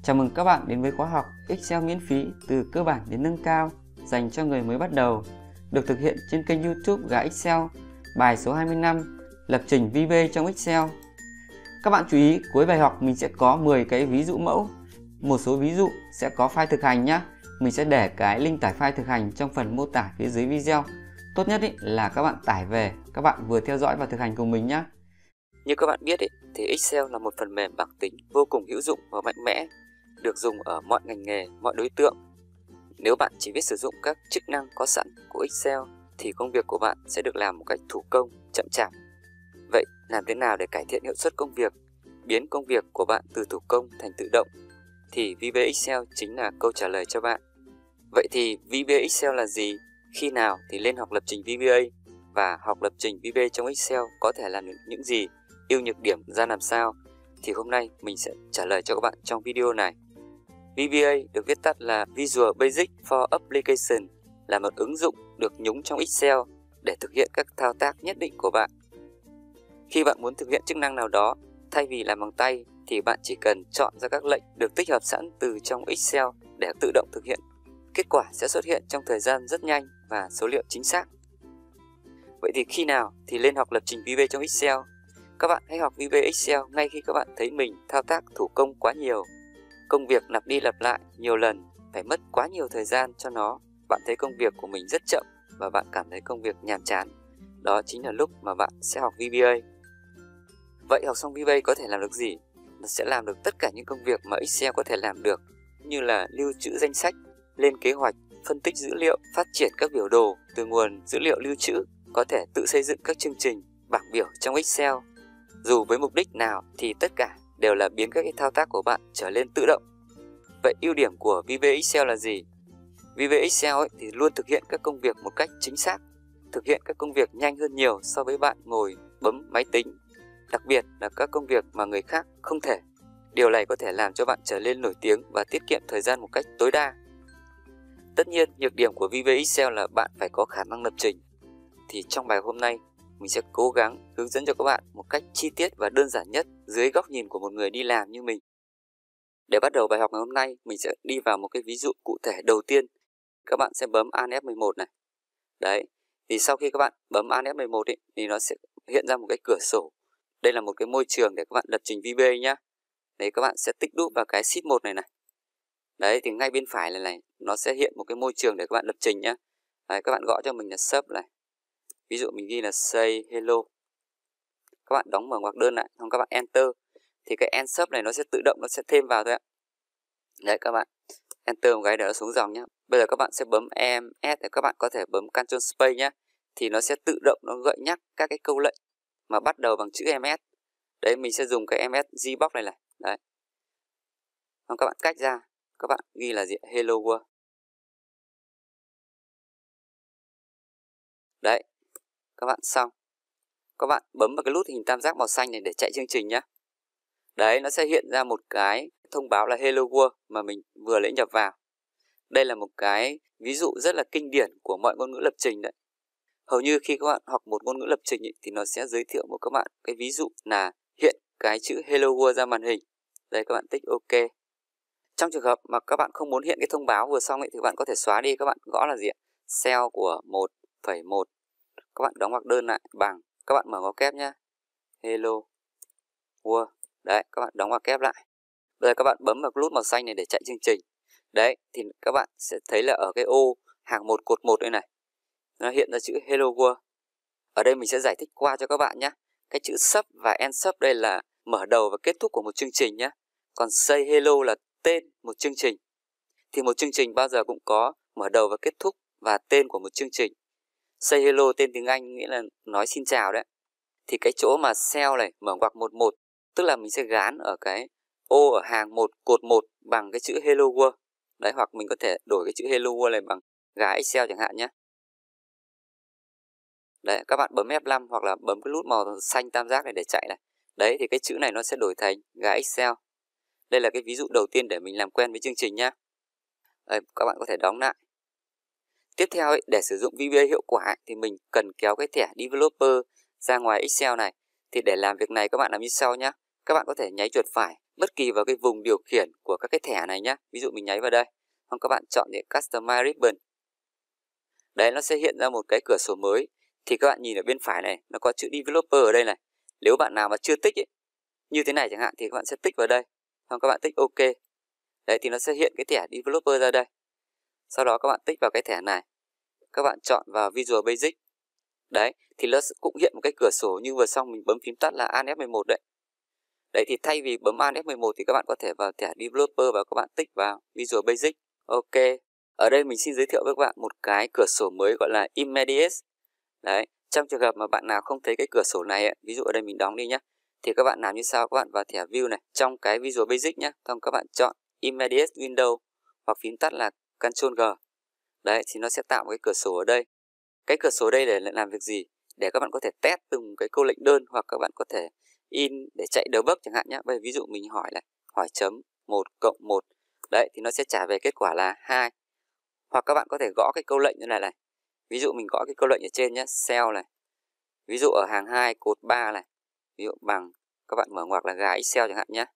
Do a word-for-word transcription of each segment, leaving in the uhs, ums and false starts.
Chào mừng các bạn đến với khóa học Excel miễn phí từ cơ bản đến nâng cao dành cho người mới bắt đầu, được thực hiện trên kênh YouTube Gà Excel, bài số hai mươi lăm, lập trình vi bê trong Excel. Các bạn chú ý, cuối bài học mình sẽ có mười cái ví dụ mẫu. Một số ví dụ sẽ có file thực hành nhé. Mình sẽ để cái link tải file thực hành trong phần mô tả phía dưới video. Tốt nhất ý, là các bạn tải về, các bạn vừa theo dõi và thực hành cùng mình nhé. Như các bạn biết ý, thì Excel là một phần mềm bảng tính vô cùng hữu dụng và mạnh mẽ, được dùng ở mọi ngành nghề, mọi đối tượng. Nếu bạn chỉ biết sử dụng các chức năng có sẵn của Excel thì công việc của bạn sẽ được làm một cách thủ công, chậm chạp. Vậy làm thế nào để cải thiện hiệu suất công việc, biến công việc của bạn từ thủ công thành tự động? Thì vi bê Excel chính là câu trả lời cho bạn. Vậy thì vi bê Excel là gì? Khi nào thì lên học lập trình vê bê a? Và học lập trình vê bê a trong Excel có thể làm những gì? Ưu nhược điểm ra làm sao? Thì hôm nay mình sẽ trả lời cho các bạn trong video này. vê bê a được viết tắt là Visual Basic for Application, là một ứng dụng được nhúng trong Excel để thực hiện các thao tác nhất định của bạn. Khi bạn muốn thực hiện chức năng nào đó, thay vì làm bằng tay thì bạn chỉ cần chọn ra các lệnh được tích hợp sẵn từ trong Excel để tự động thực hiện. Kết quả sẽ xuất hiện trong thời gian rất nhanh và số liệu chính xác. Vậy thì khi nào thì lên học lập trình vê bê a trong Excel? Các bạn hãy học vê bê a Excel ngay khi các bạn thấy mình thao tác thủ công quá nhiều. Công việc lặp đi lặp lại nhiều lần, phải mất quá nhiều thời gian cho nó. Bạn thấy công việc của mình rất chậm và bạn cảm thấy công việc nhàm chán. Đó chính là lúc mà bạn sẽ học vê bê a. Vậy học xong vê bê a có thể làm được gì? Nó sẽ làm được tất cả những công việc mà Excel có thể làm được, như là lưu trữ danh sách, lên kế hoạch, phân tích dữ liệu, phát triển các biểu đồ từ nguồn dữ liệu lưu trữ, có thể tự xây dựng các chương trình, bảng biểu trong Excel. Dù với mục đích nào thì tất cả đều là biến các cái thao tác của bạn trở nên tự động. Vậy ưu điểm của vê bê a Excel là gì? vê bê a Excel ấy thì luôn thực hiện các công việc một cách chính xác, thực hiện các công việc nhanh hơn nhiều so với bạn ngồi bấm máy tính, đặc biệt là các công việc mà người khác không thể. Điều này có thể làm cho bạn trở nên nổi tiếng và tiết kiệm thời gian một cách tối đa. Tất nhiên, nhược điểm của vê bê a Excel là bạn phải có khả năng lập trình. Thì trong bài hôm nay, mình sẽ cố gắng hướng dẫn cho các bạn một cách chi tiết và đơn giản nhất dưới góc nhìn của một người đi làm như mình. Để bắt đầu bài học ngày hôm nay, mình sẽ đi vào một cái ví dụ cụ thể đầu tiên. Các bạn sẽ bấm Alt F mười một này. Đấy, thì sau khi các bạn bấm Alt F mười một ấy, thì nó sẽ hiện ra một cái cửa sổ. Đây là một cái môi trường để các bạn lập trình vê bê a nhá. Đấy, các bạn sẽ tích đúp vào cái sheet một này này. Đấy, thì ngay bên phải này này, nó sẽ hiện một cái môi trường để các bạn lập trình nhá. Đấy, các bạn gõ cho mình là sub này. Ví dụ mình ghi là say hello. Các bạn đóng mở ngoặc đơn lại, xong các bạn enter. Thì cái end sub này nó sẽ tự động, nó sẽ thêm vào thôi ạ. Đấy, các bạn enter một cái để nó xuống dòng nhé. Bây giờ các bạn sẽ bấm E M S để các bạn có thể bấm Ctrl Space nhé. Thì nó sẽ tự động nó gợi nhắc các cái câu lệnh mà bắt đầu bằng chữ M S. Đấy, mình sẽ dùng cái M S Gbox này này. Đấy. Xong các bạn cách ra, các bạn ghi là gì? Hello World. Đấy, các bạn xong. Các bạn bấm vào cái nút hình tam giác màu xanh này để chạy chương trình nhé. Đấy, nó sẽ hiện ra một cái thông báo là Hello World mà mình vừa lấy nhập vào. Đây là một cái ví dụ rất là kinh điển của mọi ngôn ngữ lập trình đấy. Hầu như khi các bạn học một ngôn ngữ lập trình ý, thì nó sẽ giới thiệu với các bạn cái ví dụ là hiện cái chữ Hello World ra màn hình. Đây, các bạn tích OK. Trong trường hợp mà các bạn không muốn hiện cái thông báo vừa xong ấy, thì các bạn có thể xóa đi. Các bạn gõ là gì ạ? Cell của một phẩy một. Các bạn đóng ngoặc đơn lại bằng, các bạn mở ngoặc kép nhé. Hello World. Đấy, các bạn đóng ngoặc kép lại. Bây giờ các bạn bấm vào nút màu xanh này để chạy chương trình. Đấy, thì các bạn sẽ thấy là ở cái ô hàng một cột một đây này, nó hiện ra chữ Hello World. Ở đây mình sẽ giải thích qua cho các bạn nhé. Cái chữ sub và end sub đây là mở đầu và kết thúc của một chương trình nhé. Còn say hello là tên một chương trình. Thì một chương trình bao giờ cũng có mở đầu và kết thúc và tên của một chương trình. Say hello tên tiếng Anh nghĩa là nói xin chào đấy. Thì cái chỗ mà cell này mở ngoặc một một, tức là mình sẽ gán ở cái ô ở hàng một cột một bằng cái chữ Hello World. Đấy, hoặc mình có thể đổi cái chữ Hello World này bằng gà Excel chẳng hạn nhé. Đấy, các bạn bấm F năm hoặc là bấm cái nút màu xanh tam giác này để chạy này. Đấy, thì cái chữ này nó sẽ đổi thành gà Excel. Đây là cái ví dụ đầu tiên để mình làm quen với chương trình nhé. Đấy, các bạn có thể đóng lại. Tiếp theo ấy, để sử dụng vê bê a hiệu quả ấy, thì mình cần kéo cái thẻ Developer ra ngoài Excel này. Thì để làm việc này các bạn làm như sau nhé. Các bạn có thể nháy chuột phải bất kỳ vào cái vùng điều khiển của các cái thẻ này nhá. Ví dụ mình nháy vào đây, xong các bạn chọn những Customize Ribbon. Đấy, nó sẽ hiện ra một cái cửa sổ mới. Thì các bạn nhìn ở bên phải này, nó có chữ Developer ở đây này. Nếu bạn nào mà chưa tích ấy, như thế này chẳng hạn, thì các bạn sẽ tích vào đây. Xong các bạn tích OK. Đấy, thì nó sẽ hiện cái thẻ Developer ra đây. Sau đó các bạn tích vào cái thẻ này. Các bạn chọn vào Visual Basic. Đấy, thì nó cũng hiện một cái cửa sổ như vừa xong mình bấm phím tắt là Alt F mười một đấy. Đấy, thì thay vì bấm Alt F mười một thì các bạn có thể vào thẻ Developer và các bạn tích vào Visual Basic. OK. Ở đây mình xin giới thiệu với các bạn một cái cửa sổ mới gọi là Immediate. Đấy, trong trường hợp mà bạn nào không thấy cái cửa sổ này ấy, ví dụ ở đây mình đóng đi nhé, thì các bạn làm như sau, các bạn vào thẻ View này, trong cái Visual Basic nhé, xong các bạn chọn Immediate Window hoặc phím tắt là Control G. Đấy, thì nó sẽ tạo một cái cửa sổ ở đây. Cái cửa sổ đây để làm việc gì? Để các bạn có thể test từng cái câu lệnh đơn, hoặc các bạn có thể in để chạy debug chẳng hạn nhé. Bây giờ ví dụ mình hỏi này, hỏi chấm một cộng một. Đấy, thì nó sẽ trả về kết quả là hai. Hoặc các bạn có thể gõ cái câu lệnh như này này. Ví dụ mình gõ cái câu lệnh ở trên nhé, cell này. Ví dụ ở hàng hai cột ba này. Ví dụ bằng, các bạn mở ngoặc là gà Excel chẳng hạn nhé.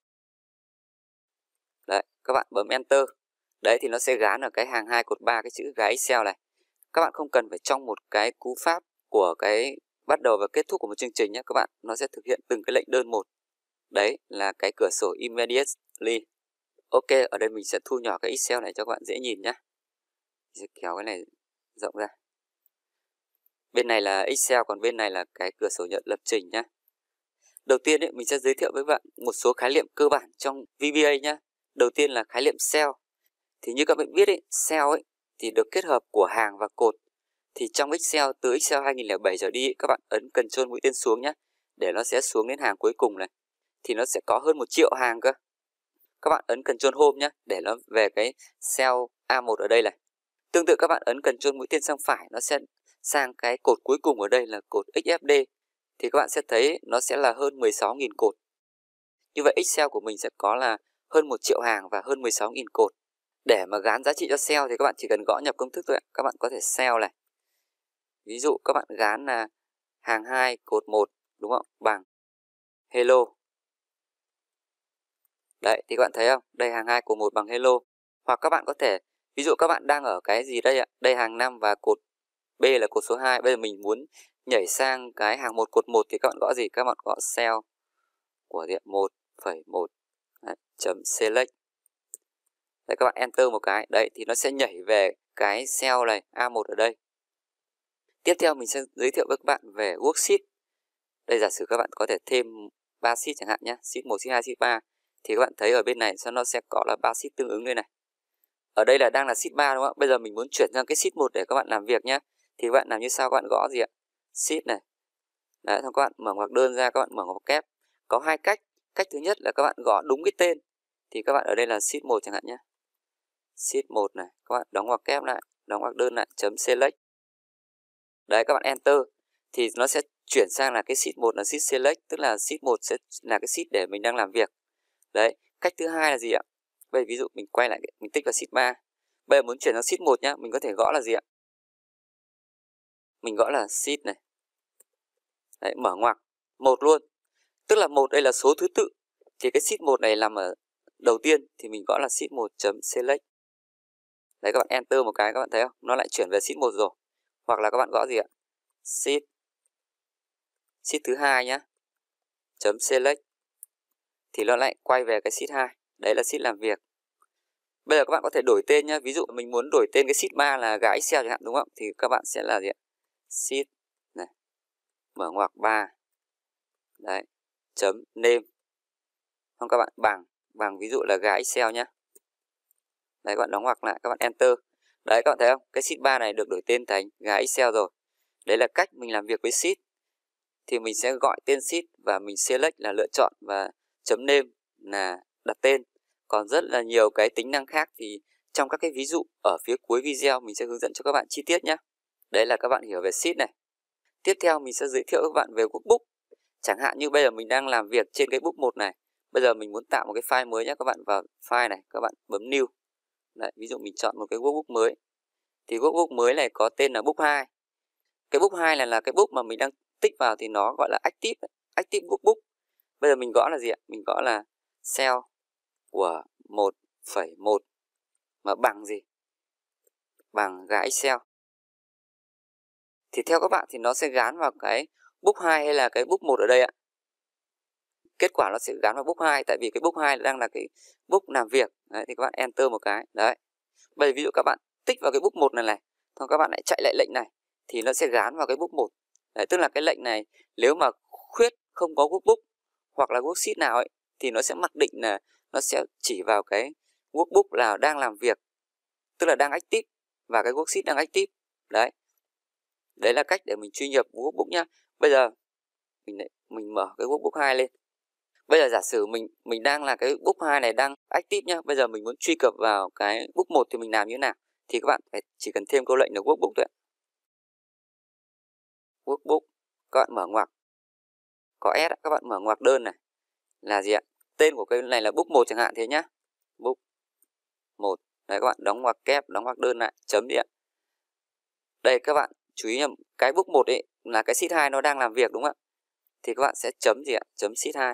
Đấy, các bạn bấm Enter. Đấy, thì nó sẽ gán ở cái hàng hai cột ba cái chữ gà Excel này. Các bạn không cần phải trong một cái cú pháp của cái bắt đầu và kết thúc của một chương trình nhé. Các bạn, nó sẽ thực hiện từng cái lệnh đơn một. Đấy là cái cửa sổ Immediately. OK, ở đây mình sẽ thu nhỏ cái Excel này cho các bạn dễ nhìn nhé. Sẽ kéo cái này rộng ra. Bên này là Excel, còn bên này là cái cửa sổ nhận lập trình nhé. Đầu tiên ấy, mình sẽ giới thiệu với bạn một số khái niệm cơ bản trong vê bê a nhé. Đầu tiên là khái niệm cell. Thì như các bạn biết ấy, cell ấy thì được kết hợp của hàng và cột. Thì trong Excel, từ Excel hai nghìn lẻ bảy trở đi, các bạn ấn Ctrl mũi tên xuống nhé, để nó sẽ xuống đến hàng cuối cùng này. Thì nó sẽ có hơn một triệu hàng cơ. Các bạn ấn Ctrl Home nhé, để nó về cái cell A một ở đây này. Tương tự các bạn ấn Ctrl mũi tên sang phải, nó sẽ sang cái cột cuối cùng ở đây là cột ích ép đê. Thì các bạn sẽ thấy nó sẽ là hơn mười sáu nghìn cột. Như vậy Excel của mình sẽ có là hơn một triệu hàng và hơn mười sáu nghìn cột. Để mà gán giá trị cho cell thì các bạn chỉ cần gõ nhập công thức thôi ạ. Các bạn có thể cell này. Ví dụ các bạn gán là hàng hai cột một, đúng không? Bằng hello. Đấy, thì các bạn thấy không? Đây hàng hai cột một bằng hello. Hoặc các bạn có thể, ví dụ các bạn đang ở cái gì đây ạ? Đây hàng năm và cột B là cột số hai. Bây giờ mình muốn nhảy sang cái hàng một cột một thì các bạn gõ gì? Các bạn gõ cell của diện một phẩy một chấm select. Đấy, các bạn enter một cái. Đấy, thì nó sẽ nhảy về cái cell này A một ở đây. Tiếp theo mình sẽ giới thiệu với các bạn về worksheet. Đây giả sử các bạn có thể thêm ba sheet chẳng hạn nhé, sheet một, sheet hai, sheet ba. Thì các bạn thấy ở bên này nó sẽ có là ba sheet tương ứng đây này. Ở đây là đang là sheet ba đúng không ạ? Bây giờ mình muốn chuyển sang cái sheet một để các bạn làm việc nhé. Thì các bạn làm như sau, các bạn gõ gì ạ? Sheet này. Đấy, xong các bạn mở ngoặc đơn ra, các bạn mở ngoặc kép. Có hai cách. Cách thứ nhất là các bạn gõ đúng cái tên. Thì các bạn ở đây là sheet một chẳng hạn nhé. Sheet một này, các bạn đóng ngoặc kép lại, đóng ngoặc đơn lại, chấm select. Đấy, các bạn enter thì nó sẽ chuyển sang là cái sheet một là sheet select, tức là sheet một sẽ là cái sheet để mình đang làm việc. Đấy, cách thứ hai là gì ạ? Bây giờ ví dụ mình quay lại, mình tích vào sheet ba. Bây giờ muốn chuyển sang sheet một nhá, mình có thể gõ là gì ạ? Mình gõ là sheet này. Đấy, mở ngoặc một luôn. Tức là một đây là số thứ tự. Thì cái sheet một này nằm ở đầu tiên thì mình gõ là sheet một chấm select. Đấy, các bạn enter một cái, các bạn thấy không? Nó lại chuyển về sheet một rồi. Hoặc là các bạn gõ gì ạ? Sheet sheet thứ hai nhá. Chấm select. Thì nó lại quay về cái sheet hai. Đấy là sheet làm việc. Bây giờ các bạn có thể đổi tên nhá. Ví dụ mình muốn đổi tên cái sheet ba là gà Excel chẳng hạn đúng không? Thì các bạn sẽ là gì ạ? Sheet này. Mở ngoặc ba. Đấy. Chấm name. Xong các bạn bằng bằng ví dụ là gà Excel nhá. Đấy, các bạn đóng ngoặc lại, các bạn enter. Đấy, các bạn thấy không? Cái sheet ba này được đổi tên thành gà Excel rồi. Đấy là cách mình làm việc với sheet. Thì mình sẽ gọi tên sheet và mình select là lựa chọn và chấm name là đặt tên. Còn rất là nhiều cái tính năng khác thì trong các cái ví dụ ở phía cuối video mình sẽ hướng dẫn cho các bạn chi tiết nhé. Đấy là các bạn hiểu về sheet này. Tiếp theo mình sẽ giới thiệu các bạn về workbook. Chẳng hạn như bây giờ mình đang làm việc trên cái book một này. Bây giờ mình muốn tạo một cái file mới nhé. Các bạn vào file này, các bạn bấm new. Đấy, ví dụ mình chọn một cái workbook mới. Thì workbook mới này có tên là book hai. Cái book hai này là cái book mà mình đang tích vào thì nó gọi là active, active workbook. Bây giờ mình gõ là gì ạ? Mình gõ là cell của một phẩy một mà bằng gì? Bằng gá Excel. Thì theo các bạn thì nó sẽ gán vào cái book hai hay là cái book một ở đây ạ? Kết quả nó sẽ gắn vào book hai, tại vì cái book hai đang là cái book làm việc. Đấy, thì các bạn enter một cái. Đấy. Bây giờ ví dụ các bạn tích vào cái book một này này, xong các bạn lại chạy lại lệnh này thì nó sẽ gán vào cái book một. Đấy, tức là cái lệnh này nếu mà khuyết không có workbook hoặc là worksheet nào ấy thì nó sẽ mặc định là nó sẽ chỉ vào cái workbook là đang làm việc, tức là đang active, và cái worksheet đang active. Đấy. Đấy là cách để mình truy nhập workbook nhá. Bây giờ mình lại mình mở cái workbook hai lên. Bây giờ giả sử mình mình đang là cái book hai này đang active nhá. Bây giờ mình muốn truy cập vào cái book một thì mình làm như thế nào? Thì các bạn phải chỉ cần thêm câu lệnh là workbook thôi ạ. Workbook, các bạn mở ngoặc. Có S, các bạn mở ngoặc đơn này. Là gì ạ? Tên của cái này là book một chẳng hạn thế nhá. Book một. Đấy, các bạn đóng ngoặc kép, đóng ngoặc đơn lại, chấm đi ạ. Đây các bạn chú ý là cái book một ấy là cái sheet hai nó đang làm việc đúng không ạ? Thì các bạn sẽ chấm gì ạ? Chấm sheet hai.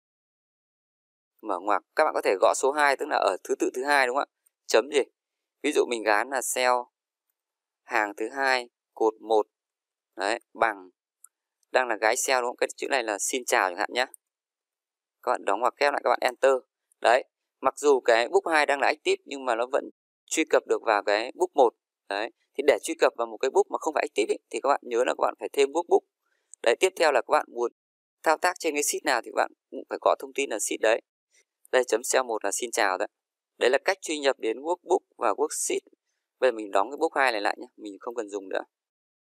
Mở ngoặc, các bạn có thể gõ số hai tức là ở thứ tự thứ hai đúng không ạ? Chấm gì? Ví dụ mình gán là cell hàng thứ hai, cột một. Đấy, bằng đang là gái cell đúng không? Cái chữ này là xin chào chẳng hạn nhé. Các bạn đóng ngoặc kép lại, các bạn enter. Đấy, mặc dù cái book hai đang là active nhưng mà nó vẫn truy cập được vào cái book một. Đấy, thì để truy cập vào một cái book mà không phải active ấy, thì các bạn nhớ là các bạn phải thêm workbook. Đấy, tiếp theo là các bạn muốn thao tác trên cái sheet nào thì các bạn cũng phải có thông tin là sheet đấy. Đây, chấm cell một là xin chào đấy. Đấy là cách truy nhập đến workbook và worksheet. Bây giờ mình đóng cái book hai này lại nhé, mình không cần dùng nữa.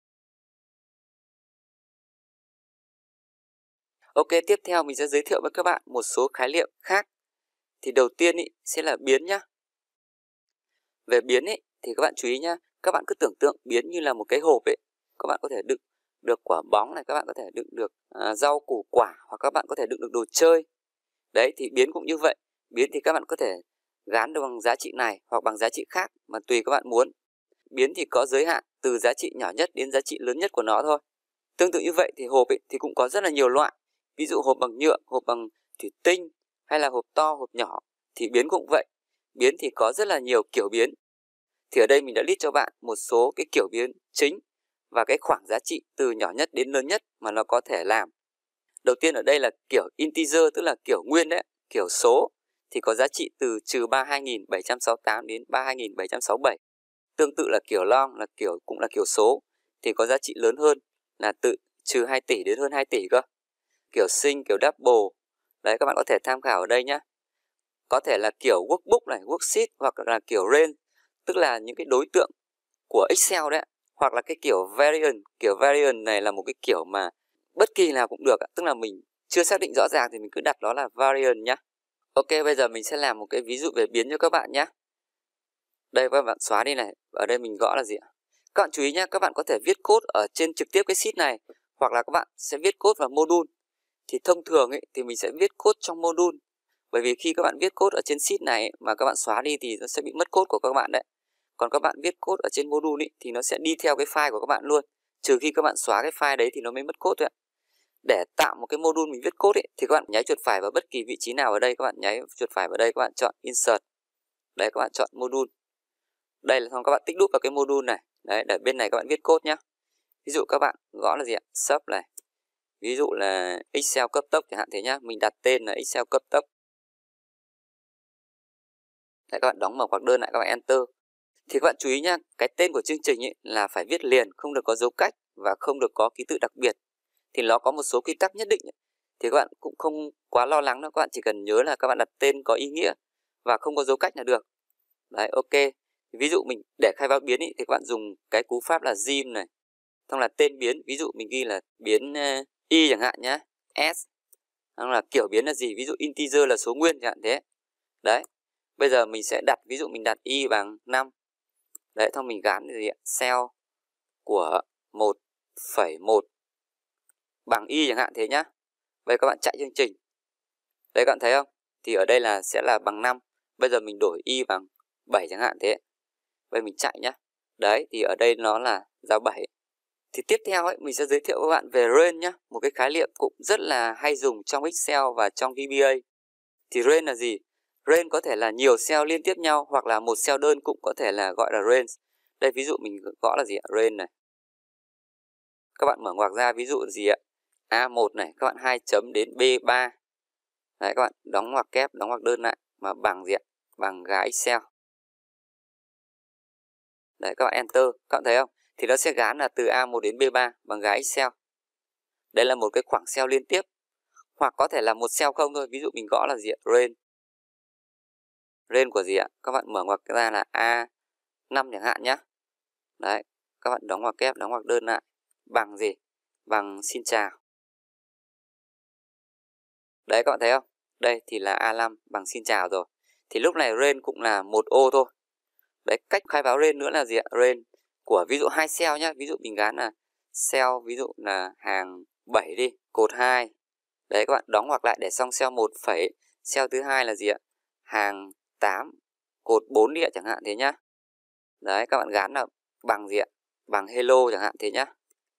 Ok, tiếp theo mình sẽ giới thiệu với các bạn một số khái niệm khác. Thì đầu tiên ý, sẽ là biến nhá. Về biến ý, thì các bạn chú ý nhá, các bạn cứ tưởng tượng biến như là một cái hộp ấy. Các bạn có thể đựng được quả bóng này, các bạn có thể đựng được à, rau củ quả, hoặc các bạn có thể đựng được đồ chơi. Đấy, thì biến cũng như vậy. Biến thì các bạn có thể gán được bằng giá trị này hoặc bằng giá trị khác mà tùy các bạn muốn. Biến thì có giới hạn từ giá trị nhỏ nhất đến giá trị lớn nhất của nó thôi. Tương tự như vậy thì hộp ấy, thì cũng có rất là nhiều loại. Ví dụ hộp bằng nhựa, hộp bằng thủy tinh hay là hộp to, hộp nhỏ. Thì biến cũng vậy. Biến thì có rất là nhiều kiểu biến. Thì ở đây mình đã list cho bạn một số cái kiểu biến chính và cái khoảng giá trị từ nhỏ nhất đến lớn nhất mà nó có thể làm. Đầu tiên ở đây là kiểu integer, tức là kiểu nguyên đấy, kiểu số thì có giá trị từ trừ ba mươi hai nghìn bảy trăm sáu mươi tám đến ba mươi hai nghìn bảy trăm sáu mươi bảy. Tương tự là kiểu long là kiểu cũng là kiểu số thì có giá trị lớn hơn là từ trừ hai tỷ đến hơn hai tỷ cơ. Kiểu sinh, kiểu double. Đấy, các bạn có thể tham khảo ở đây nhé. Có thể là kiểu workbook này, worksheet hoặc là kiểu range, tức là những cái đối tượng của Excel đấy. Hoặc là cái kiểu variant, kiểu variant này là một cái kiểu mà bất kỳ nào cũng được, tức là mình chưa xác định rõ ràng thì mình cứ đặt nó là variant nhá. Ok, bây giờ mình sẽ làm một cái ví dụ về biến cho các bạn nhé. Đây các bạn xóa đi này, ở đây mình gõ là gì ạ? Các bạn chú ý nhé, các bạn có thể viết code ở trên trực tiếp cái sheet này, hoặc là các bạn sẽ viết code vào module. Thì thông thường ấy, thì mình sẽ viết code trong module. Bởi vì khi các bạn viết code ở trên sheet này ấy, mà các bạn xóa đi thì nó sẽ bị mất code của các bạn đấy. Còn các bạn viết code ở trên module ấy, thì nó sẽ đi theo cái file của các bạn luôn. Trừ khi các bạn xóa cái file đấy thì nó mới mất code thôi ạ. Để tạo một cái module mình viết code ấy, thì các bạn nháy chuột phải vào bất kỳ vị trí nào ở đây. Các bạn nháy chuột phải vào đây, các bạn chọn Insert. Đấy, các bạn chọn module. Đây là xong các bạn tích đúp vào cái module này. Đấy, để bên này các bạn viết code nhé. Ví dụ các bạn gõ là gì ạ? Sub này. Ví dụ là Excel cấp tốc chẳng hạn thế nhá. Mình đặt tên là Excel cấp tốc. Đấy, các bạn đóng mở ngoặc đơn lại, các bạn Enter. Thì các bạn chú ý nhá, cái tên của chương trình ấy là phải viết liền, không được có dấu cách và không được có ký tự đặc biệt. Thì nó có một số quy tắc nhất định ấy. Thì các bạn cũng không quá lo lắng đâu, các bạn chỉ cần nhớ là các bạn đặt tên có ý nghĩa và không có dấu cách là được. Đấy, ok. Ví dụ mình để khai báo biến ý, thì các bạn dùng cái cú pháp là gem này. Xong là tên biến, ví dụ mình ghi là biến uh, y chẳng hạn nhá, s. Xong là kiểu biến là gì, ví dụ integer là số nguyên chẳng hạn thế. Đấy, bây giờ mình sẽ đặt, ví dụ mình đặt y bằng năm. Đấy, xong mình gắn gì ạ? Cell của một phẩy một bằng y chẳng hạn thế nhá. Bây giờ các bạn chạy chương trình. Đấy, các bạn thấy không? Thì ở đây là sẽ là bằng năm. Bây giờ mình đổi y bằng bảy chẳng hạn thế. Bây giờ mình chạy nhá. Đấy, thì ở đây nó là ra bảy. Thì tiếp theo ấy, mình sẽ giới thiệu với bạn về range nhá. Một cái khái niệm cũng rất là hay dùng trong Excel và trong vê bê a. Thì range là gì? Range có thể là nhiều cell liên tiếp nhau hoặc là một cell đơn cũng có thể là gọi là range. Đây ví dụ mình gõ là gì ạ? Range này. Các bạn mở ngoặc ra ví dụ gì ạ? A một này, các bạn hai chấm đến B ba. Đấy, các bạn đóng ngoặc kép, đóng ngoặc đơn lại mà bằng gì ạ? Bằng gá Excel. Đấy, các bạn enter, các bạn thấy không? Thì nó sẽ gán là từ A một đến B ba bằng gá Excel. Đây là một cái khoảng cell liên tiếp. Hoặc có thể là một cell không thôi, ví dụ mình gõ là gì ạ? Range. Range của gì ạ? Các bạn mở ngoặc ra là A năm chẳng hạn nhá. Đấy, các bạn đóng ngoặc kép, đóng ngoặc đơn lại bằng gì? Bằng xin chào. Đấy, các bạn thấy không? Đây thì là A năm bằng xin chào rồi. Thì lúc này range cũng là một ô thôi. Đấy, cách khai báo range nữa là gì ạ? Range của ví dụ hai cell nhá, ví dụ mình gán là cell ví dụ là hàng bảy đi, cột hai. Đấy, các bạn đóng ngoặc lại để xong cell một phẩy, cell thứ hai là gì ạ? Hàng tám, cột bốn đi ạ, chẳng hạn thế nhá. Đấy, các bạn gán là bằng gì ạ? Bằng hello chẳng hạn thế nhá.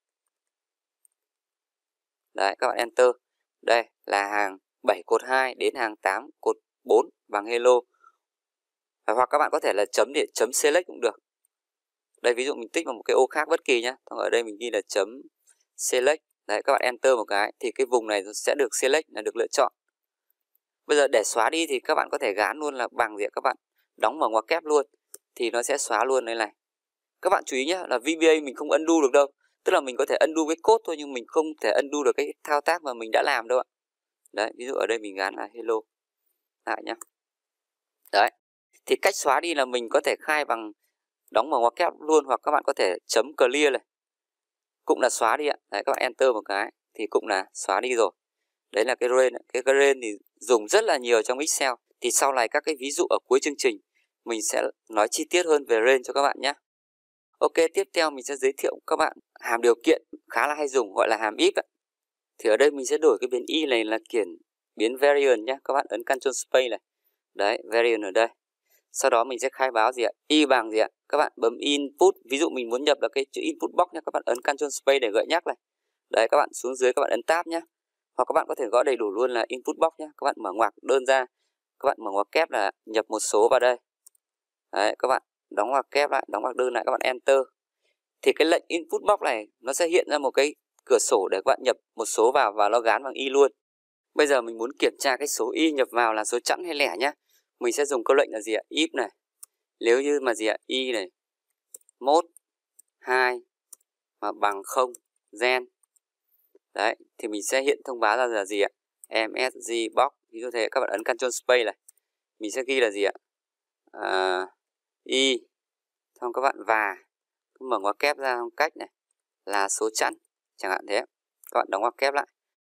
Đấy, các bạn enter. Đây là hàng bảy cột hai đến hàng tám cột bốn bằng hello. Hoặc các bạn có thể là chấm để chấm select cũng được. Đây ví dụ mình tích vào một cái ô khác bất kỳ nhá. Ở đây mình ghi là chấm select. Đấy, các bạn enter một cái thì cái vùng này sẽ được select, là được lựa chọn. Bây giờ để xóa đi thì các bạn có thể gán luôn là bằng gì ạ? Các bạn đóng mở ngoặc kép luôn thì nó sẽ xóa luôn đây này. Các bạn chú ý nhé, là vê bê a mình không undo được đâu. Tức là mình có thể undo cái code thôi nhưng mình không thể undo được cái thao tác mà mình đã làm đâu ạ. Đấy, ví dụ ở đây mình gán là hello lại nhá. Đấy, thì cách xóa đi là mình có thể khai bằng đóng mở ngoặc kép luôn, hoặc các bạn có thể chấm clear này, cũng là xóa đi ạ. Đấy, các bạn enter một cái thì cũng là xóa đi rồi. Đấy là cái range. Cái, cái range thì dùng rất là nhiều trong Excel. Thì sau này các cái ví dụ ở cuối chương trình mình sẽ nói chi tiết hơn về range cho các bạn nhé. Ok, tiếp theo mình sẽ giới thiệu các bạn hàm điều kiện khá là hay dùng, gọi là hàm if ạ. Thì ở đây mình sẽ đổi cái biến y này là kiển biến variant nhé. Các bạn ấn Ctrl Space này. Đấy, variant ở đây. Sau đó mình sẽ khai báo gì ạ? Y bằng gì ạ? Các bạn bấm input. Ví dụ mình muốn nhập là cái chữ input box nhé. Các bạn ấn Ctrl Space để gợi nhắc này. Đấy, các bạn xuống dưới các bạn ấn tab nhé. Hoặc các bạn có thể gõ đầy đủ luôn là input box nhé. Các bạn mở ngoặc đơn ra. Các bạn mở ngoặc kép là nhập một số vào đây. Đấy, các bạn đóng ngoặc kép lại, đóng ngoặc đơn lại, các bạn enter. Thì cái lệnh input box này nó sẽ hiện ra một cái cửa sổ để các bạn nhập một số vào và nó gán bằng y luôn. Bây giờ mình muốn kiểm tra cái số y nhập vào là số chẵn hay lẻ nhé. Mình sẽ dùng câu lệnh là gì ạ? If này. Nếu như mà gì ạ? Y này mốt hai mà bằng không gen. Đấy, thì mình sẽ hiện thông báo ra là gì ạ? em ét giê box. Ví dụ thế, các bạn ấn Ctrl Space này. Mình sẽ ghi là gì ạ? À, y. Xong các bạn và mở ngoặc kép ra trong cách này là số chẵn, chẳng hạn thế. Các bạn đóng ngoặc kép lại.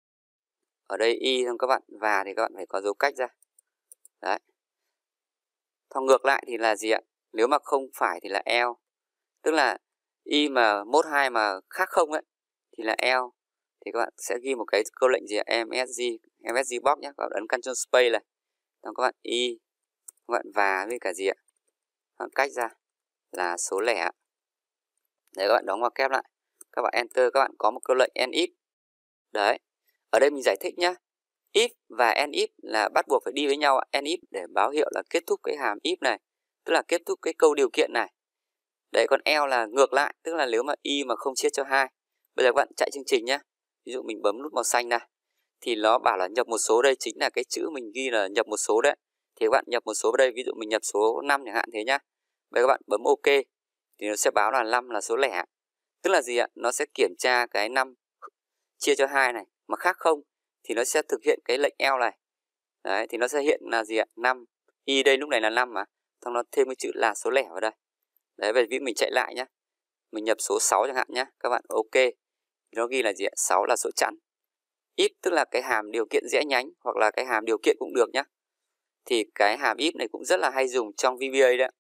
Ở đây y xong các bạn và thì các bạn phải có dấu cách ra. Đấy. Xong ngược lại thì là gì ạ? Nếu mà không phải thì là L. Tức là y mà mốt hai mà khác không ấy thì là L. Thì các bạn sẽ ghi một cái câu lệnh gì ạ? em ét giê, em ét giê box nhé. Các bạn ấn Ctrl Space này. Xong các bạn y, các bạn và với cả gì ạ? Khoảng cách ra là số lẻ. Đấy, các bạn đóng ngoặc kép lại. Các bạn enter, các bạn có một câu lệnh end if. Đấy. Ở đây mình giải thích nhé. If và end if là bắt buộc phải đi với nhau. End if để báo hiệu là kết thúc cái hàm if này, tức là kết thúc cái câu điều kiện này. Đấy, còn L là ngược lại, tức là nếu mà y mà không chia cho hai. Bây giờ các bạn chạy chương trình nhé. Ví dụ mình bấm nút màu xanh này thì nó bảo là nhập một số, đây chính là cái chữ mình ghi là nhập một số đấy. Thì các bạn nhập một số vào đây, ví dụ mình nhập số năm chẳng hạn thế nhá. Bây giờ các bạn bấm OK thì nó sẽ báo là năm là số lẻ. Tức là gì ạ? Nó sẽ kiểm tra cái năm chia cho hai này mà khác không thì nó sẽ thực hiện cái lệnh L này. Đấy, thì nó sẽ hiện là gì ạ? năm. Y đây lúc này là năm mà. Xong nó thêm cái chữ là số lẻ vào đây. Đấy, vậy vì mình chạy lại nhá. Mình nhập số sáu chẳng hạn nhá. Các bạn OK. Nó ghi là gì ạ? sáu là số chẵn. If tức là cái hàm điều kiện rẽ nhánh hoặc là cái hàm điều kiện cũng được nhá. Thì cái hàm if này cũng rất là hay dùng trong vê bê a đấy.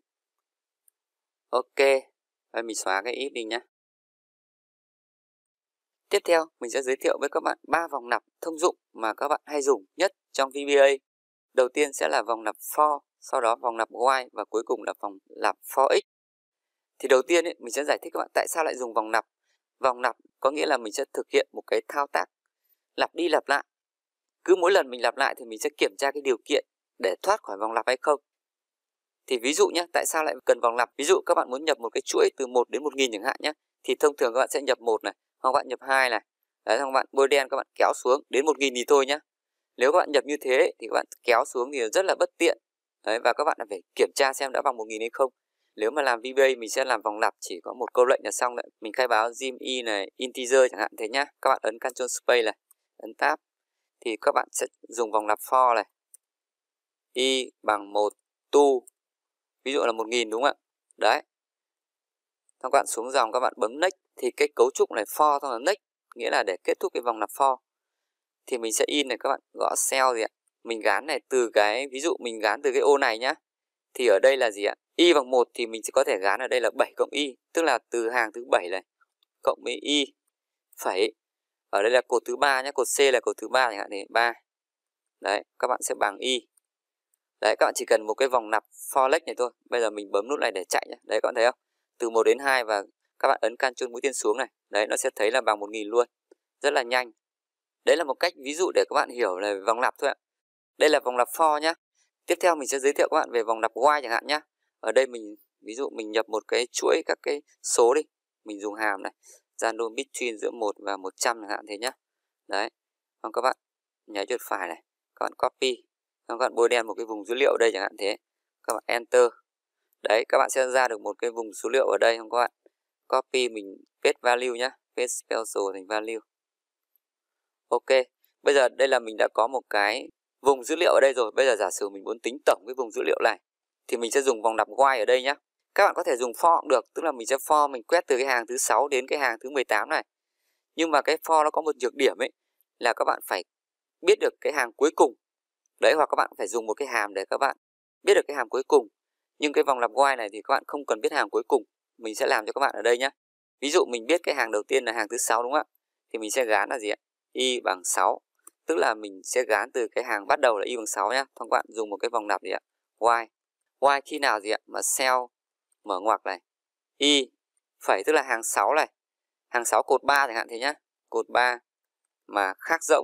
Ok. Vậy mình xóa cái if đi nhá. Tiếp theo, mình sẽ giới thiệu với các bạn ba vòng lặp thông dụng mà các bạn hay dùng nhất trong vê bê a. Đầu tiên sẽ là vòng lặp for, sau đó vòng lặp while và cuối cùng là vòng lặp for x. Thì đầu tiên ấy, mình sẽ giải thích các bạn tại sao lại dùng vòng lặp. Vòng lặp có nghĩa là mình sẽ thực hiện một cái thao tác lặp đi lặp lại. Cứ mỗi lần mình lặp lại thì mình sẽ kiểm tra cái điều kiện để thoát khỏi vòng lặp hay không. Thì ví dụ nhé, tại sao lại cần vòng lặp? Ví dụ các bạn muốn nhập một cái chuỗi từ một đến một nghìn chẳng hạn nhé. Thì thông thường các bạn sẽ nhập một này, hoặc bạn nhập hai này. Đấy, xong các bạn bôi đen các bạn kéo xuống đến một nghìn thì thôi nhé. Nếu các bạn nhập như thế thì các bạn kéo xuống thì rất là bất tiện. Đấy, và các bạn phải kiểm tra xem đã bằng một nghìn hay không. Nếu mà làm vê bê a mình sẽ làm vòng lặp chỉ có một câu lệnh là xong đấy. Mình khai báo dim y này, integer chẳng hạn thế nhá. Các bạn ấn Ctrl Space này, ấn Tab. Thì các bạn sẽ dùng vòng lặp for này. Y bằng một tu. Ví dụ là một nghìn đúng không ạ? Đấy. Các bạn xuống dòng các bạn bấm next thì cái cấu trúc này for xong là next, nghĩa là để kết thúc cái vòng lặp for. Thì mình sẽ in này, các bạn gõ cell gì ạ? Mình gán này từ cái, ví dụ mình gán từ cái ô này nhá. Thì ở đây là gì ạ? Y bằng một thì mình sẽ có thể gán ở đây là bảy cộng y, tức là từ hàng thứ bảy này cộng với y phẩy. Ở đây là cột thứ ba nhé, cột C là cột thứ ba chẳng hạn này, ba. Đấy, các bạn sẽ bằng y. Đấy, các bạn chỉ cần một cái vòng lặp for lệch này thôi. Bây giờ mình bấm nút này để chạy nhé. Đấy, các bạn thấy không? Từ một đến hai và các bạn ấn Ctrl mũi tên xuống này. Đấy, nó sẽ thấy là bằng một nghìn luôn. Rất là nhanh. Đấy là một cách ví dụ để các bạn hiểu là vòng lặp thôi ạ. Đây là vòng lặp for nhá. Tiếp theo mình sẽ giới thiệu các bạn về vòng lặp while chẳng hạn nhá. Ở đây mình ví dụ mình nhập một cái chuỗi các cái số đi. Mình dùng hàm này, random between giữa một và một trăm chẳng hạn thế nhá. Đấy. Xong các bạn nhấn chuột phải này, các bạn copy. Xong các bạn bôi đen một cái vùng dữ liệu ở đây chẳng hạn thế. Các bạn enter. Đấy, các bạn sẽ ra được một cái vùng số liệu ở đây không các bạn? Copy mình paste value nhá, paste special thành value. Ok, bây giờ đây là mình đã có một cái vùng dữ liệu ở đây rồi. Bây giờ giả sử mình muốn tính tổng cái vùng dữ liệu này thì mình sẽ dùng vòng lặp while ở đây nhá. Các bạn có thể dùng for cũng được, tức là mình sẽ for mình quét từ cái hàng thứ sáu đến cái hàng thứ mười tám này. Nhưng mà cái for nó có một nhược điểm ấy là các bạn phải biết được cái hàng cuối cùng. Đấy, hoặc các bạn phải dùng một cái hàm để các bạn biết được cái hàm cuối cùng. Nhưng cái vòng lặp while này thì các bạn không cần biết hàng cuối cùng. Mình sẽ làm cho các bạn ở đây nhá. Ví dụ mình biết cái hàng đầu tiên là hàng thứ sáu đúng không ạ? Thì mình sẽ gán là gì ạ? Y bằng sáu. Tức là mình sẽ gán từ cái hàng bắt đầu là y bằng sáu nhá. Các bạn dùng một cái vòng lặp gì ạ? While. While khi nào gì ạ? Mà cell mở ngoặc này. Y phẩy tức là hàng sáu này. Hàng sáu cột ba chẳng hạn thế nhá. Cột ba mà khác rỗng.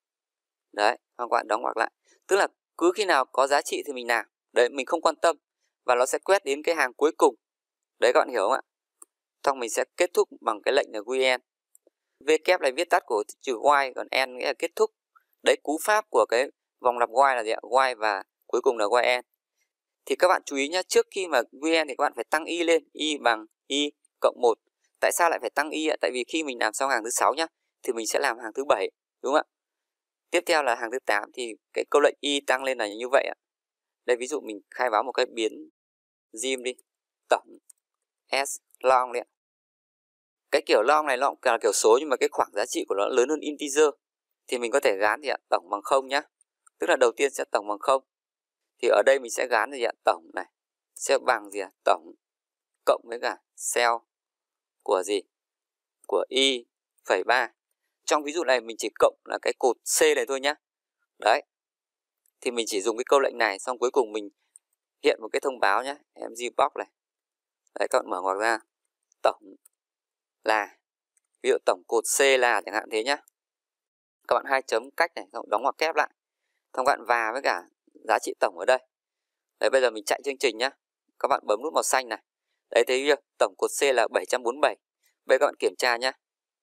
Đấy, các bạn đóng ngoặc lại. Tức là cứ khi nào có giá trị thì mình làm. Đấy, mình không quan tâm. Và nó sẽ quét đến cái hàng cuối cùng. Đấy, các bạn hiểu không ạ? Xong mình sẽ kết thúc bằng cái lệnh là quen. V kép là viết tắt của chữ while, còn end nghĩa là kết thúc. Đấy, cú pháp của cái vòng lặp while là gì ạ? While và cuối cùng là while end. Thì các bạn chú ý nhé, trước khi mà quen thì các bạn phải tăng y lên. Y bằng y cộng một. Tại sao lại phải tăng y ạ? Tại vì khi mình làm xong hàng thứ sáu nhá, thì mình sẽ làm hàng thứ bảy. Đúng không ạ? Tiếp theo là hàng thứ tám thì cái câu lệnh y tăng lên là như vậy ạ. Đây ví dụ mình khai báo một cái biến dim đi. Tổng s long đấy ạ. Cái kiểu long này nó cũng là kiểu số nhưng mà cái khoảng giá trị của nó lớn hơn integer. Thì mình có thể gán gì ạ? Tổng bằng không nhá. Tức là đầu tiên sẽ tổng bằng không. Thì ở đây mình sẽ gán gì ạ? Tổng này sẽ bằng gì ạ? Tổng cộng với cả cell của gì? Của y phẩy ba. Trong ví dụ này mình chỉ cộng là cái cột C này thôi nhá. Đấy. Thì mình chỉ dùng cái câu lệnh này, xong cuối cùng mình hiện một cái thông báo nhé. Mg box này. Đấy, các bạn mở ngoặc ra. Tổng là, ví dụ tổng cột C là chẳng hạn thế nhá. Các bạn hai chấm cách này, xong đóng ngoặc kép lại. Xong các bạn và với cả giá trị tổng ở đây. Đấy, bây giờ mình chạy chương trình nhá. Các bạn bấm nút màu xanh này. Đấy, thấy chưa? Tổng cột C là bảy trăm bốn mươi bảy. Bây giờ các bạn kiểm tra nhá.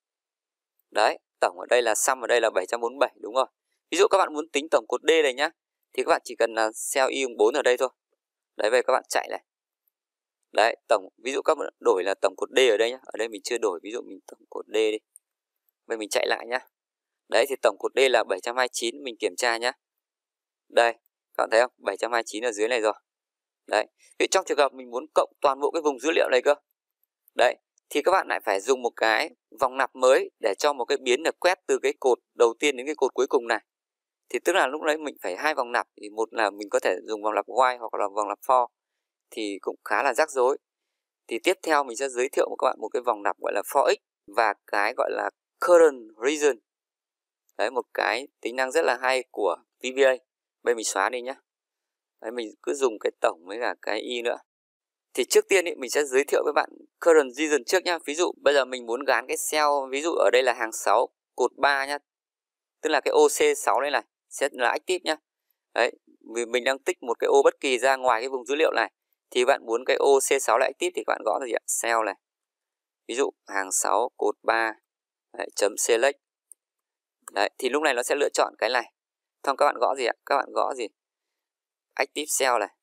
Đấy, tổng ở đây là sum ở đây là bảy trăm bốn mươi bảy, đúng rồi. Ví dụ các bạn muốn tính tổng cột D này nhá, thì các bạn chỉ cần là cell y bằng bốn ở đây thôi. Đấy, bây giờ các bạn chạy này. Đấy, tổng, ví dụ các bạn đổi là tổng cột D ở đây nhá. Ở đây mình chưa đổi, ví dụ mình tổng cột D đi. Bây giờ mình chạy lại nhá. Đấy, thì tổng cột D là bảy trăm hai mươi chín, mình kiểm tra nhá. Đây, các bạn thấy không? bảy trăm hai mươi chín ở dưới này rồi. Đấy, thì trong trường hợp mình muốn cộng toàn bộ cái vùng dữ liệu này cơ. Đấy, thì các bạn lại phải dùng một cái vòng lặp mới để cho một cái biến được quét từ cái cột đầu tiên đến cái cột cuối cùng này. Thì tức là lúc đấy mình phải hai vòng lặp, thì một là mình có thể dùng vòng lặp while hoặc là vòng lặp for, thì cũng khá là rắc rối. Thì tiếp theo mình sẽ giới thiệu với các bạn một cái vòng lặp gọi là for x và cái gọi là current region. Đấy, một cái tính năng rất là hay của vê bê a. Bây giờ mình xóa đi nhé. Đấy, mình cứ dùng cái tổng với cả cái y nữa. Thì trước tiên ý, mình sẽ giới thiệu với bạn current region trước nhá. Ví dụ bây giờ mình muốn gán cái cell, ví dụ ở đây là hàng sáu, cột ba nhá. Tức là cái ô xê sáu đây này sẽ là active nhá. Đấy, vì mình đang tích một cái ô bất kỳ ra ngoài cái vùng dữ liệu này, thì bạn muốn cái ô C sáu là active thì các bạn gõ là gì ạ? Cell này. Ví dụ hàng sáu cột ba đấy, chấm select. Đấy, thì lúc này nó sẽ lựa chọn cái này. Xong các bạn gõ gì ạ? Các bạn gõ gì? Active cell này.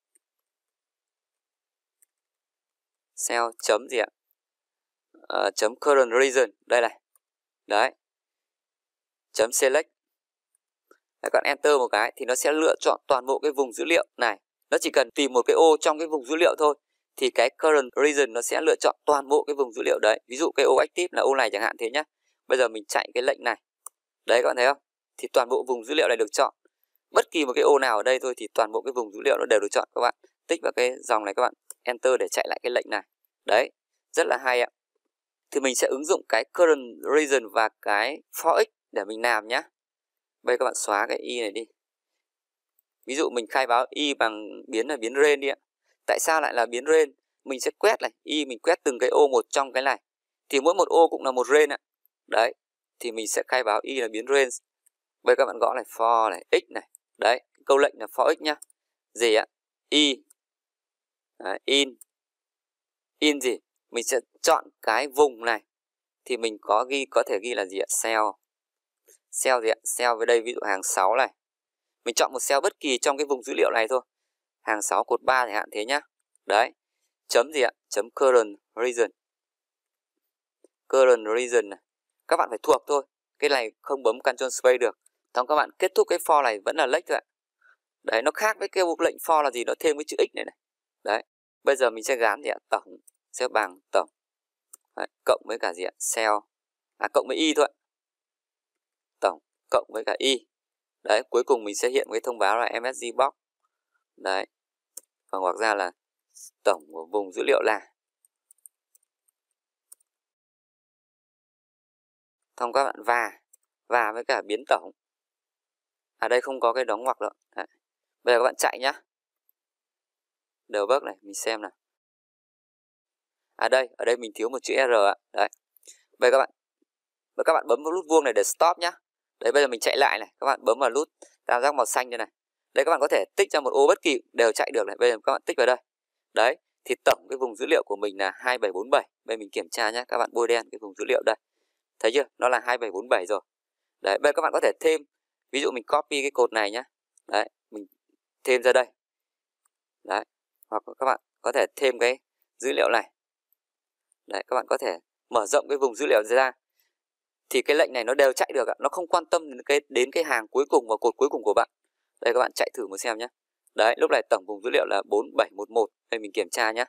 Cell chấm gì ạ? Uh, chấm current region. Đây này. Đấy. Chấm select. Đấy, các bạn enter một cái thì nó sẽ lựa chọn toàn bộ cái vùng dữ liệu này. Nó chỉ cần tìm một cái ô trong cái vùng dữ liệu thôi thì cái current region nó sẽ lựa chọn toàn bộ cái vùng dữ liệu đấy. Ví dụ cái ô active là ô này chẳng hạn thế nhá. Bây giờ mình chạy cái lệnh này. Đấy các bạn thấy không? Thì toàn bộ vùng dữ liệu này được chọn. Bất kỳ một cái ô nào ở đây thôi thì toàn bộ cái vùng dữ liệu nó đều được chọn các bạn. Tích vào cái dòng này các bạn enter để chạy lại cái lệnh này. Đấy, rất là hay ạ. Thì mình sẽ ứng dụng cái current region và cái for each để mình làm nhá. Bây giờ các bạn xóa cái y này đi. Ví dụ mình khai báo y bằng biến là biến range đi ạ. Tại sao lại là biến range? Mình sẽ quét này, y mình quét từng cái ô một trong cái này. Thì mỗi một ô cũng là một range ạ. Đấy, thì mình sẽ khai báo y là biến range. Bây giờ các bạn gõ này for này, x này. Đấy, câu lệnh là for x nhá. Gì ạ? Y. Đấy, in. In gì? Mình sẽ chọn cái vùng này. Thì mình có ghi có thể ghi là gì ạ? Cell. Cell gì ạ? Cell với đây ví dụ hàng sáu này. Mình chọn một cell bất kỳ trong cái vùng dữ liệu này thôi. Hàng sáu cột ba chẳng hạn thế nhá. Đấy. Chấm gì ạ? Chấm current region. Current region này. Các bạn phải thuộc thôi. Cái này không bấm Control Space được. Xong các bạn kết thúc cái for này vẫn là lệch thôi ạ. Đấy, nó khác với cái lệnh for là gì? Nó thêm cái chữ x này này. Đấy. Bây giờ mình sẽ gán gì ạ? Tổng sẽ bằng tổng. Đấy, cộng với cả gì ạ? Cell. À, cộng với y thôi ạ. Tổng cộng với cả y. Đấy, cuối cùng mình sẽ hiện một cái thông báo là em ét giê box. Đấy. Và hoặc ra là tổng của vùng dữ liệu là. Xong các bạn và và với cả biến tổng. À đây không có cái đóng ngoặc đâu. Đấy. Bây giờ các bạn chạy nhá. Đầu bước này, mình xem nào. À đây, ở đây mình thiếu một chữ R ạ. Đấy. Bây giờ các bạn và các bạn bấm vào nút vuông này để stop nhá. Đấy, bây giờ mình chạy lại này, các bạn bấm vào nút tam giác màu xanh đây này. Đây các bạn có thể tích ra một ô bất kỳ đều chạy được này. Bây giờ các bạn tích vào đây. Đấy, thì tổng cái vùng dữ liệu của mình là hai bảy bốn bảy. Bây giờ mình kiểm tra nhá, các bạn bôi đen cái vùng dữ liệu đây. Thấy chưa? Nó là hai bảy bốn bảy rồi. Đấy, bây giờ các bạn có thể thêm, ví dụ mình copy cái cột này nhá. Đấy, mình thêm ra đây. Đấy, hoặc các bạn có thể thêm cái dữ liệu này. Đấy, các bạn có thể mở rộng cái vùng dữ liệu ra. Thì cái lệnh này nó đều chạy được ạ. Nó không quan tâm đến cái đến cái hàng cuối cùng và cột cuối cùng của bạn. Đây các bạn chạy thử một xem nhé. Đấy, lúc này tổng vùng dữ liệu là bốn bảy một một. Đây mình kiểm tra nhé.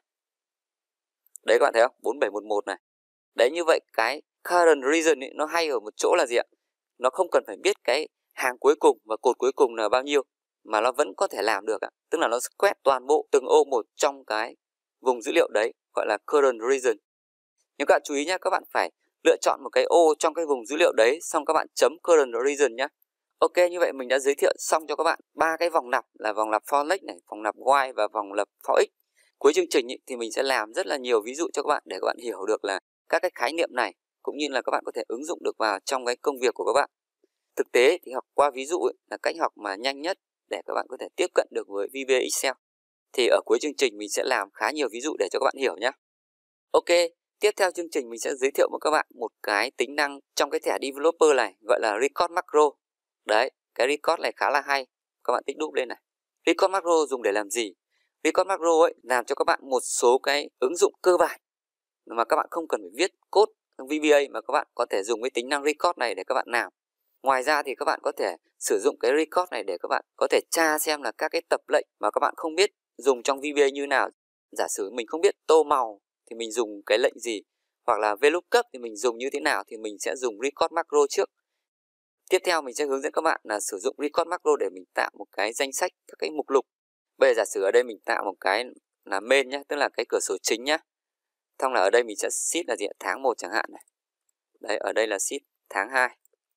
Đấy các bạn thấy không? bốn bảy một một này. Đấy, như vậy cái current region ấy, nó hay ở một chỗ là gì ạ? Nó không cần phải biết cái hàng cuối cùng và cột cuối cùng là bao nhiêu, mà nó vẫn có thể làm được ạ. Tức là nó quét toàn bộ từng ô một trong cái vùng dữ liệu đấy, gọi là current region. Nhưng các bạn chú ý nhé, các bạn phải lựa chọn một cái ô trong cái vùng dữ liệu đấy, xong các bạn chấm current region nhé. Ok, như vậy mình đã giới thiệu xong cho các bạn ba cái vòng lặp là vòng lặp for lệch này, vòng lặp while và vòng lặp for x. Cuối chương trình ý, thì mình sẽ làm rất là nhiều ví dụ cho các bạn để các bạn hiểu được là các cái khái niệm này, cũng như là các bạn có thể ứng dụng được vào trong cái công việc của các bạn. Thực tế thì học qua ví dụ ý, là cách học mà nhanh nhất để các bạn có thể tiếp cận được với vê bê Excel. Thì ở cuối chương trình mình sẽ làm khá nhiều ví dụ để cho các bạn hiểu nhé. Ok, tiếp theo chương trình mình sẽ giới thiệu với các bạn một cái tính năng trong cái thẻ developer này gọi là record macro. Đấy, cái record này khá là hay. Các bạn tích đúp lên này. Record macro dùng để làm gì? Record macro ấy làm cho các bạn một số cái ứng dụng cơ bản mà các bạn không cần phải viết code trong vê bê A, mà các bạn có thể dùng cái tính năng record này để các bạn làm. Ngoài ra thì các bạn có thể sử dụng cái record này để các bạn có thể tra xem là các cái tập lệnh mà các bạn không biết dùng trong vê bê A như nào. Giả sử mình không biết tô màu thì mình dùng cái lệnh gì, hoặc là vlookup thì mình dùng như thế nào, thì mình sẽ dùng record macro trước. Tiếp theo mình sẽ hướng dẫn các bạn là sử dụng record macro để mình tạo một cái danh sách các cái mục lục. Bây giờ giả sử ở đây mình tạo một cái là main nhé, tức là cái cửa sổ chính nhé. Xong là ở đây mình sẽ sheet là gì ạ? Tháng một chẳng hạn này. Đấy, ở đây là sheet tháng hai.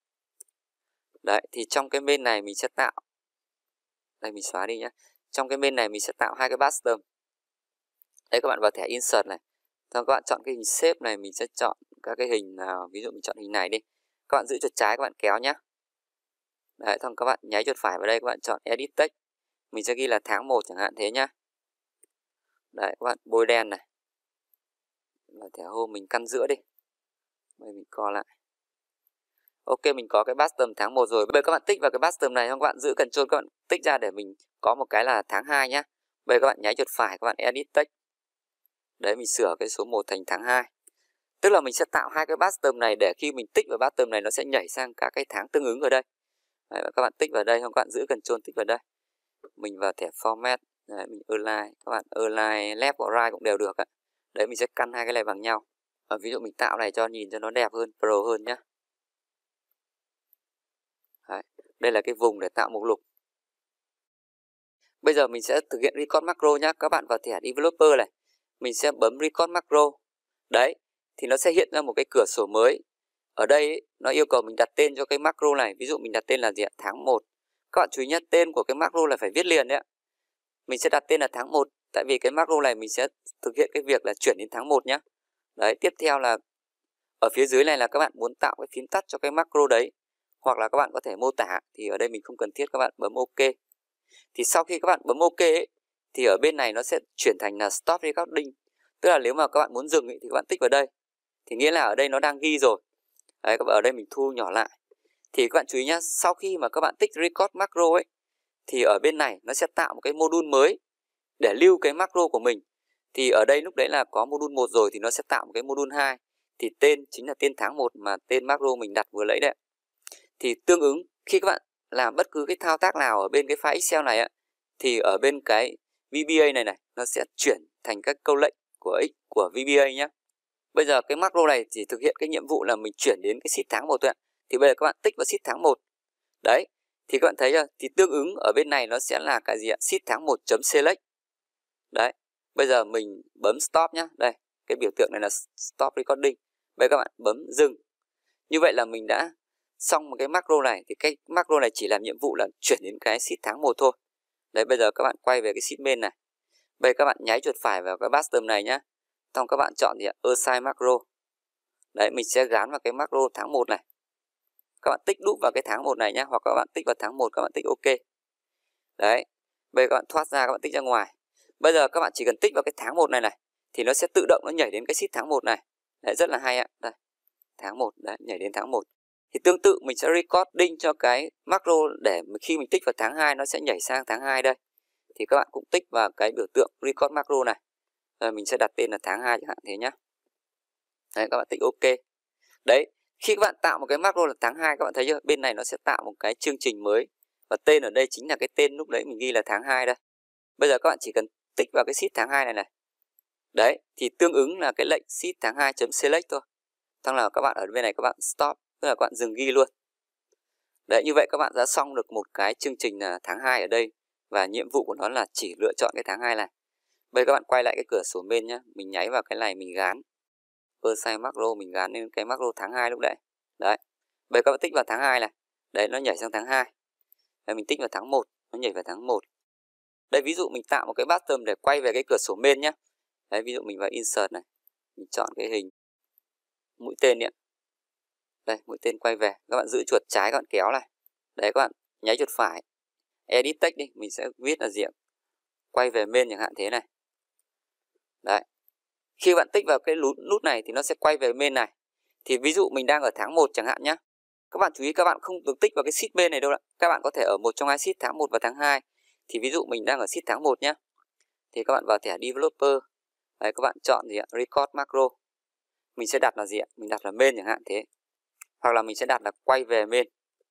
Đấy, thì trong cái main này mình sẽ tạo, đây mình xóa đi nhé. Trong cái main này mình sẽ tạo hai cái custom. Đấy, các bạn vào thẻ insert này. Xong các bạn chọn cái hình shape này, mình sẽ chọn các cái hình nào, ví dụ mình chọn hình này đi. Các bạn giữ chuột trái, các bạn kéo nhé. Đấy, xong các bạn nháy chuột phải vào đây, các bạn chọn edit text. Mình sẽ ghi là tháng một chẳng hạn thế nhá. Đấy các bạn, bôi đen này. Và thẻ hôm mình căn giữa đi. Đây mình co lại. Ok, mình có cái bottom tháng một rồi. Bây giờ các bạn tích vào cái bottom này, các bạn giữ Ctrl, các bạn tích ra để mình có một cái là tháng hai nhá. Bây giờ các bạn nháy chuột phải, các bạn edit text. Đấy, mình sửa cái số một thành tháng hai. Tức là mình sẽ tạo hai cái bottom này để khi mình tích vào bottom này nó sẽ nhảy sang các cái tháng tương ứng ở đây. Đấy, các bạn tích vào đây, không các bạn giữ Ctrl tích vào đây. Mình vào thẻ format, đấy, mình align, các bạn align left và right cũng đều được ạ. Đấy, mình sẽ căn hai cái này bằng nhau. Ở ví dụ mình tạo này cho nhìn cho nó đẹp hơn, pro hơn nhá. Đấy, đây là cái vùng để tạo mục lục. Bây giờ mình sẽ thực hiện record macro nhá. Các bạn vào thẻ developer này, mình sẽ bấm record macro. Đấy, thì nó sẽ hiện ra một cái cửa sổ mới. Ở đây ấy, nó yêu cầu mình đặt tên cho cái macro này. Ví dụ mình đặt tên là gì ạ? Tháng một. Các bạn chú ý nhé, tên của cái macro là phải viết liền đấy ạ. Mình sẽ đặt tên là tháng một. Tại vì cái macro này mình sẽ thực hiện cái việc là chuyển đến tháng một nhé. Đấy, tiếp theo là ở phía dưới này là các bạn muốn tạo cái phím tắt cho cái macro đấy. Hoặc là các bạn có thể mô tả. Thì ở đây mình không cần thiết, các bạn bấm OK. Thì sau khi các bạn bấm OK ấy, thì ở bên này nó sẽ chuyển thành là Stop Recording. Tức là nếu mà các bạn muốn dừng ấy, thì các bạn tích vào đây. Thì nghĩa là ở đây nó đang ghi rồi. Đấy, ở đây mình thu nhỏ lại. Thì các bạn chú ý nhé, sau khi mà các bạn tích record macro ấy, thì ở bên này nó sẽ tạo một cái module mới để lưu cái macro của mình. Thì ở đây lúc đấy là có module một rồi thì nó sẽ tạo một cái module hai. Thì tên chính là tên tháng một mà tên macro mình đặt vừa lấy đấy. Thì tương ứng khi các bạn làm bất cứ cái thao tác nào ở bên cái file Excel này á, thì ở bên cái vê bê a này này nó sẽ chuyển thành các câu lệnh của X của vê bê a nhé. Bây giờ cái macro này chỉ thực hiện cái nhiệm vụ là mình chuyển đến cái sheet tháng một thôi ạ. Thì bây giờ các bạn tích vào sheet tháng một. Đấy, thì các bạn thấy chưa? Thì tương ứng ở bên này nó sẽ là cái gì ạ? Sheet tháng một.select. Đấy, bây giờ mình bấm stop nhá. Đây, cái biểu tượng này là stop recording. Bây giờ các bạn bấm dừng. Như vậy là mình đã xong một cái macro này. Thì cái macro này chỉ làm nhiệm vụ là chuyển đến cái sheet tháng một thôi. Đấy, bây giờ các bạn quay về cái sheet main này. Bây giờ các bạn nháy chuột phải vào cái bottom này nhá. Xong các bạn chọn gì ạ? Assign macro. Đấy, mình sẽ gắn vào cái macro tháng một này. Các bạn tích đúp vào cái tháng một này nhé. Hoặc các bạn tích vào tháng một, các bạn tích OK. Đấy, bây giờ các bạn thoát ra, các bạn tích ra ngoài. Bây giờ các bạn chỉ cần tích vào cái tháng một này này. Thì nó sẽ tự động nó nhảy đến cái sheet tháng một này. Đấy, rất là hay ạ. Đây, tháng một, đấy, nhảy đến tháng một. Thì tương tự mình sẽ recording cho cái macro để khi mình tích vào tháng hai nó sẽ nhảy sang tháng hai đây. Thì các bạn cũng tích vào cái biểu tượng record macro này. Rồi mình sẽ đặt tên là tháng hai chẳng hạn thế nhá. Đấy, các bạn tích OK. Đấy, khi các bạn tạo một cái macro là tháng hai, các bạn thấy chưa? Bên này nó sẽ tạo một cái chương trình mới. Và tên ở đây chính là cái tên lúc đấy mình ghi là tháng hai đây. Bây giờ các bạn chỉ cần tích vào cái sheet tháng hai này này. Đấy, thì tương ứng là cái lệnh sheet tháng hai.select thôi. Thằng nào các bạn ở bên này các bạn stop, tức là các bạn dừng ghi luôn. Đấy, như vậy các bạn đã xong được một cái chương trình là tháng hai ở đây. Và nhiệm vụ của nó là chỉ lựa chọn cái tháng hai này. Bây giờ các bạn quay lại cái cửa sổ bên nhá. Mình nháy vào cái này mình gán. Assign macro mình gắn lên cái macro tháng hai lúc đấy. Đấy. Bây giờ các bạn tích vào tháng hai này. Đấy, nó nhảy sang tháng hai. Đây, mình tích vào tháng một, nó nhảy vào tháng một. Đây, ví dụ mình tạo một cái bottom để quay về cái cửa sổ main nhé. Đấy, ví dụ mình vào insert này. Mình chọn cái hình mũi tên điện. Đây, mũi tên quay về. Các bạn giữ chuột trái, các bạn kéo này. Đấy, các bạn nháy chuột phải. Edit text đi. Mình sẽ viết là gì ạ? Quay về main chẳng hạn thế này. Đấy. Khi bạn tích vào cái nút này thì nó sẽ quay về main này. Thì ví dụ mình đang ở tháng một chẳng hạn nhé. Các bạn chú ý các bạn không được tích vào cái sheet main này đâu ạ. Các bạn có thể ở một trong hai sheet tháng một và tháng hai. Thì ví dụ mình đang ở sheet tháng một nhé. Thì các bạn vào thẻ developer. Đấy, các bạn chọn gì ạ? Record macro. Mình sẽ đặt là gì ạ? Mình đặt là main chẳng hạn thế. Hoặc là mình sẽ đặt là quay về main.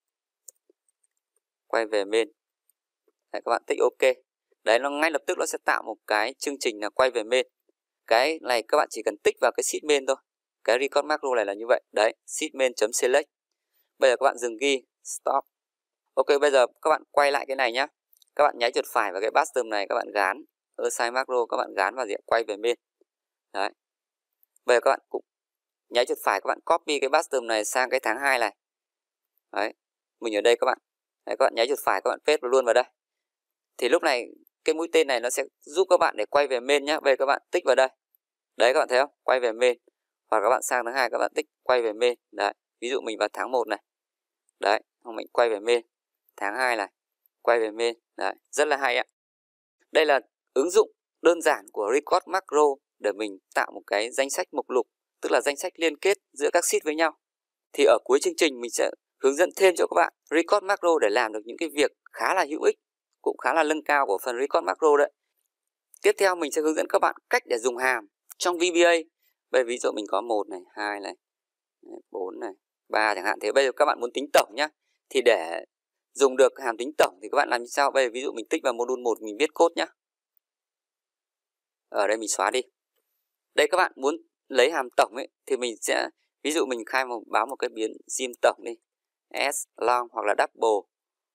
Quay về main. Đấy, các bạn tích OK. Đấy, nó ngay lập tức nó sẽ tạo một cái chương trình là quay về main. Cái này các bạn chỉ cần tích vào cái sheet main thôi. Cái record macro này là như vậy. Đấy, sheet main.select. Bây giờ các bạn dừng ghi, stop. Ok, bây giờ các bạn quay lại cái này nhá. Các bạn nháy chuột phải vào cái bottom này, các bạn gán assign macro, các bạn gán vào diện quay về main. Đấy. Bây giờ các bạn cũng nháy chuột phải, các bạn copy cái bottom này sang cái tháng hai này. Đấy. Mình ở đây các bạn. Đấy, các bạn nháy chuột phải, các bạn paste luôn vào đây. Thì lúc này cái mũi tên này nó sẽ giúp các bạn để quay về main nhá. Bây giờ các bạn tích vào đây. Đấy, các bạn thấy không? Quay về main. Hoặc các bạn sang tháng hai các bạn tích quay về main. Đấy. Ví dụ mình vào tháng một này. Đấy, mình quay về main. Tháng hai này, quay về main. Đấy, rất là hay ạ. Đây là ứng dụng đơn giản của Record Macro để mình tạo một cái danh sách mục lục, tức là danh sách liên kết giữa các sheet với nhau. Thì ở cuối chương trình mình sẽ hướng dẫn thêm cho các bạn Record Macro để làm được những cái việc khá là hữu ích, cũng khá là nâng cao của phần Record Macro đấy. Tiếp theo mình sẽ hướng dẫn các bạn cách để dùng hàm trong vê bê a. Bây giờ ví dụ mình có một này, hai này, bốn này, ba chẳng hạn. Thế bây giờ các bạn muốn tính tổng nhá. Thì để dùng được hàm tính tổng thì các bạn làm như sau. Bây giờ ví dụ mình tích vào module một, mình viết code nhá. Ở đây mình xóa đi. Đây các bạn muốn lấy hàm tổng ấy thì mình sẽ, ví dụ mình khai một báo một cái biến sim tổng đi, s long hoặc là double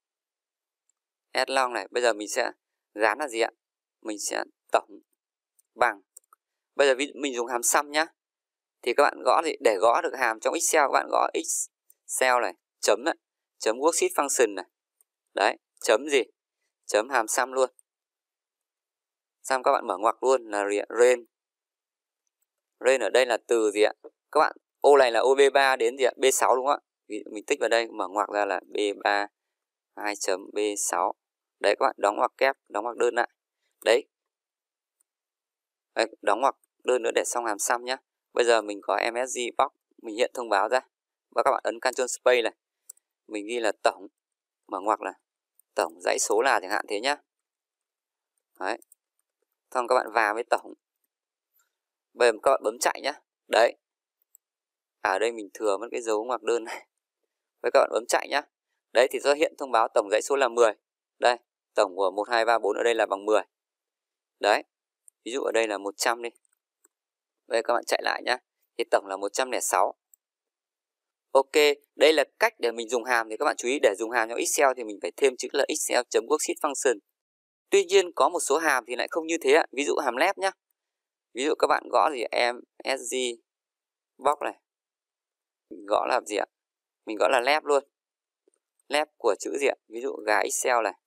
s long này. Bây giờ mình sẽ gán là gì ạ? Mình sẽ tổng bằng, bây giờ ví dụ mình dùng hàm sum nhá, thì các bạn gõ thì để gõ được hàm trong Excel các bạn gõ Excel này, chấm này, chấm worksheet function này. Đấy, chấm gì? Chấm hàm sum luôn. Xong các bạn mở ngoặc luôn là range. Range ở đây là từ gì ạ? Các bạn ô này là ô bê ba đến gì ạ? bê sáu đúng không ạ? Ví dụ mình tích vào đây, mở ngoặc ra là bê ba hai chấm bê sáu. Đấy các bạn đóng ngoặc kép, đóng ngoặc đơn lại. Đấy. Đấy, đóng ngoặc đơn nữa để xong hàm sum nhá. Bây giờ mình có em ét giê box, mình hiện thông báo ra. Và các bạn ấn Ctrl Space này. Mình ghi là tổng, mở ngoặc là tổng dãy số là chẳng hạn thế nhá. Đấy. Xong các bạn vào với tổng. Bây giờ các bạn bấm chạy nhá. Đấy. À, ở đây mình thừa mất cái dấu ngoặc đơn này. Với các bạn bấm chạy nhá. Đấy thì do hiện thông báo tổng dãy số là mười. Đây, tổng của một, hai, ba, bốn ở đây là bằng mười. Đấy. Ví dụ ở đây là một trăm đi. Đây các bạn chạy lại nhá. Thì tổng là một trăm lẻ sáu. Ok, đây là cách để mình dùng hàm. Thì các bạn chú ý để dùng hàm trong Excel thì mình phải thêm chữ là Excel.worksheet function. Tuy nhiên có một số hàm thì lại không như thế ạ. Ví dụ hàm left nhá. Ví dụ các bạn gõ gì em ét giê box này. Mình gõ là gì ạ? Mình gõ là left luôn. Left của chữ gì ạ? Ví dụ gà Excel này.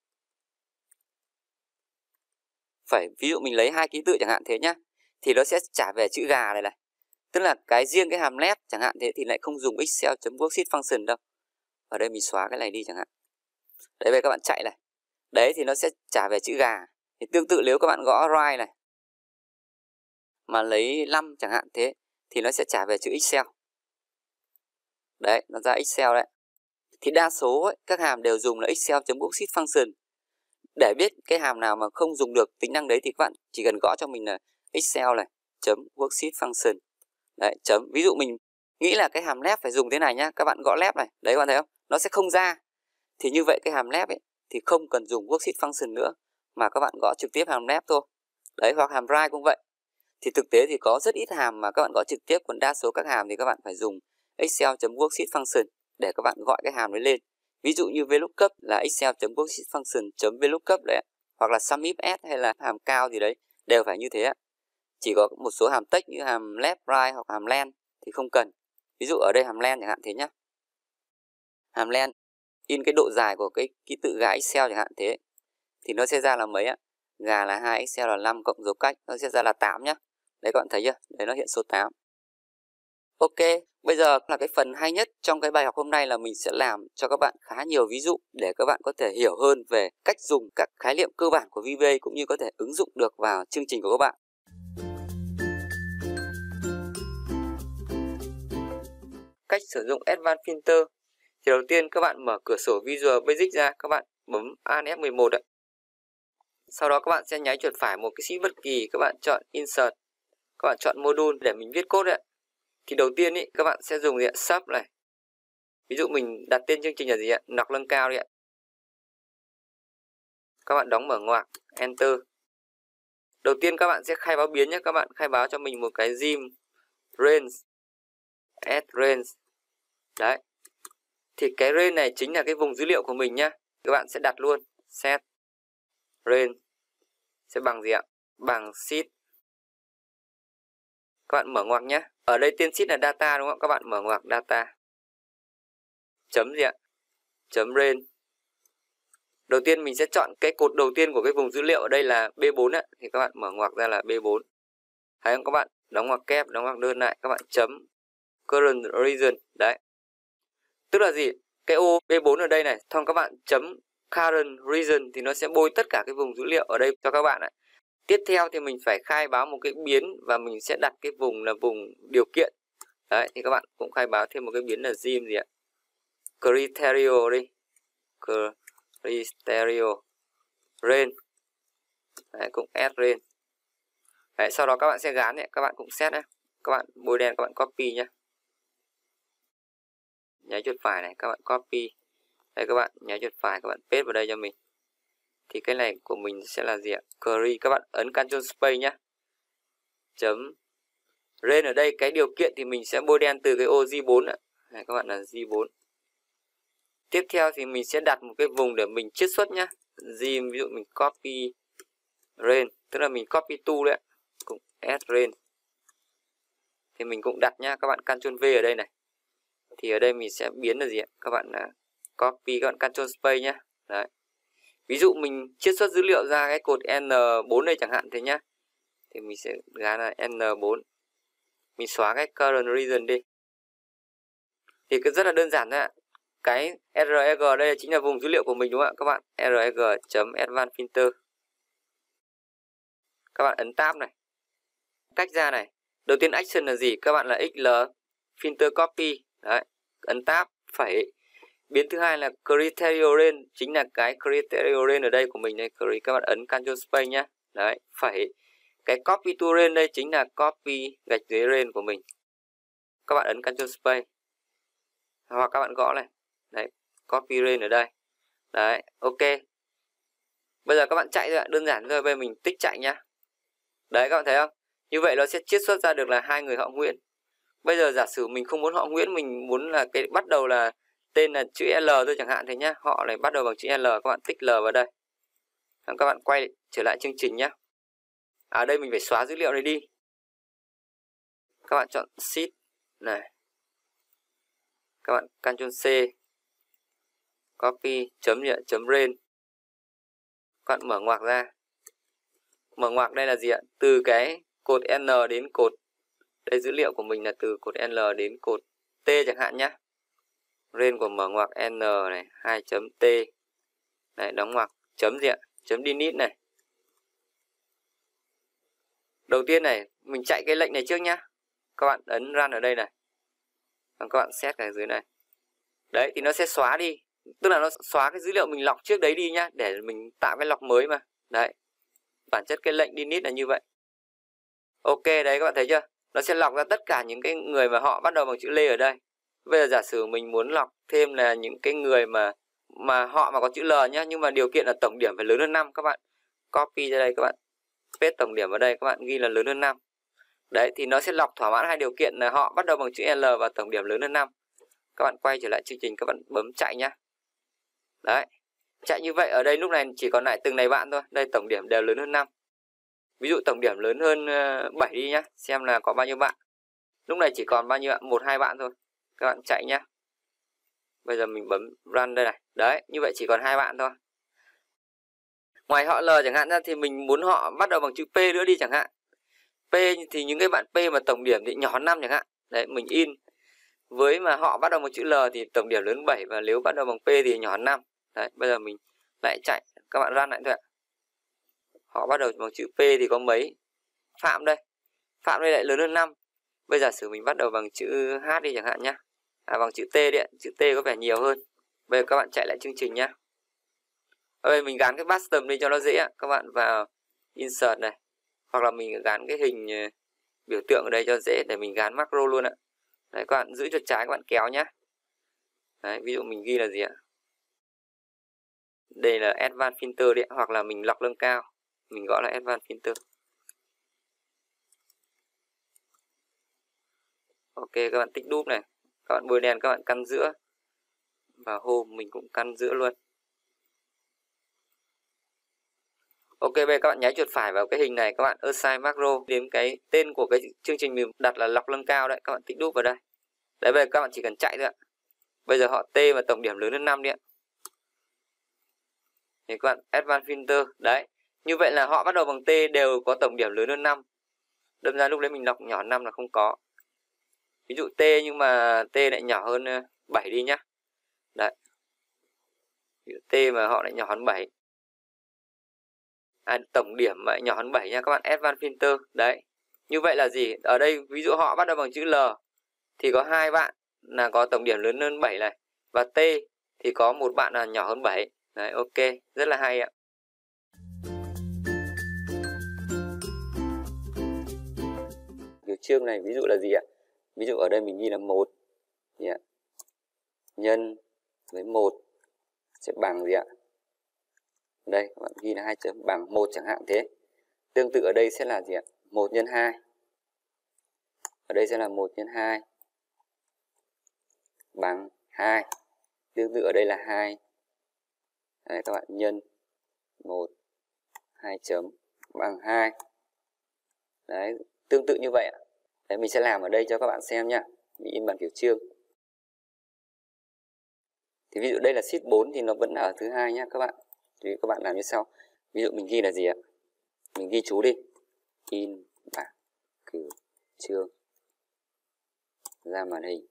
Phải ví dụ mình lấy hai ký tự chẳng hạn thế nhá. Thì nó sẽ trả về chữ gà này này. Tức là cái riêng cái hàm left chẳng hạn thế thì lại không dùng Excel.worksheet function đâu. Ở đây mình xóa cái này đi chẳng hạn. Đấy, bây các bạn chạy này. Đấy thì nó sẽ trả về chữ gà. Thì tương tự nếu các bạn gõ right này mà lấy năm chẳng hạn thế thì nó sẽ trả về chữ Excel. Đấy, nó ra Excel đấy. Thì đa số ấy, các hàm đều dùng là Excel.worksheet function. Để biết cái hàm nào mà không dùng được tính năng đấy thì các bạn chỉ cần gõ cho mình là Excel này, chấm worksheet function. Đấy, chấm. Ví dụ mình nghĩ là cái hàm left phải dùng thế này nhá, các bạn gõ left này. Đấy các bạn thấy không? Nó sẽ không ra. Thì như vậy cái hàm left ấy thì không cần dùng worksheet function nữa mà các bạn gõ trực tiếp hàm left thôi. Đấy, hoặc hàm right cũng vậy. Thì thực tế thì có rất ít hàm mà các bạn gõ trực tiếp, còn đa số các hàm thì các bạn phải dùng Excel.worksheet function để các bạn gọi cái hàm đấy lên. Ví dụ như vlookup là Excel.worksheet function chấm vlookup đấy, hoặc là sumifs hay là hàm cao gì đấy đều phải như thế ạ. Chỉ có một số hàm text như hàm left, right hoặc hàm len thì không cần. Ví dụ ở đây hàm len chẳng hạn thế nhá. Hàm len in cái độ dài của cái ký tự gà Excel chẳng hạn thế thì nó sẽ ra là mấy ạ? Gà là hai, Excel là năm cộng dấu cách, nó sẽ ra là tám nhá. Đấy các bạn thấy chưa? Đấy nó hiện số tám. Ok, bây giờ là cái phần hay nhất trong cái bài học hôm nay là mình sẽ làm cho các bạn khá nhiều ví dụ để các bạn có thể hiểu hơn về cách dùng các khái niệm cơ bản của vê bê a cũng như có thể ứng dụng được vào chương trình của các bạn. Cách sử dụng Advanced Filter. Thì đầu tiên các bạn mở cửa sổ Visual Basic ra, các bạn bấm Alt F mười một đấy. Sau đó các bạn sẽ nháy chuột phải một cái sheet bất kỳ, các bạn chọn Insert, các bạn chọn Module để mình viết code đấy. Thì đầu tiên ý, các bạn sẽ dùng gì ạ? Sub này. Ví dụ mình đặt tên chương trình là gì ạ? Nọc nâng cao đi ạ. Các bạn đóng mở ngoặc, Enter. Đầu tiên các bạn sẽ khai báo biến nhé. Các bạn khai báo cho mình một cái dim range, add range. Đấy. Thì cái range này chính là cái vùng dữ liệu của mình nhá. Các bạn sẽ đặt luôn set range sẽ bằng gì ạ? Bằng sheet. Các bạn mở ngoặc nhé. Ở đây tên sheet là data đúng không? Các bạn mở ngoặc data. Chấm gì ạ? Chấm range. Đầu tiên mình sẽ chọn cái cột đầu tiên của cái vùng dữ liệu ở đây là B bốn ạ. Thì các bạn mở ngoặc ra là B bốn. Thấy không các bạn? Đóng ngoặc kép, đóng ngoặc đơn lại. Các bạn chấm current region. Đấy. Tức là gì? Cái ô B bốn ở đây này. Xong các bạn chấm current region thì nó sẽ bôi tất cả cái vùng dữ liệu ở đây cho các bạn ạ. Tiếp theo thì mình phải khai báo một cái biến và mình sẽ đặt cái vùng là vùng điều kiện. Đấy, thì các bạn cũng khai báo thêm một cái biến là gym gì ạ? Criteria đi. Criteria range. Đấy, cũng add range. Đấy, sau đó các bạn sẽ gán nhé, các bạn cũng set nhé. Các bạn bôi đen các bạn copy nhé. Nháy chuột phải này, các bạn copy. Đây các bạn nháy chuột phải các bạn paste vào đây cho mình. Thì cái này của mình sẽ là gì ạ? Query, các bạn ấn Ctrl Space nhé. Chấm range ở đây cái điều kiện thì mình sẽ bôi đen từ cái ô G bốn ạ. Này các bạn là G bốn. Tiếp theo thì mình sẽ đặt một cái vùng để mình chiết xuất nhá. Gym ví dụ mình copy range, tức là mình copy to đấy, cũng add range. Thì mình cũng đặt nhá, các bạn Ctrl V ở đây này. Thì ở đây mình sẽ biến là gì ạ? Các bạn là copy, các bạn Ctrl Space nhá. Đấy. Ví dụ mình chiết xuất dữ liệu ra cái cột N bốn đây chẳng hạn thế nhá. Thì mình sẽ gán là N bốn. Mình xóa cái current region đi. Thì cứ rất là đơn giản thôi ạ. Cái reg đây chính là vùng dữ liệu của mình đúng không ạ các bạn? reg.advanced filter. Các bạn ấn tab này. Cách ra này. Đầu tiên action là gì? Các bạn là xl filter copy. Đấy, ấn tab phẩy. Biến thứ hai là criteria range, chính là cái criteria range ở đây của mình đây, các bạn ấn Ctrl Space nhá. Đấy, phẩy. Cái copy to range đây chính là copy gạch dưới range của mình. Các bạn ấn Ctrl Space. Hoặc các bạn gõ này. Đấy, copy range ở đây. Đấy, ok. Bây giờ các bạn chạy thôi ạ, đơn giản thôi, bây giờ mình tích chạy nhá. Đấy các bạn thấy không? Như vậy nó sẽ chiết xuất ra được là hai người họ Nguyễn. Bây giờ giả sử mình không muốn họ Nguyễn, mình muốn là cái bắt đầu là tên là chữ L thôi chẳng hạn thế nhá. Họ này bắt đầu bằng chữ L, các bạn tích L vào đây. Các bạn quay trở lại chương trình nhá. Ở đây mình phải xóa dữ liệu này đi. Các bạn chọn Shift này. Các bạn Ctrl C. Copy chấm gì ạ? Chấm range. Các bạn mở ngoặc ra. Mở ngoặc đây là gì ạ? Từ cái cột N đến cột, đây dữ liệu của mình là từ cột L đến cột T chẳng hạn nhá. Range của mở ngoặc N này, hai chấm T. Này, đóng ngoặc, chấm gì ạ? Chấm delete này. Đầu tiên này, mình chạy cái lệnh này trước nhá. Các bạn ấn run ở đây này. Và các bạn set ở dưới này. Đấy, thì nó sẽ xóa đi. Tức là nó xóa cái dữ liệu mình lọc trước đấy đi nhá. Để mình tạo cái lọc mới mà. Đấy. Bản chất cái lệnh delete là như vậy. Ok, đấy các bạn thấy chưa? Nó sẽ lọc ra tất cả những cái người mà họ bắt đầu bằng chữ Lê ở đây. Bây giờ giả sử mình muốn lọc thêm là những cái người mà mà họ mà có chữ L nhá, nhưng mà điều kiện là tổng điểm phải lớn hơn năm, các bạn copy ra đây, các bạn paste tổng điểm vào đây, các bạn ghi là lớn hơn năm. Đấy, thì nó sẽ lọc thỏa mãn hai điều kiện là họ bắt đầu bằng chữ L và tổng điểm lớn hơn năm. Các bạn quay trở lại chương trình, các bạn bấm chạy nhá. Đấy. Chạy như vậy ở đây lúc này chỉ còn lại từng này bạn thôi. Đây tổng điểm đều lớn hơn năm. Ví dụ tổng điểm lớn hơn bảy đi nhá, xem là có bao nhiêu bạn. Lúc này chỉ còn bao nhiêu bạn? một hai bạn thôi. Các bạn chạy nhá. Bây giờ mình bấm run đây này. Đấy, như vậy chỉ còn hai bạn thôi. Ngoài họ L chẳng hạn ra thì mình muốn họ bắt đầu bằng chữ P nữa đi chẳng hạn. P thì những cái bạn P mà tổng điểm thì nhỏ hơn năm chẳng hạn. Đấy, mình in. Với mà họ bắt đầu bằng chữ L thì tổng điểm lớn bảy, và nếu bắt đầu bằng P thì nhỏ hơn năm. Đấy, bây giờ mình lại chạy, các bạn run lại thôi ạ. Họ bắt đầu bằng chữ P thì có mấy? Phạm đây. Phạm đây lại lớn hơn năm. Bây giờ sử mình bắt đầu bằng chữ H đi chẳng hạn nhá. À, bằng chữ T đi ạ. Chữ T có vẻ nhiều hơn. Bây giờ các bạn chạy lại chương trình nhá. Ở đây mình gắn cái custom đi cho nó dễ ạ. Các bạn vào insert này. Hoặc là mình gắn cái hình biểu tượng ở đây cho dễ để mình gắn macro luôn ạ. Đấy, các bạn giữ chuột trái, các bạn kéo nhá. Đấy, ví dụ mình ghi là gì ạ? Đây là Advanced Filter đấy, hoặc là mình lọc nâng cao. Mình gọi là Advanced Filter. Ok, các bạn tích đúp này. Các bạn bôi đèn, các bạn căn giữa. Và home mình cũng căn giữa luôn. Ok, bây giờ các bạn nháy chuột phải vào cái hình này, các bạn assign macro đến cái tên của cái chương trình mình đặt là lọc nâng cao đấy, các bạn tích đúp vào đây. Đấy, bây giờ các bạn chỉ cần chạy thôi ạ. Bây giờ họ T và tổng điểm lớn hơn năm đi ạ. Thì các bạn Advanced Filter, đấy. Như vậy là họ bắt đầu bằng T đều có tổng điểm lớn hơn năm. Đâm ra lúc đấy mình lọc nhỏ năm là không có. Ví dụ T nhưng mà T lại nhỏ hơn bảy đi nhá. Đấy. ví dụ T mà họ lại nhỏ hơn bảy. À, tổng điểm mà nhỏ hơn bảy nha các bạn, Advanced Filter. Đấy. Như vậy là gì? Ở đây ví dụ họ bắt đầu bằng chữ L thì có hai bạn là có tổng điểm lớn hơn bảy này, và T thì có một bạn là nhỏ hơn bảy. Đấy, ok, rất là hay ạ. Biểu chương này ví dụ là gì ạ? Ví dụ ở đây mình ghi là một nhân với một sẽ bằng gì ạ? Đây các bạn ghi là hai chấm bằng một chẳng hạn thế. Tương tự ở đây sẽ là gì ạ? một nhân hai. Ở đây sẽ là một nhân hai bằng hai. Tương tự ở đây là hai. Đấy các bạn, nhân một hai chấm bằng hai. Đấy, tương tự như vậy ạ. Đấy, mình sẽ làm ở đây cho các bạn xem nhá. Mình in bản biểu chương. Thì ví dụ đây là sheet bốn thì nó vẫn ở thứ hai nhá các bạn. Thì các bạn làm như sau. Ví dụ mình ghi là gì ạ? Mình ghi chú đi. In bản biểu chương ra màn hình.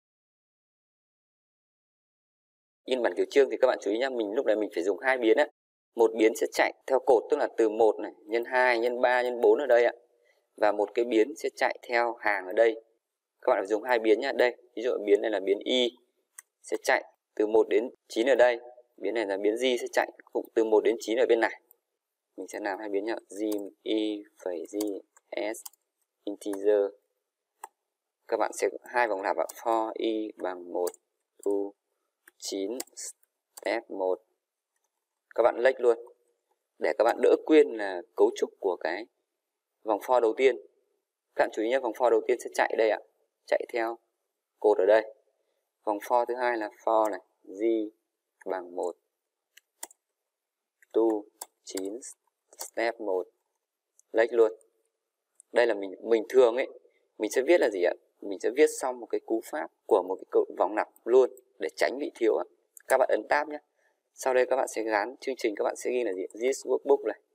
In bản biểu chương thì các bạn chú ý nhá, mình lúc này mình phải dùng hai biến á. Một biến sẽ chạy theo cột, tức là từ một này, nhân hai, nhân ba, nhân bốn ở đây ạ. Và một cái biến sẽ chạy theo hàng ở đây. Các bạn phải dùng hai biến nhá. Đây, ví dụ biến này là biến y sẽ chạy từ một đến chín ở đây. Biến này là biến g sẽ chạy cũng từ một đến chín ở bên này. Mình sẽ làm hai biến nhá. G y phẩy g s integer. Các bạn sẽ hai vòng lặp ạ. For y bằng một u chín step một. Các bạn lệch luôn để các bạn đỡ quên là cấu trúc của cái vòng for đầu tiên. Các bạn chú ý nhé, vòng for đầu tiên sẽ chạy đây ạ, chạy theo cột ở đây. Vòng for thứ hai là for này, g bằng một to chín step một. Lệch luôn. Đây là mình mình thường ấy, mình sẽ viết là gì ạ? Mình sẽ viết xong một cái cú pháp của một cái cột vòng lặp luôn để tránh bị thiếu ạ. Các bạn ấn tab nhé. Sau đây các bạn sẽ gắn chương trình, các bạn sẽ ghi là gì? This workbook này.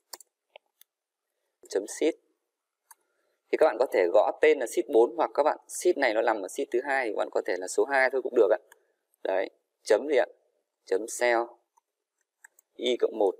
Chấm sheet. Thì các bạn có thể gõ tên là sheet bốn, hoặc các bạn sheet này nó nằm ở sheet thứ hai thì các bạn có thể là số hai thôi cũng được ạ. Đấy, chấm gì ạ? Chấm cell y cộng một.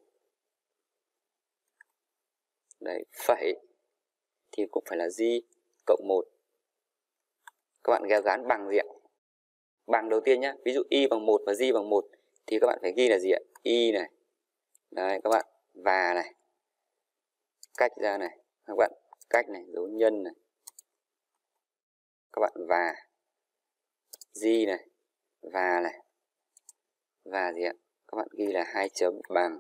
Đấy, phẩy thì cũng phải là g cộng một. Các bạn ghi gắn bằng gì ạ? Bằng đầu tiên nhé. Ví dụ y bằng một và g bằng một thì các bạn phải ghi là gì ạ? Y này. Đấy các bạn, và này. Cách ra này. Các bạn cách này, dấu nhân này. Các bạn và g này, và này. Và gì ạ? Các bạn ghi là hai chấm bằng.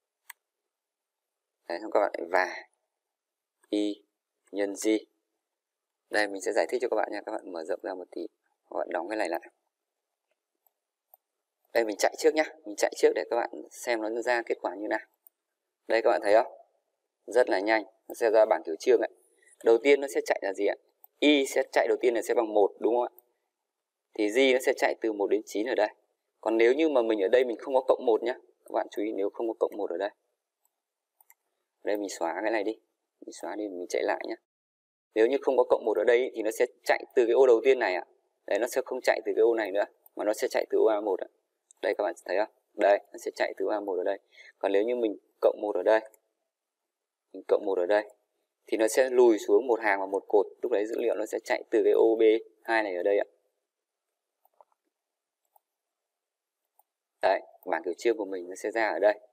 Đấy, xong các bạn lại và y nhân g. Đây mình sẽ giải thích cho các bạn nha. Các bạn mở rộng ra một tí. Các bạn đóng cái này lại. Đây mình chạy trước nhá. Mình chạy trước để các bạn xem nó ra kết quả như nào. Đây các bạn thấy không? Rất là nhanh. Nó sẽ ra bảng kiểu chương ạ. Đầu tiên nó sẽ chạy là gì ạ? Y sẽ chạy đầu tiên là sẽ bằng một đúng không ạ? Thì G nó sẽ chạy từ một đến chín ở đây. Còn nếu như mà mình ở đây mình không có cộng một nhá. Các bạn chú ý nếu không có cộng một ở đây. Đây mình xóa cái này đi. Mình xóa đi, mình chạy lại nhá. Nếu như không có cộng một ở đây thì nó sẽ chạy từ cái ô đầu tiên này ạ. Đấy, nó sẽ không chạy từ cái ô này nữa, mà nó sẽ chạy từ ô A một ạ. Đây các bạn thấy không? Đây, nó sẽ chạy từ ô A một ở đây. Còn nếu như mình cộng một ở đây, mình cộng một ở đây thì nó sẽ lùi xuống một hàng và một cột. Lúc đấy dữ liệu nó sẽ chạy từ cái ô B hai này ở đây ạ. Đấy, bảng kiểu chương của mình nó sẽ ra ở đây.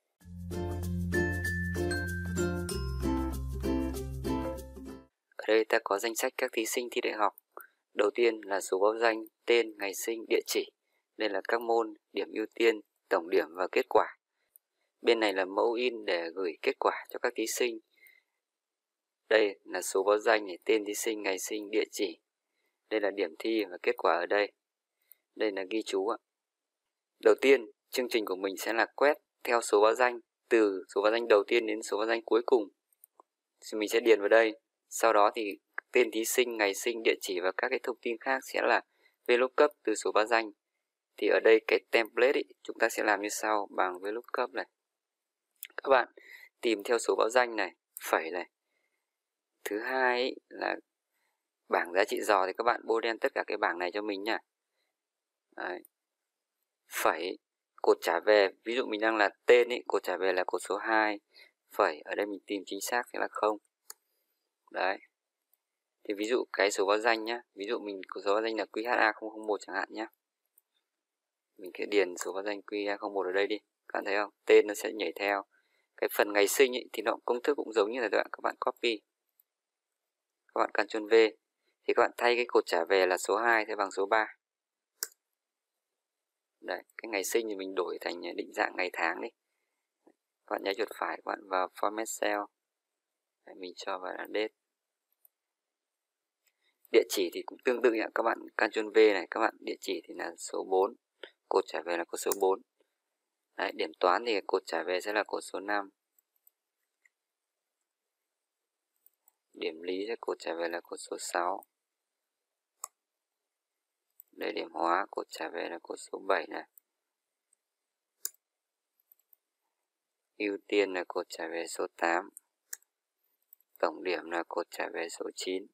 Ở đây ta có danh sách các thí sinh thi đại học. Đầu tiên là số báo danh, tên, ngày sinh, địa chỉ. Đây là các môn, điểm ưu tiên, tổng điểm và kết quả. Bên này là mẫu in để gửi kết quả cho các thí sinh. Đây là số báo danh, này, tên thí sinh, ngày sinh, địa chỉ. Đây là điểm thi và kết quả ở đây. Đây là ghi chú ạ. Đầu tiên, chương trình của mình sẽ là quét theo số báo danh, từ số báo danh đầu tiên đến số báo danh cuối cùng. Thì mình sẽ điền vào đây. Sau đó thì tên thí sinh, ngày sinh, địa chỉ và các cái thông tin khác sẽ là VLOOKUP từ số báo danh. Thì ở đây cái template ý, chúng ta sẽ làm như sau bằng VLOOKUP này. Các bạn tìm theo số báo danh này, phẩy này. Thứ hai ý, là bảng giá trị dò thì các bạn bôi đen tất cả cái bảng này cho mình nha. Đấy. Phẩy cột trả về, ví dụ mình đang là tên ấy, cột trả về là cột số hai phẩy, ở đây mình tìm chính xác sẽ là không. Đấy. Thì ví dụ cái số báo danh nhá, ví dụ mình có số báo danh là Q H A không không một chẳng hạn nhá. Mình cứ điền số báo danh Q H A không một ở đây đi. Các bạn thấy không? Tên nó sẽ nhảy theo. Cái phần ngày sinh ấy, thì nó công thức cũng giống như là các bạn, các bạn copy. Các bạn Ctrl V. Thì các bạn thay cái cột trả về là số hai thay bằng số ba. Đấy, cái ngày sinh thì mình đổi thành định dạng ngày tháng đi. Các bạn nhấn chuột phải, các bạn vào Format Cell. Đấy, mình cho vào là date. Địa chỉ thì cũng tương tự nhé. Các bạn Ctrl V này, các bạn địa chỉ thì là số bốn. Cột trả về là cột số bốn. Đấy, điểm toán thì cột trả về sẽ là cột số năm. Điểm lý sẽ cột trả về là cột số sáu. Đây điểm hóa, cột trả về là cột số bảy này. Ưu tiên là cột trả về số tám. Tổng điểm là cột trả về số chín.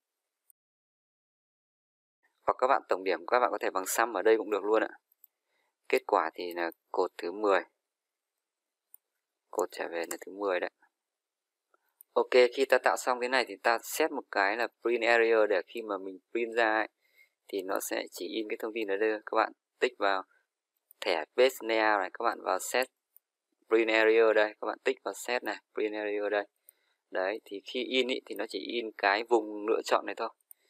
Hoặc các bạn tổng điểm các bạn có thể bằng sum ở đây cũng được luôn ạ. Kết quả thì là cột thứ mười. Cột trả về là thứ mười đấy. Ok, khi ta tạo xong thế này thì ta set một cái là print area để khi mà mình print ra ấy, thì nó sẽ chỉ in cái thông tin ở đây. Các bạn tích vào thẻ page layout này, các bạn vào set print area đây, các bạn tích vào set này, print area đây. Đấy, thì khi in ý, thì nó chỉ in cái vùng lựa chọn này thôi.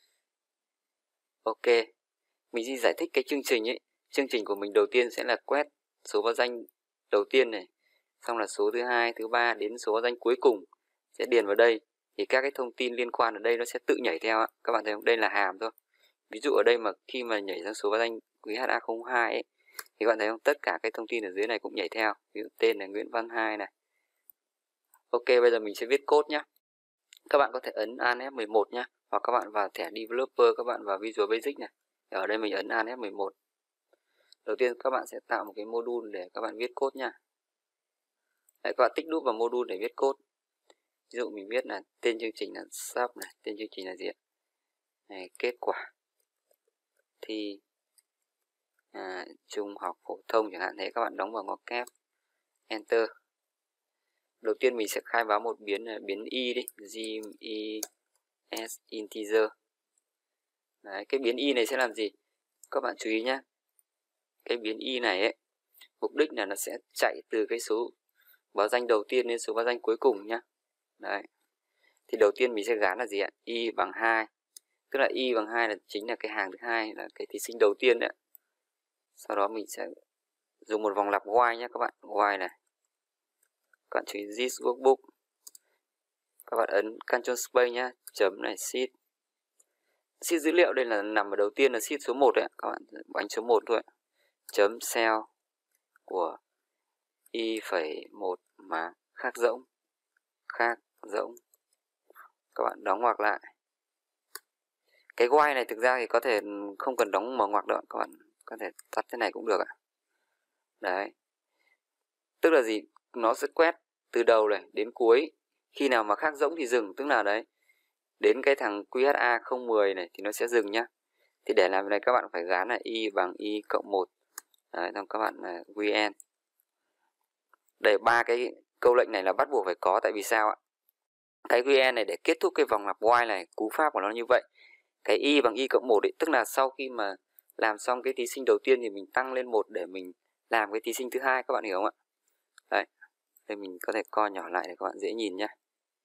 Ok, mình xin giải thích cái chương trình ấy. Chương trình của mình đầu tiên sẽ là quét số báo danh đầu tiên này, xong là số thứ hai, thứ ba đến số báo danh cuối cùng sẽ điền vào đây. Thì các cái thông tin liên quan ở đây nó sẽ tự nhảy theo ạ. Các bạn thấy không? Đây là hàm thôi. Ví dụ ở đây mà khi mà nhảy sang số báo danh Q H A không hai ấy, thì các bạn thấy không? Tất cả cái thông tin ở dưới này cũng nhảy theo. Ví dụ tên là Nguyễn Văn hai này. Ok, bây giờ mình sẽ viết code nhé. Các bạn có thể ấn Alt F mười một nhé. Hoặc các bạn vào thẻ Developer, các bạn vào Visual Basic này. Ở đây mình ấn Alt F mười một. Đầu tiên các bạn sẽ tạo một cái module để các bạn viết code nha. Đấy, các bạn tích đúp vào module để viết code. Ví dụ mình viết là tên chương trình là sub này, tên chương trình là gì ạ? Này, kết quả thi à, trung học phổ thông chẳng hạn, thế các bạn đóng vào ngoặc kép, enter. Đầu tiên mình sẽ khai báo một biến là biến y đi, gym y s integer. Đấy, cái biến y này sẽ làm gì? Các bạn chú ý nhé. Cái biến y này ấy, mục đích là nó sẽ chạy từ cái số báo danh đầu tiên đến số báo danh cuối cùng nhá. Đấy. Thì đầu tiên mình sẽ gán là gì ạ? Y bằng hai. Tức là y bằng hai là chính là cái hàng thứ hai, là cái thí sinh đầu tiên đấy. Sau đó mình sẽ dùng một vòng lặp while nhé các bạn. While này. Các bạn chú ý this workbook. Các bạn ấn Ctrl Space nhá, chấm này sheet. Sheet dữ liệu đây là nằm ở đầu tiên là sheet số một đấy, các bạn bánh số một thôi. Chấm cell của y phẩy một mà khác rỗng. Khác rỗng. Các bạn đóng ngoặc lại. Cái while này thực ra thì có thể không cần đóng mở ngoặc đâu, các bạn có thể tắt thế này cũng được ạ. Đấy. Tức là gì? Nó sẽ quét từ đầu này đến cuối. Khi nào mà khác rỗng thì dừng, tức là đấy. Đến cái thằng Q H A không một này thì nó sẽ dừng nhá. Thì để làm cái này các bạn phải gán là y bằng y cộng một. Đấy, xong các bạn là qn. Để ba cái câu lệnh này là bắt buộc phải có, tại vì sao ạ? Cái qn này để kết thúc cái vòng lặp while này, cú pháp của nó như vậy. Cái y bằng y cộng một ấy, tức là sau khi mà làm xong cái thí sinh đầu tiên thì mình tăng lên một để mình làm cái thí sinh thứ hai, các bạn hiểu không ạ? Đấy. Đây mình có thể co nhỏ lại để các bạn dễ nhìn nhé.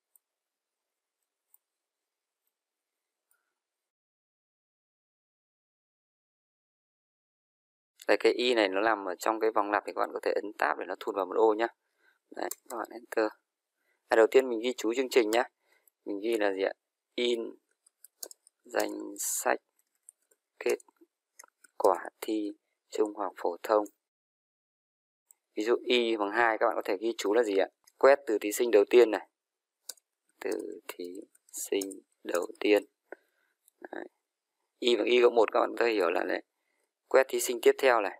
Đây, cái y này nó nằm ở trong cái vòng lặp thì các bạn có thể ấn tab để nó thụt vào một ô nhé. Đấy, các bạn enter. À, đầu tiên mình ghi chú chương trình nhé. Mình ghi là gì ạ? In danh sách kết quả thi trung học phổ thông. Ví dụ y bằng hai, các bạn có thể ghi chú là gì ạ? Quét từ thí sinh đầu tiên này. Từ thí sinh đầu tiên. Đấy. Y bằng y cộng một, các bạn có thể hiểu là đấy. Quét thí sinh tiếp theo này.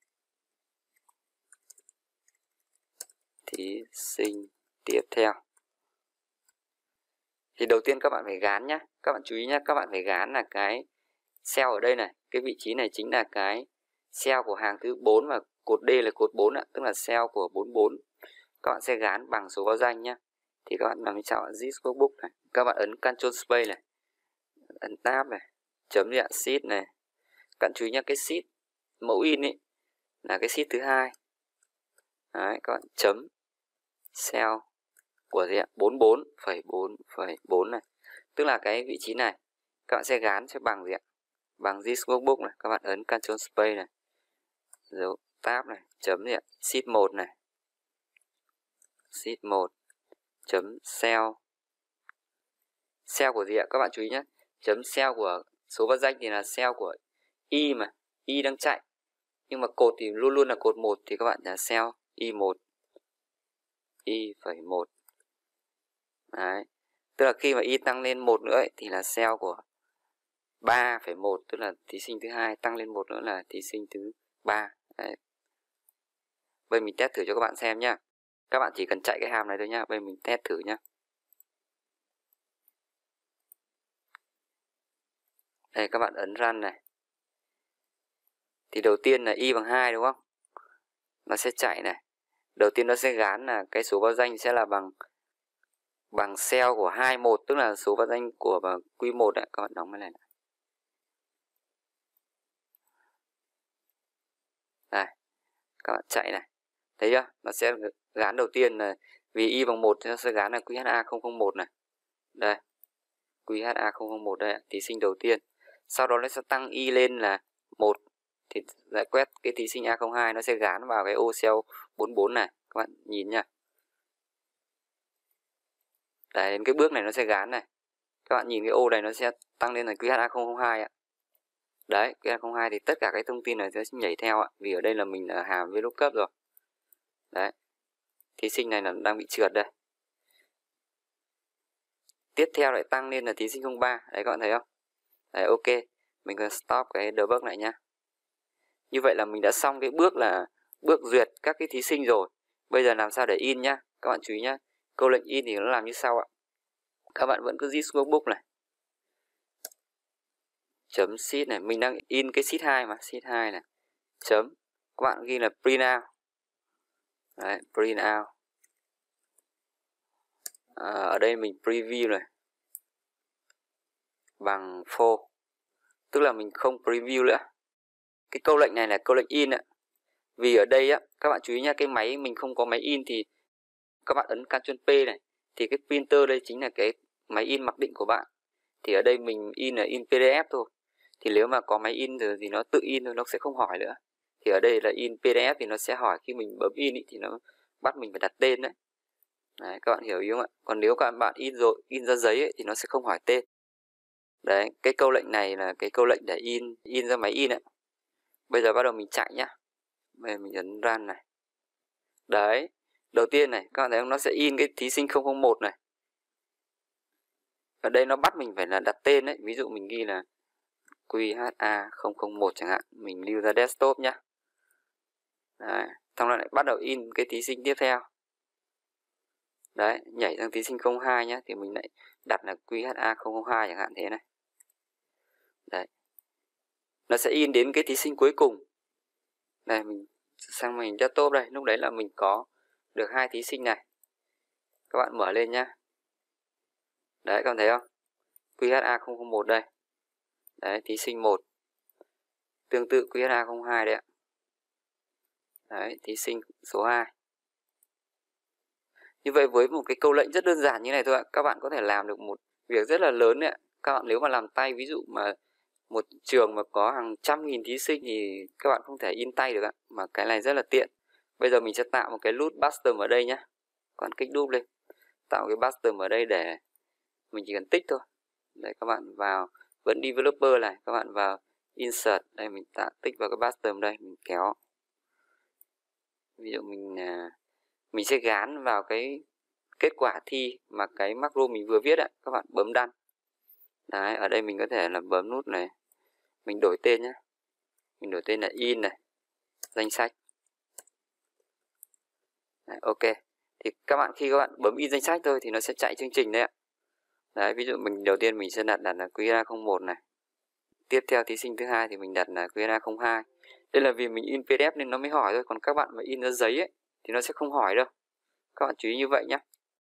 Thí sinh tiếp theo. Thì đầu tiên các bạn phải gán nhé. Các bạn chú ý nhé, các bạn phải gán là cái cell ở đây này. Cái vị trí này chính là cái cell của hàng thứ bốn và cột D là cột bốn ạ, tức là cell của bốn bốn. Các bạn sẽ gán bằng số báo danh nhé. Thì các bạn làm như sau ạ, this workbook này, các bạn ấn Control Space này, ấn Tab này, chấm đi ạ, sheet này. Các bạn chú ý nhé, cái sheet mẫu in ấy là cái sheet thứ hai. Đấy, các bạn chấm cell của gì ạ? bốn bốn phẩy bốn phẩy bốn này. Tức là cái vị trí này các bạn sẽ gán sẽ bằng gì ạ? Bằng this workbook này, các bạn ấn Control Space này, dấu Tab này, chấm gì ạ? Sheet một này. Sheet một chấm cell. Cell của gì ạ? Các bạn chú ý nhé. Chấm cell của số báo danh thì là cell của Y mà, Y đang chạy. Nhưng mà cột thì luôn luôn là cột một thì các bạn là cell Y một. Y phẩy một. Đấy. Tức là khi mà Y tăng lên một nữa ấy, thì là cell của ba phẩy một, tức là thí sinh thứ hai, tăng lên một nữa là thí sinh thứ ba. Đấy. Bây giờ mình test thử cho các bạn xem nhá. Các bạn chỉ cần chạy cái hàm này thôi nhá. Bây giờ mình test thử nhá. Đây, các bạn ấn Run này. Thì đầu tiên là Y bằng hai đúng không? Nó sẽ chạy này. Đầu tiên nó sẽ gán là cái số báo danh sẽ là bằng bằng cell của hai một, tức là số báo danh của Q một đấy. Các bạn đóng cái này lại. Đây, các bạn chạy này. Thấy chưa? Nó sẽ gán đầu tiên là vì Y bằng một thì nó sẽ gán là Q H A không không một này. Đây. Q H A không không một đây, thí sinh đầu tiên. Sau đó nó sẽ tăng Y lên là một thì lại quét cái thí sinh A không hai, nó sẽ gán vào cái ô cell bốn bốn này. Các bạn nhìn nha. Đấy, đến cái bước này nó sẽ gán này. Các bạn nhìn cái ô này nó sẽ tăng lên là Q H A không không hai ạ. Đấy, Q H A không hai thì tất cả cái thông tin này sẽ nhảy theo ạ. Vì ở đây là mình là hàm VLOOKUP rồi. Đấy. Thí sinh này là đang bị trượt đây. Tiếp theo lại tăng lên là thí sinh không ba. Đấy các bạn thấy không? Đấy, ok. Mình cần stop cái debug lại nhá. Như vậy là mình đã xong cái bước là bước duyệt các cái thí sinh rồi. Bây giờ làm sao để in nhá. Các bạn chú ý nhá. Câu lệnh in thì nó làm như sau ạ. Các bạn vẫn cứ this workbook này. Chấm sheet này. Mình đang in cái sheet hai mà. Sheet hai này. Chấm. Các bạn ghi là print out. Đấy, print out. À, ở đây mình preview này. Bằng full. Tức là mình không preview nữa. Cái câu lệnh này là câu lệnh in ạ. Vì ở đây á, các bạn chú ý nha, cái máy mình không có máy in thì các bạn ấn Ctrl P này. Thì cái printer đây chính là cái máy in mặc định của bạn. Thì ở đây mình in là in pê đê ép thôi. Thì nếu mà có máy in rồi thì nó tự in thôi, nó sẽ không hỏi nữa. Thì ở đây là in pê đê ép thì nó sẽ hỏi khi mình bấm in ý, thì nó bắt mình phải đặt tên đấy. Đấy, các bạn hiểu ý không ạ? Còn nếu các bạn in rồi, in ra giấy ấy, thì nó sẽ không hỏi tên. Đấy, cái câu lệnh này là cái câu lệnh để in in ra máy in ạ. Bây giờ bắt đầu mình chạy nhá. Bây giờ mình ấn Run này. Đấy, đầu tiên này, các bạn thấy không? Nó sẽ in cái thí sinh không không một này. Ở đây nó bắt mình phải là đặt tên đấy. Ví dụ mình ghi là Q H A không không một chẳng hạn. Mình lưu ra desktop nhá. Đấy, xong rồi lại bắt đầu in cái thí sinh tiếp theo. Đấy, nhảy sang thí sinh không hai nhá. Thì mình lại đặt là Q H A không không hai chẳng hạn thế này. Đấy. Nó sẽ in đến cái thí sinh cuối cùng. Đây, mình sang mình desktop đây. Lúc đấy là mình có được hai thí sinh này. Các bạn mở lên nhá. Đấy, các bạn thấy không? Q H A không không một đây. Đấy, thí sinh một. Tương tự Q H A không hai đấy ạ. Đấy, thí sinh số hai. Như vậy với một cái câu lệnh rất đơn giản như này thôi ạ, các bạn có thể làm được một việc rất là lớn đấy ạ. Các bạn nếu mà làm tay, ví dụ mà một trường mà có hàng trăm nghìn thí sinh thì các bạn không thể in tay được ạ. Mà cái này rất là tiện. Bây giờ mình sẽ tạo một cái loop custom ở đây nhé. Còn kích đúp lên. Tạo cái custom ở đây để mình chỉ cần tích thôi. Đây các bạn vào, vẫn developer này, các bạn vào insert, đây mình tạo tích vào cái custom đây, mình kéo. Ví dụ mình mình sẽ gán vào cái kết quả thi mà cái macro mình vừa viết ạ, các bạn bấm đăng. Đấy, ở đây mình có thể là bấm nút này, mình đổi tên nhé. Mình đổi tên là in này, danh sách. Đấy, ok. Thì các bạn khi các bạn bấm in danh sách thôi thì nó sẽ chạy chương trình đấy ạ. Đấy, ví dụ mình đầu tiên mình sẽ đặt đặt là Q H A không một này. Tiếp theo thí sinh thứ hai thì mình đặt là Q H A không hai. Đây là vì mình in pê đê ép nên nó mới hỏi thôi, còn các bạn mà in ra giấy ấy thì nó sẽ không hỏi đâu. Các bạn chú ý như vậy nhé.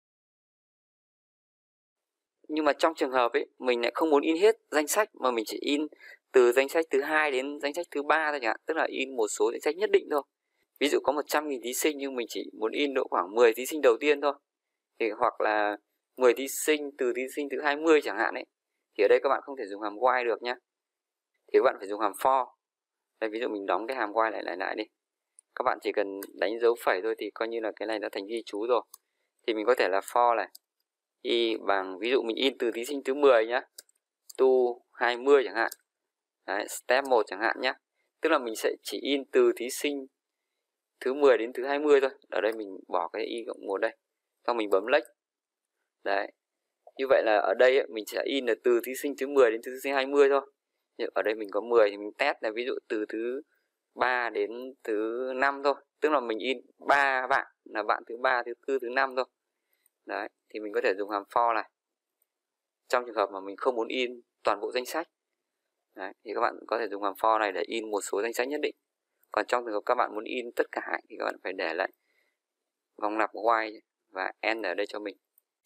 Nhưng mà trong trường hợp ấy mình lại không muốn in hết danh sách mà mình chỉ in từ danh sách thứ hai đến danh sách thứ ba thôi chẳng hạn, tức là in một số danh sách nhất định thôi. Ví dụ có một trăm nghìn thí sinh nhưng mình chỉ muốn in độ khoảng mười thí sinh đầu tiên thôi. Thì hoặc là mười thí sinh từ thí sinh thứ hai mươi chẳng hạn ấy. Thì ở đây các bạn không thể dùng hàm while được nhá. Thì các bạn phải dùng hàm for. Đây, ví dụ mình đóng cái hàm while lại lại lại đi. Các bạn chỉ cần đánh dấu phẩy thôi thì coi như là cái này đã thành ghi chú rồi. Thì mình có thể là for này y bằng, ví dụ mình in từ thí sinh thứ mười nhá, to hai mươi chẳng hạn. Đấy, step một chẳng hạn nhá. Tức là mình sẽ chỉ in từ thí sinh thứ mười đến thứ hai mươi thôi. Ở đây mình bỏ cái y cộng một đây. Xong mình bấm lệch. Đấy. Như vậy là ở đây ấy, mình sẽ in là từ thí sinh thứ mười đến thí sinh hai mươi thôi. Nhưng ở đây mình có mười thì mình test là ví dụ từ thứ ba đến thứ năm thôi. Tức là mình in ba bạn, là bạn thứ ba, thứ tư, thứ năm thôi. Đấy, thì mình có thể dùng hàm for này. Trong trường hợp mà mình không muốn in toàn bộ danh sách. Đấy, thì các bạn có thể dùng hàm for này để in một số danh sách nhất định. Còn trong trường hợp các bạn muốn in tất cả thì các bạn phải để lại vòng lặp while và end ở đây cho mình.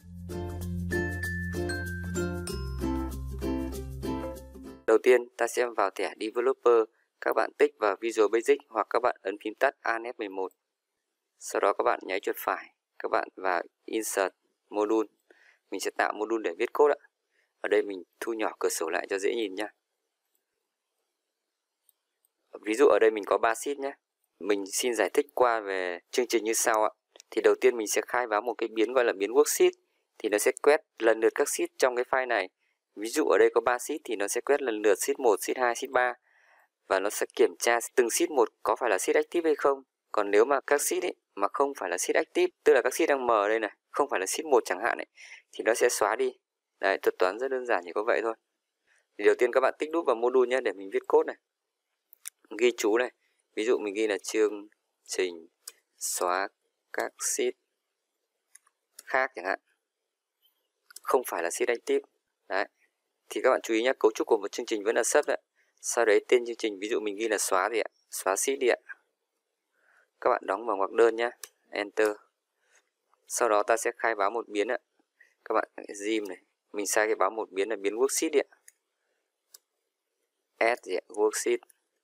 Đầu tiên ta sẽ vào thẻ Developer, các bạn tích vào Visual Basic hoặc các bạn ấn phím tắt Alt F mười một. Sau đó các bạn nháy chuột phải, các bạn vào Insert Module. Mình sẽ tạo module để viết code ạ. Ở đây mình thu nhỏ cửa sổ lại cho dễ nhìn nhé. Ví dụ ở đây mình có ba sheet nhé. Mình xin giải thích qua về chương trình như sau ạ. Thì đầu tiên mình sẽ khai báo một cái biến gọi là biến worksheet. Thì nó sẽ quét lần lượt các sheet trong cái file này. Ví dụ ở đây có ba sheet thì nó sẽ quét lần lượt sheet một, sheet hai, sheet ba. Và nó sẽ kiểm tra từng sheet một có phải là sheet active hay không. Còn nếu mà các sheet ấy mà không phải là sheet active, tức là các sheet đang mờ đây này, không phải là sheet một chẳng hạn ấy, thì nó sẽ xóa đi. Đấy, thuật toán rất đơn giản, chỉ có vậy thôi. Thì đầu tiên các bạn tích đúp vào module nhé để mình viết code này. Ghi chú này. Ví dụ mình ghi là chương trình xóa các sheet khác chẳng hạn. Không phải là sheet active. Đấy. Thì các bạn chú ý nhé, cấu trúc của một chương trình vẫn là sub đấy. Sau đấy tên chương trình ví dụ mình ghi là xóa gì ạ? Xóa sheet đi ạ. Các bạn đóng vào ngoặc đơn nhé. Enter. Sau đó ta sẽ khai báo một biến ạ. Các bạn gym này. Mình sai cái báo một biến là biến worksheet đi ạ. Add gì ạ? Worksheet.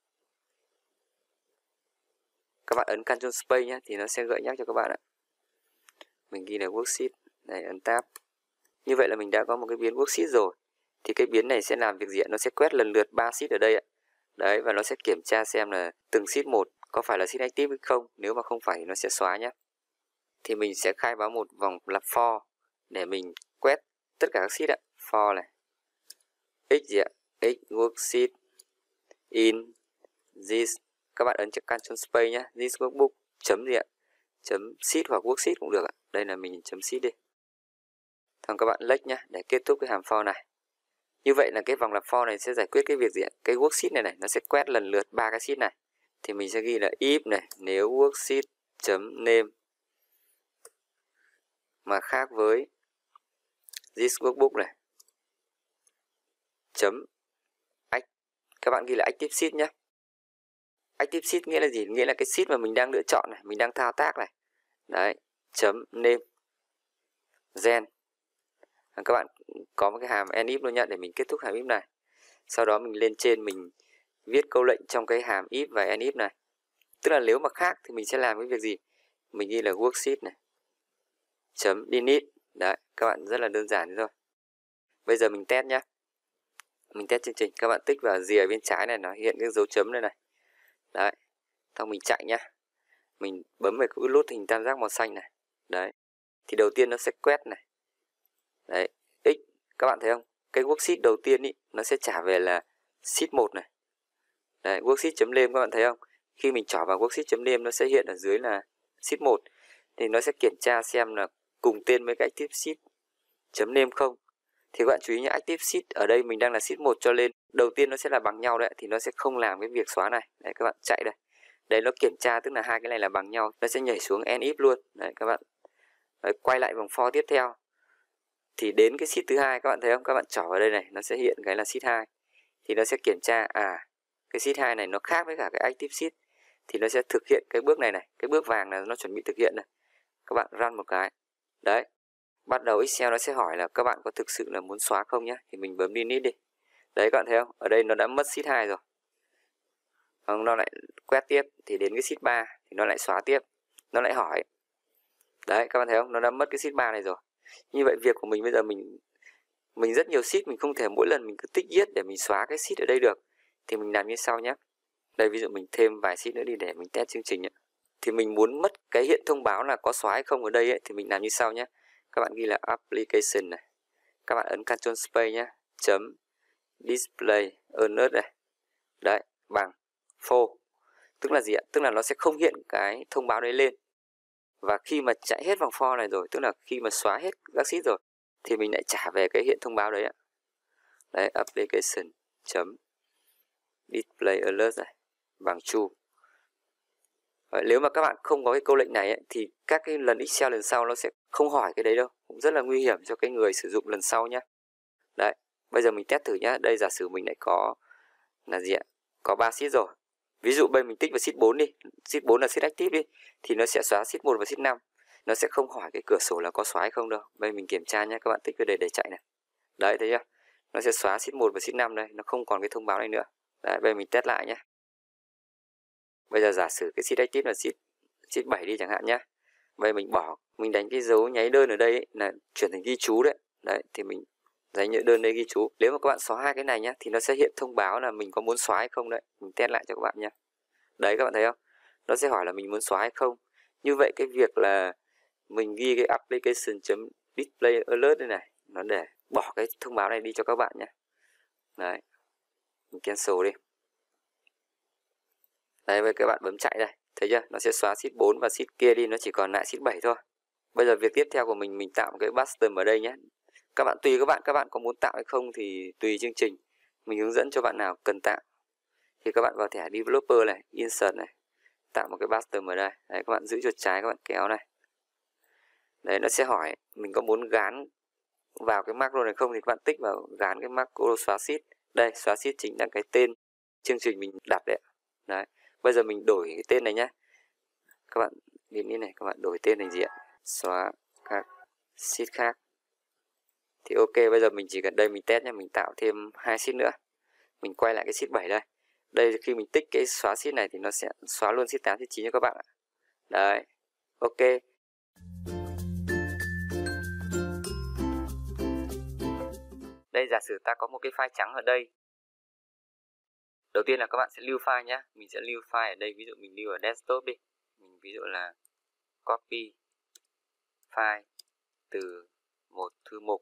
Các bạn ấn Ctrl Space nhé thì nó sẽ gợi nhắc cho các bạn ạ. Mình ghi là worksheet. Đây, ấn Tab. Như vậy là mình đã có một cái biến worksheet rồi. Thì cái biến này sẽ làm việc gì ạ? Nó sẽ quét lần lượt ba sheet ở đây ạ. Đấy, và nó sẽ kiểm tra xem là từng sheet một có phải là sheet active hay không. Nếu mà không phải thì nó sẽ xóa nhé. Thì mình sẽ khai báo một vòng lặp for để mình quét tất cả các sheet ạ. For này. X gì ạ? X worksheet in this. Các bạn ấn Ctrl Space nhé. This workbook chấm gì ạ? Chấm sheet hoặc worksheet cũng được ạ. Đây là mình chấm sheet đi. Xong các bạn lệch nhé để kết thúc cái hàm for này. Như vậy là cái vòng lặp for này sẽ giải quyết cái việc gì ạ? Cái worksheet này này nó sẽ quét lần lượt ba cái sheet này. Thì mình sẽ ghi là if này, nếu worksheet chấm name mà khác với this workbook này chấm act. Các bạn ghi là active sheet nhé. Active sheet nghĩa là gì? Nghĩa là cái sheet mà mình đang lựa chọn này, mình đang thao tác này. Đấy, chấm name gen. Các bạn có một cái hàm enif luôn nhé để mình kết thúc hàm if này. Sau đó mình lên trên mình viết câu lệnh trong cái hàm if và enif này. Tức là nếu mà khác thì mình sẽ làm cái việc gì? Mình ghi là worksheet này chấm delete. Đấy, các bạn rất là đơn giản thôi. Bây giờ mình test nhé. Mình test chương trình. Các bạn tích vào rìa bên trái này nó hiện cái dấu chấm đây này. Đấy. Xong mình chạy nhá. Mình bấm về cái nút hình tam giác màu xanh này. Đấy. Thì đầu tiên nó sẽ quét này. Đấy. X. Các bạn thấy không? Cái worksheet đầu tiên ý, nó sẽ trả về là sheet một này. Đấy. Worksheet.name các bạn thấy không? Khi mình trỏ vào worksheet.name nó sẽ hiện ở dưới là sheet một. Thì nó sẽ kiểm tra xem là cùng tên với cái active sheet.name không. Thì các bạn chú ý nhé, active sheet ở đây mình đang là sheet một cho lên. Đầu tiên nó sẽ là bằng nhau đấy. Thì nó sẽ không làm cái việc xóa này. Đấy các bạn chạy đây. Đấy nó kiểm tra tức là hai cái này là bằng nhau. Nó sẽ nhảy xuống enif luôn. Đấy các bạn. Đấy, quay lại vòng for tiếp theo. Thì đến cái sheet thứ hai các bạn thấy không? Các bạn trỏ vào đây này. Nó sẽ hiện cái là sheet hai. Thì nó sẽ kiểm tra. À cái sheet hai này nó khác với cả cái active sheet thì nó sẽ thực hiện cái bước này này, cái bước vàng là nó chuẩn bị thực hiện này. Các bạn run một cái. Đấy. Bắt đầu Excel nó sẽ hỏi là các bạn có thực sự là muốn xóa không nhé. Thì mình bấm delete đi. Đấy các bạn thấy không? Ở đây nó đã mất sheet hai rồi. Không, nó lại quét tiếp thì đến cái sheet ba thì nó lại xóa tiếp. Nó lại hỏi. Đấy các bạn thấy không? Nó đã mất cái sheet ba này rồi. Như vậy việc của mình bây giờ mình mình rất nhiều sheet, mình không thể mỗi lần mình cứ tích viết để mình xóa cái sheet ở đây được. Thì mình làm như sau nhé. Đây ví dụ mình thêm vài sheet nữa đi để mình test chương trình ấy. Thì mình muốn mất cái hiện thông báo là có xóa hay không ở đây ấy, thì mình làm như sau nhé. Các bạn ghi là application này. Các bạn ấn Control Space nhé. Chấm display alert này. Đấy, bằng false. Tức là gì ạ? Tức là nó sẽ không hiện cái thông báo đấy lên. Và khi mà chạy hết vòng for này rồi, tức là khi mà xóa hết các sheet rồi, thì mình lại trả về cái hiện thông báo đấy ạ. Đấy, application chấm display alert này bằng true. Đấy, nếu mà các bạn không có cái câu lệnh này ấy, thì các cái lần Excel lần sau nó sẽ không hỏi cái đấy đâu, cũng rất là nguy hiểm cho cái người sử dụng lần sau nhé. Đấy, bây giờ mình test thử nhá. Đây giả sử mình lại có là gì ạ? Có ba sheet rồi. Ví dụ bây mình tích vào sheet bốn đi, sheet bốn là sheet active đi, thì nó sẽ xóa sheet một và sheet năm. Nó sẽ không hỏi cái cửa sổ là có xóa hay không đâu. Bây mình kiểm tra nhé, các bạn tích vào đây để chạy này. Đấy, thấy chưa? Nó sẽ xóa sheet một và sheet năm đây, nó không còn cái thông báo này nữa. Đấy, bây giờ mình test lại nhé. Bây giờ giả sử cái sheet active là sheet, sheet bảy đi chẳng hạn nhé. Bây giờ mình bỏ, mình đánh cái dấu nháy đơn ở đây ấy, là chuyển thành ghi chú đấy. Đấy, thì mình đánh nhớ đơn đây ghi chú. Nếu mà các bạn xóa hai cái này nhé, thì nó sẽ hiện thông báo là mình có muốn xóa hay không đấy. Mình test lại cho các bạn nhé. Đấy các bạn thấy không? Nó sẽ hỏi là mình muốn xóa hay không. Như vậy cái việc là mình ghi cái application.display alert đây này, nó để bỏ cái thông báo này đi cho các bạn nhé. Đấy. Mình cancel đi. Đấy, với các bạn bấm chạy đây. Thấy chưa? Nó sẽ xóa sheet bốn và sheet kia đi, nó chỉ còn lại sheet bảy thôi. Bây giờ việc tiếp theo của mình, mình tạo một cái custom ở đây nhé. Các bạn tùy các bạn, các bạn có muốn tạo hay không thì tùy chương trình. Mình hướng dẫn cho bạn nào cần tạo. Thì các bạn vào thẻ developer này, insert này, tạo một cái custom ở đây. Đấy, các bạn giữ chuột trái, các bạn kéo này. Đấy, nó sẽ hỏi mình có muốn gán vào cái macro này không, thì các bạn tích vào gán cái macro xóa sheet. Đây, xóa sheet chính là cái tên chương trình mình đặt đấy. Đấy, bây giờ mình đổi cái tên này nhé. Các bạn đến đây này, các bạn đổi tên thành gì ạ? Xóa các sheet khác. Thì ok, bây giờ mình chỉ cần đây mình test nhé, mình tạo thêm hai sheet nữa. Mình quay lại cái sheet bảy đây. Đây khi mình tích cái xóa sheet này thì nó sẽ xóa luôn sheet tám, sheet chín cho các bạn ạ. Đấy. Ok. Đây giả sử ta có một cái file trắng ở đây. Đầu tiên là các bạn sẽ lưu file nhé. Mình sẽ lưu file ở đây, ví dụ mình lưu ở desktop đi. Mình ví dụ là copy file từ một thư mục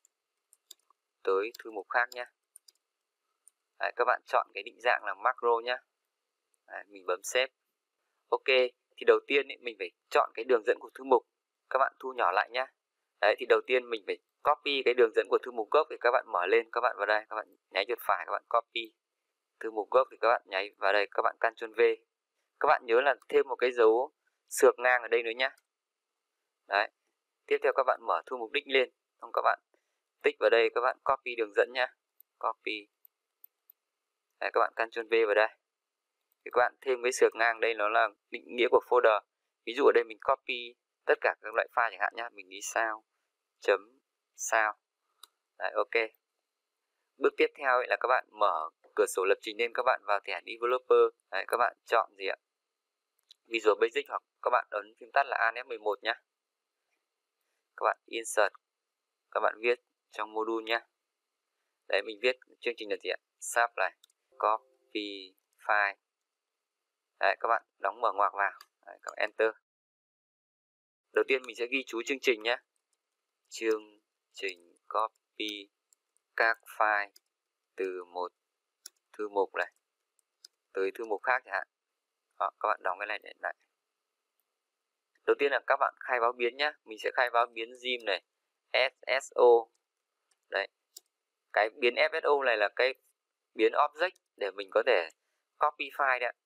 tới thư mục khác nhé. Đấy, các bạn chọn cái định dạng là macro nhé. Đấy, mình bấm save. Ok, thì đầu tiên ý, mình phải chọn cái đường dẫn của thư mục. Các bạn thu nhỏ lại nhé. Đấy, thì đầu tiên mình phải copy cái đường dẫn của thư mục gốc thì các bạn mở lên, các bạn vào đây, các bạn nháy chuột phải, các bạn copy thư mục gốc thì các bạn nháy vào đây, các bạn Ctrl V. Các bạn nhớ là thêm một cái dấu xược ngang ở đây nữa nhé. Đấy. Tiếp theo các bạn mở thư mục đích lên, xong các bạn tích vào đây, các bạn copy đường dẫn nhé. Copy. Đấy, các bạn Ctrl V vào đây. Thì các bạn thêm cái xược ngang đây, nó là định nghĩa của folder. Ví dụ ở đây mình copy tất cả các loại file chẳng hạn nhé, mình đi sao chấm sao. Đấy, ok. Bước tiếp theo ấy là các bạn mở cửa sổ lập trình lên, các bạn vào thẻ developer. Đấy, các bạn chọn gì ạ? Visual Basic, hoặc các bạn ấn phím tắt là Alt F mười một nhé. Các bạn insert, các bạn viết trong module nhé. Đấy, mình viết chương trình là gì ạ? Sub này, copy file. Đấy, các bạn đóng mở ngoặc vào. Đấy, các bạn enter. Đầu tiên mình sẽ ghi chú chương trình nhé. Chương trình copy các file từ một thư mục này tới thư mục khác chẳng hạn. Đó, các bạn đóng cái này để lại. Đầu tiên là các bạn khai báo biến nhé. Mình sẽ khai báo biến Zim này, ép ét ô. Đấy. Cái biến ép ét ô này là cái biến object để mình có thể copy file đấy.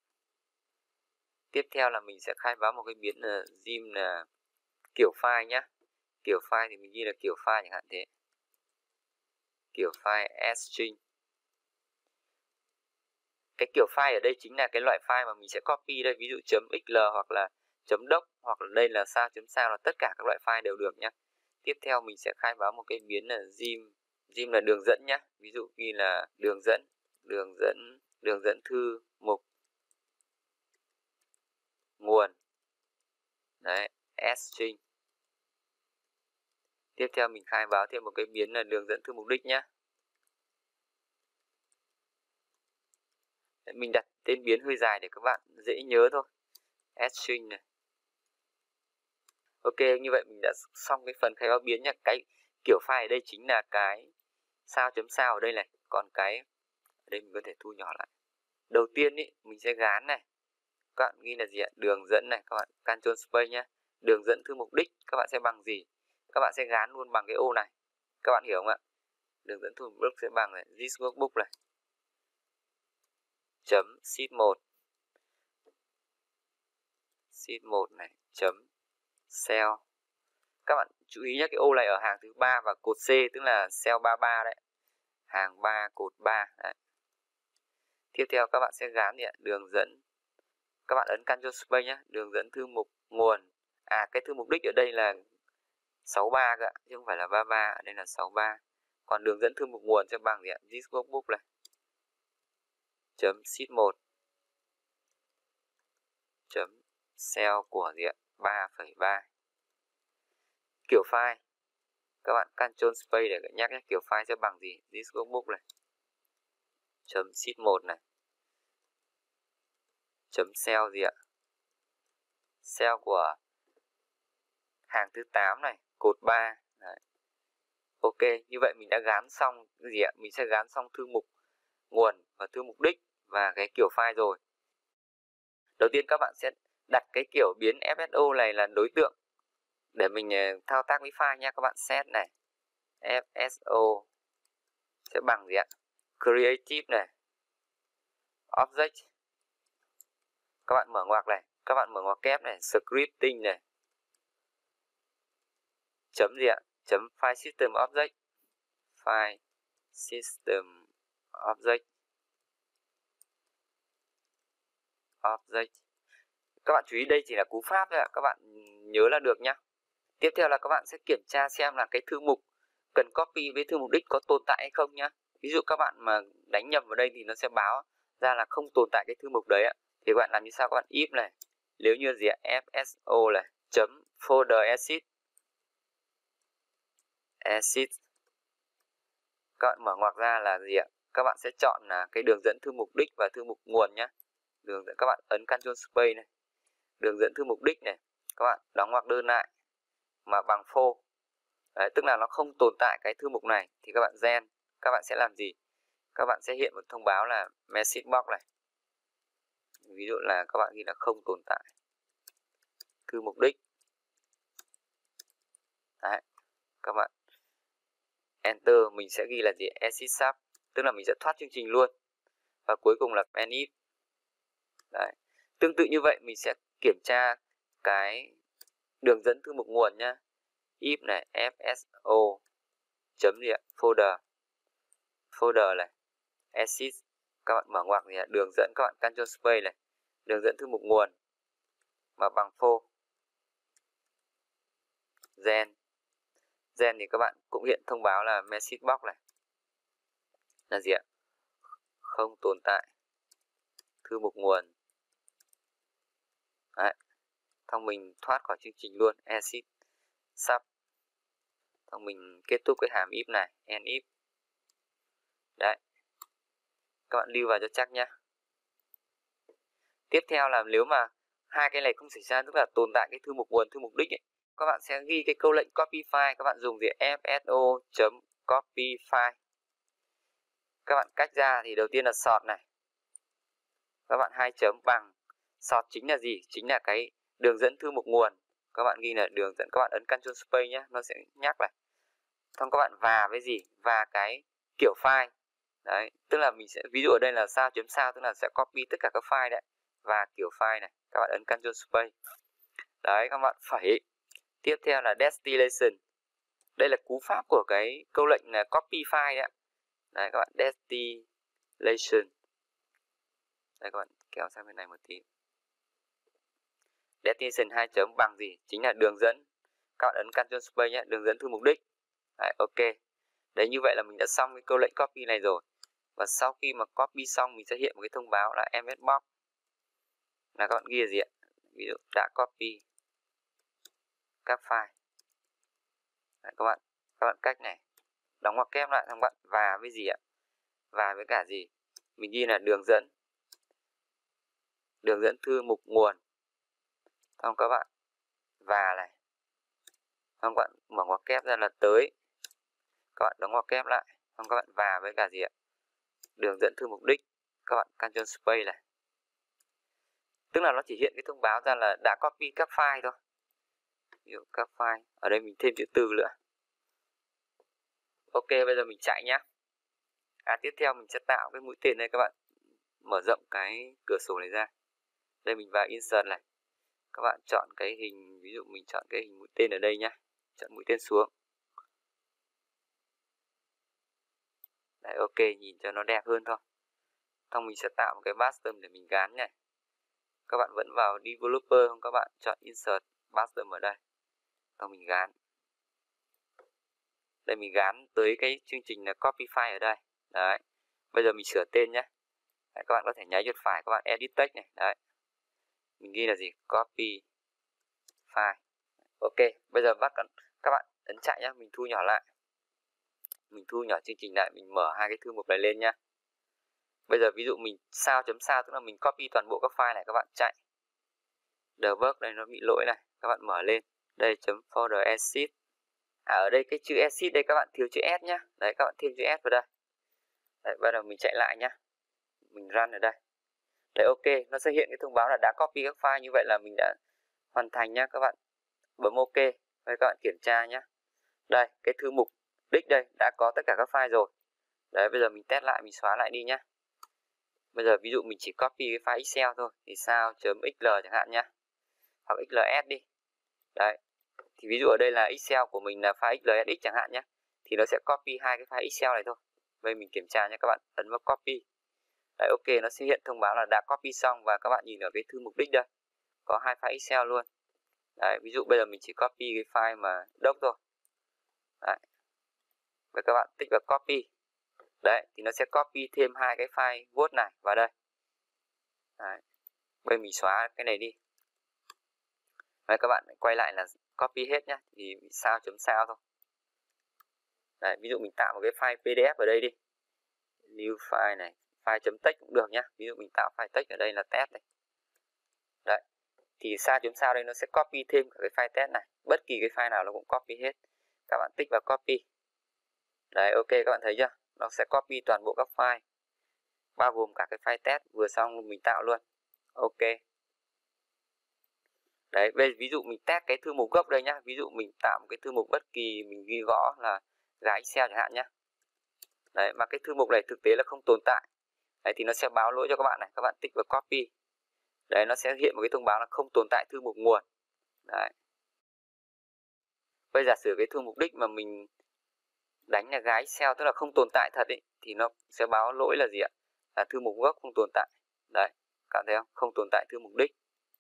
Tiếp theo là mình sẽ khai báo một cái biến là Zim là kiểu file nhé. Kiểu file thì mình ghi là kiểu file chẳng hạn thế. Kiểu file string. cái kiểu file ở đây chính là cái loại file mà mình sẽ copy đây, ví dụ .xl hoặc là .doc hoặc là đây là sao chấm sao, là tất cả các loại file đều được nhá. Tiếp theo mình sẽ khai báo một cái biến là gem, gem là đường dẫn nhá. Ví dụ ghi là đường dẫn, đường dẫn, đường dẫn thư mục nguồn. Đấy, string. Tiếp theo mình khai báo thêm một cái biến là đường dẫn thư mục đích nhá. Đấy, mình đặt tên biến hơi dài để các bạn dễ nhớ thôi. String này. Ok, như vậy mình đã xong cái phần khai báo biến nha. Cái kiểu file ở đây chính là cái sao chấm sao ở đây này. Còn cái ở đây mình có thể thu nhỏ lại. Đầu tiên ý, mình sẽ gán này. Các bạn ghi là gì ạ? Đường dẫn này, các bạn Ctrl Space nhé. Đường dẫn thư mục đích các bạn sẽ bằng gì? Các bạn sẽ gán luôn bằng cái ô này. Các bạn hiểu không ạ? Đường dẫn thư mục đích sẽ bằng này, this workbook này. Chấm sheet một. Sheet một này, chấm cell. Các bạn chú ý nhé, cái ô này ở hàng thứ ba và cột C, tức là cell ba mươi ba đấy. Hàng ba cột ba đấy. Tiếp theo các bạn sẽ gán gì ạ? Đường dẫn. Các bạn ấn Ctrl Space nhé, đường dẫn thư mục nguồn. À, cái thư mục đích ở đây là sáu mươi ba cơ ạ, chứ không phải là ba mươi ba, ở đây là sáu mươi ba. Còn đường dẫn thư mục nguồn sẽ bằng gì ạ? This workbook này. Chấm sheet một. Chấm cell của gì ạ? ba phẩy ba. Kiểu file. Các bạn Ctrl Space để nhắc nhé, kiểu file sẽ bằng gì? This workbook này. Chấm sheet một này. Chấm cell gì ạ? Cell của hàng thứ tám này, cột ba. Đấy. Ok, như vậy mình đã gán xong cái gì ạ? Mình sẽ gán xong thư mục nguồn và thư mục đích và cái kiểu file rồi. Đầu tiên các bạn sẽ đặt cái kiểu biến ép ét ô này là đối tượng để mình thao tác với file nha. Các bạn set này, ép ét ô sẽ bằng gì ạ? Creative này, object. Các bạn mở ngoặc này, các bạn mở ngoặc kép này, scripting này. Chấm gì ạ? Chấm file system object. File system object. Object. Các bạn chú ý đây chỉ là cú pháp thôi ạ, các bạn nhớ là được nhá. Tiếp theo là các bạn sẽ kiểm tra xem là cái thư mục cần copy với thư mục đích có tồn tại hay không nhá. Ví dụ các bạn mà đánh nhầm vào đây thì nó sẽ báo ra là không tồn tại cái thư mục đấy ạ. Thì các bạn làm như sau? Các bạn if này, nếu như gì ạ? ép ét ô này, chấm folder exit. Exit. Các bạn mở ngoặc ra là gì ạ? Các bạn sẽ chọn là cái đường dẫn thư mục đích và thư mục nguồn nhá. Đường dẫn, các bạn ấn Ctrl Space này. Đường dẫn thư mục đích này, các bạn đóng ngoặc đơn lại mà bằng false. Đấy, tức là nó không tồn tại cái thư mục này thì các bạn gen, các bạn sẽ làm gì? Các bạn sẽ hiện một thông báo là message box này. Ví dụ là các bạn ghi là không tồn tại thư mục đích. Đấy, các bạn enter, mình sẽ ghi là gì? Exit sub, tức là mình sẽ thoát chương trình luôn. Và cuối cùng là end if. Đấy. Tương tự như vậy mình sẽ kiểm tra cái đường dẫn thư mục nguồn nhá. If này, ép ét ô chấm gì ạ? Folder. Folder này, exit. Các bạn mở ngoặc gì ạ? Đường dẫn, các bạn Ctrl Space này. Đường dẫn thư mục nguồn mà bằng false. Gen. Gen thì các bạn cũng hiện thông báo là message box này. Là gì ạ? Không tồn tại thư mục nguồn. Đấy. Xong mình thoát khỏi chương trình luôn. Exit sub. Xong mình kết thúc cái hàm if này. End if. Đấy. Các bạn lưu vào cho chắc nhá. Tiếp theo là nếu mà hai cái này không xảy ra, tức là tồn tại cái thư mục nguồn, thư mục đích ấy, các bạn sẽ ghi cái câu lệnh copy file. Các bạn dùng gì? ép ét ô chấm copy file. Các bạn cách ra thì đầu tiên là sort này. Các bạn hai chấm bằng. Sort chính là gì? Chính là cái đường dẫn thư mục nguồn. Các bạn ghi là đường dẫn, các bạn ấn Ctrl Space nhé, nó sẽ nhắc này. Xong các bạn và với gì? Và cái kiểu file. Đấy, tức là mình sẽ, ví dụ ở đây là sao chấm sao, tức là sẽ copy tất cả các file đấy. Và kiểu file này, các bạn ấn Ctrl Space. Đấy, các bạn phẩy. Tiếp theo là destination. Đây là cú pháp của cái câu lệnh là copy file đấy. Đấy, các bạn destination. Đây các bạn kéo sang bên này một tí. Destination hai chấm bằng gì? Chính là đường dẫn. Các bạn ấn Ctrl Space nhé, đường dẫn thư mục đích. Đấy, ok. Đấy, như vậy là mình đã xong cái câu lệnh copy này rồi. Và sau khi mà copy xong mình sẽ hiện một cái thông báo là em ét box. Là các bạn ghi là gì ạ? Ví dụ đã copy các file. Đấy, các bạn các bạn cách này đóng ngoặc kép lại các bạn, và với gì ạ? Và với cả gì? Mình ghi là đường dẫn đường dẫn thư mục nguồn. Xong các bạn và này. Xong các bạn mở ngoặc kép ra là tới. Các bạn đóng ngoặc kép lại. Xong các bạn và với cả gì ạ? Đường dẫn thư mục đích. Các bạn Ctrl Space này. Tức là nó chỉ hiện cái thông báo ra là đã copy các file thôi. Ví dụ các file. Ở đây mình thêm chữ từ nữa. Ok, bây giờ mình chạy nhá. À, tiếp theo mình sẽ tạo cái mũi tên đây các bạn. Mở rộng cái cửa sổ này ra. Đây mình vào Insert này. Các bạn chọn cái hình, ví dụ mình chọn cái hình mũi tên ở đây nhá. Chọn mũi tên xuống. Đấy, ok, nhìn cho nó đẹp hơn thôi. Xong mình sẽ tạo một cái custom để mình gắn này. Các bạn vẫn vào Developer, không các bạn chọn Insert Custom ở đây. Xong mình gắn. Đây mình gắn tới cái chương trình là Copy File ở đây. Đấy. Bây giờ mình sửa tên nhé. Đấy, các bạn có thể nháy chuột phải, các bạn Edit Text này. Đấy. Mình ghi là gì? Copy File. Ok, bây giờ bắt các bạn ấn chạy nhé. Mình thu nhỏ lại. Mình thu nhỏ chương trình lại, mình mở hai cái thư mục này lên nhá. Bây giờ ví dụ mình sao chấm sao, tức là mình copy toàn bộ các file này, các bạn chạy. Debug đây nó bị lỗi này, các bạn mở lên. Đây chấm folder exit. À, ở đây cái chữ exit đây các bạn thiếu chữ S nhá. Đấy, các bạn thêm chữ S vào đây. Đấy, bắt đầu mình chạy lại nhá. Mình run ở đây. Đấy, ok, nó sẽ hiện cái thông báo là đã copy các file, như vậy là mình đã hoàn thành nhá. Các bạn bấm ok. Đây, các bạn kiểm tra nhá. Đây, cái thư mục đích đây đã có tất cả các file rồi. Đấy, bây giờ mình test lại, mình xóa lại đi nhá. Bây giờ ví dụ mình chỉ copy cái file Excel thôi thì sao chấm xl chẳng hạn nhá, hoặc xls đi. Đấy, thì ví dụ ở đây là Excel của mình là file xlsx chẳng hạn nhé, thì nó sẽ copy hai cái file Excel này thôi. Bây mình kiểm tra nhé, các bạn ấn vào copy. Đấy, ok, nó sẽ hiện thông báo là đã copy xong, và các bạn nhìn ở cái thư mục đích đây có hai file Excel luôn. Đấy, ví dụ bây giờ mình chỉ copy cái file mà doc thôi. Đấy, và các bạn tích vào copy. Đấy, thì nó sẽ copy thêm hai cái file Word này vào đây. Đấy. Bây mình xóa cái này đi. Đấy, các bạn quay lại là copy hết nhá, thì sao chấm sao thôi. Đấy, ví dụ mình tạo một cái file pê đê ép ở đây đi. New file này, file chấm text cũng được nhá. Ví dụ mình tạo file text ở đây là test này. Đấy, thì sao chấm sao đây nó sẽ copy thêm cả cái file test này. Bất kỳ cái file nào nó cũng copy hết. Các bạn tích vào copy. Đấy, ok, các bạn thấy chưa? Nó sẽ copy toàn bộ các file, bao gồm cả cái file test vừa xong mình tạo luôn. Ok. Đấy, bây ví dụ mình test cái thư mục gốc đây nhá. Ví dụ mình tạo một cái thư mục bất kỳ, mình ghi gõ là gái Excel chẳng hạn nhá. Đấy, mà cái thư mục này thực tế là không tồn tại. Đấy, thì nó sẽ báo lỗi cho các bạn này. Các bạn tích vào copy. Đấy, nó sẽ hiện một cái thông báo là không tồn tại thư mục nguồn. Đấy. Bây giờ sử cái thư mục đích mà mình đánh là gái Excel, tức là không tồn tại thật ấy, thì nó sẽ báo lỗi là gì ạ? Là thư mục gốc không tồn tại. Đấy, các bạn thấy không? Không tồn tại thư mục đích.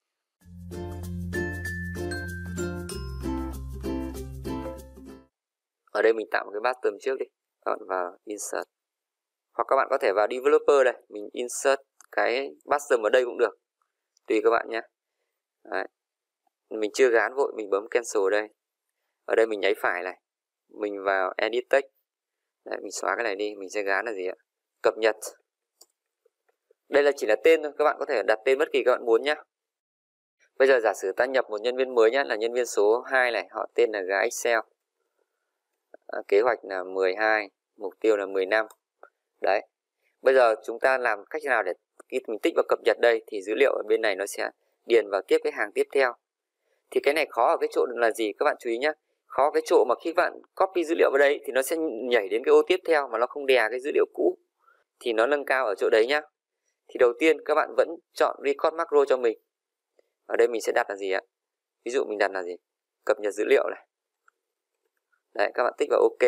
Ở đây mình tạo một cái button trước đi. Các bạn vào Insert. Hoặc các bạn có thể vào Developer đây. Mình Insert cái button ở đây cũng được. Tùy các bạn nhé. Đấy. Mình chưa gán vội, mình bấm Cancel đây. Ở đây mình nháy phải này. Mình vào Edit Text. Đấy, mình xóa cái này đi. Mình sẽ gán là gì ạ? Cập nhật. Đây là chỉ là tên thôi. Các bạn có thể đặt tên bất kỳ các bạn muốn nhé. Bây giờ giả sử ta nhập một nhân viên mới nhé. Là nhân viên số hai này. Họ tên là gái Excel. À, kế hoạch là mười hai, mục tiêu là mười năm. Đấy. Bây giờ chúng ta làm cách nào để khi mình tích vào cập nhật đây thì dữ liệu ở bên này nó sẽ điền vào tiếp cái hàng tiếp theo. Thì cái này khó ở cái chỗ là gì? Các bạn chú ý nhé. Khó cái chỗ mà khi bạn copy dữ liệu vào đây thì nó sẽ nhảy đến cái ô tiếp theo mà nó không đè cái dữ liệu cũ. Thì nó nâng cao ở chỗ đấy nhá. Thì đầu tiên các bạn vẫn chọn record macro cho mình. Ở đây mình sẽ đặt là gì ạ? Ví dụ mình đặt là gì? Cập nhật dữ liệu này. Đấy, các bạn tích vào ok.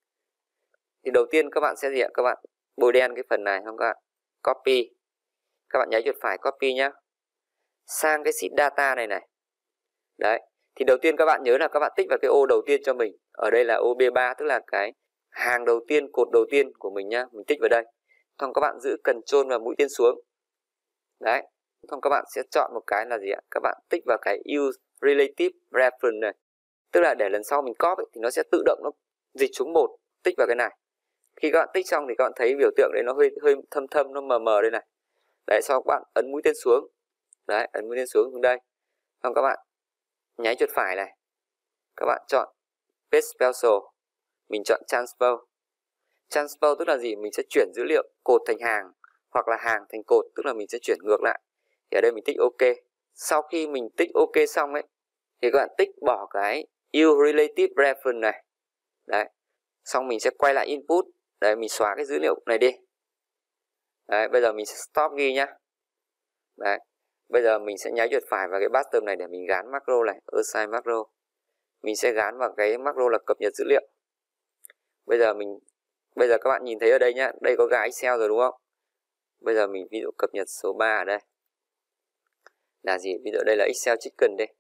Thì đầu tiên các bạn sẽ gì ạ? Các bạn bôi đen cái phần này không các bạn? Copy. các bạn nháy chuột phải copy nhá. Sang cái sheet data này này. Đấy, thì đầu tiên các bạn nhớ là các bạn tích vào cái ô đầu tiên cho mình. Ở đây là ô B ba, tức là cái hàng đầu tiên, cột đầu tiên của mình nhá, mình tích vào đây. Xong các bạn giữ Ctrl và mũi tên xuống. Đấy, xong các bạn sẽ chọn một cái là gì ạ? Các bạn tích vào cái Use Relative Reference này. Tức là để lần sau mình copy thì nó sẽ tự động nó dịch xuống một, tích vào cái này. Khi các bạn tích xong thì các bạn thấy biểu tượng đấy nó hơi hơi thâm thâm, nó mờ mờ đây này. Đấy, sau các bạn ấn mũi tên xuống. Đấy, ấn mũi tên xuống xuống đây. Xong các bạn nháy chuột phải này. Các bạn chọn Paste Special. Mình chọn Transpose. Transpose tức là gì? Mình sẽ chuyển dữ liệu cột thành hàng hoặc là hàng thành cột, tức là mình sẽ chuyển ngược lại. Thì ở đây mình tích OK. Sau khi mình tích OK xong ấy thì các bạn tích bỏ cái Use Relative Reference này. Đấy. Xong mình sẽ quay lại input. Đấy, mình xóa cái dữ liệu này đi. Đấy, bây giờ mình sẽ stop ghi nhá. Đấy. Bây giờ mình sẽ nháy chuột phải vào cái button này để mình gán macro này, assign macro. Mình sẽ gán vào cái macro là cập nhật dữ liệu. Bây giờ mình bây giờ các bạn nhìn thấy ở đây nhá, đây có gài Excel rồi đúng không? Bây giờ mình ví dụ cập nhật số ba ở đây. Là gì? Ví dụ đây là Excel Chicken đây.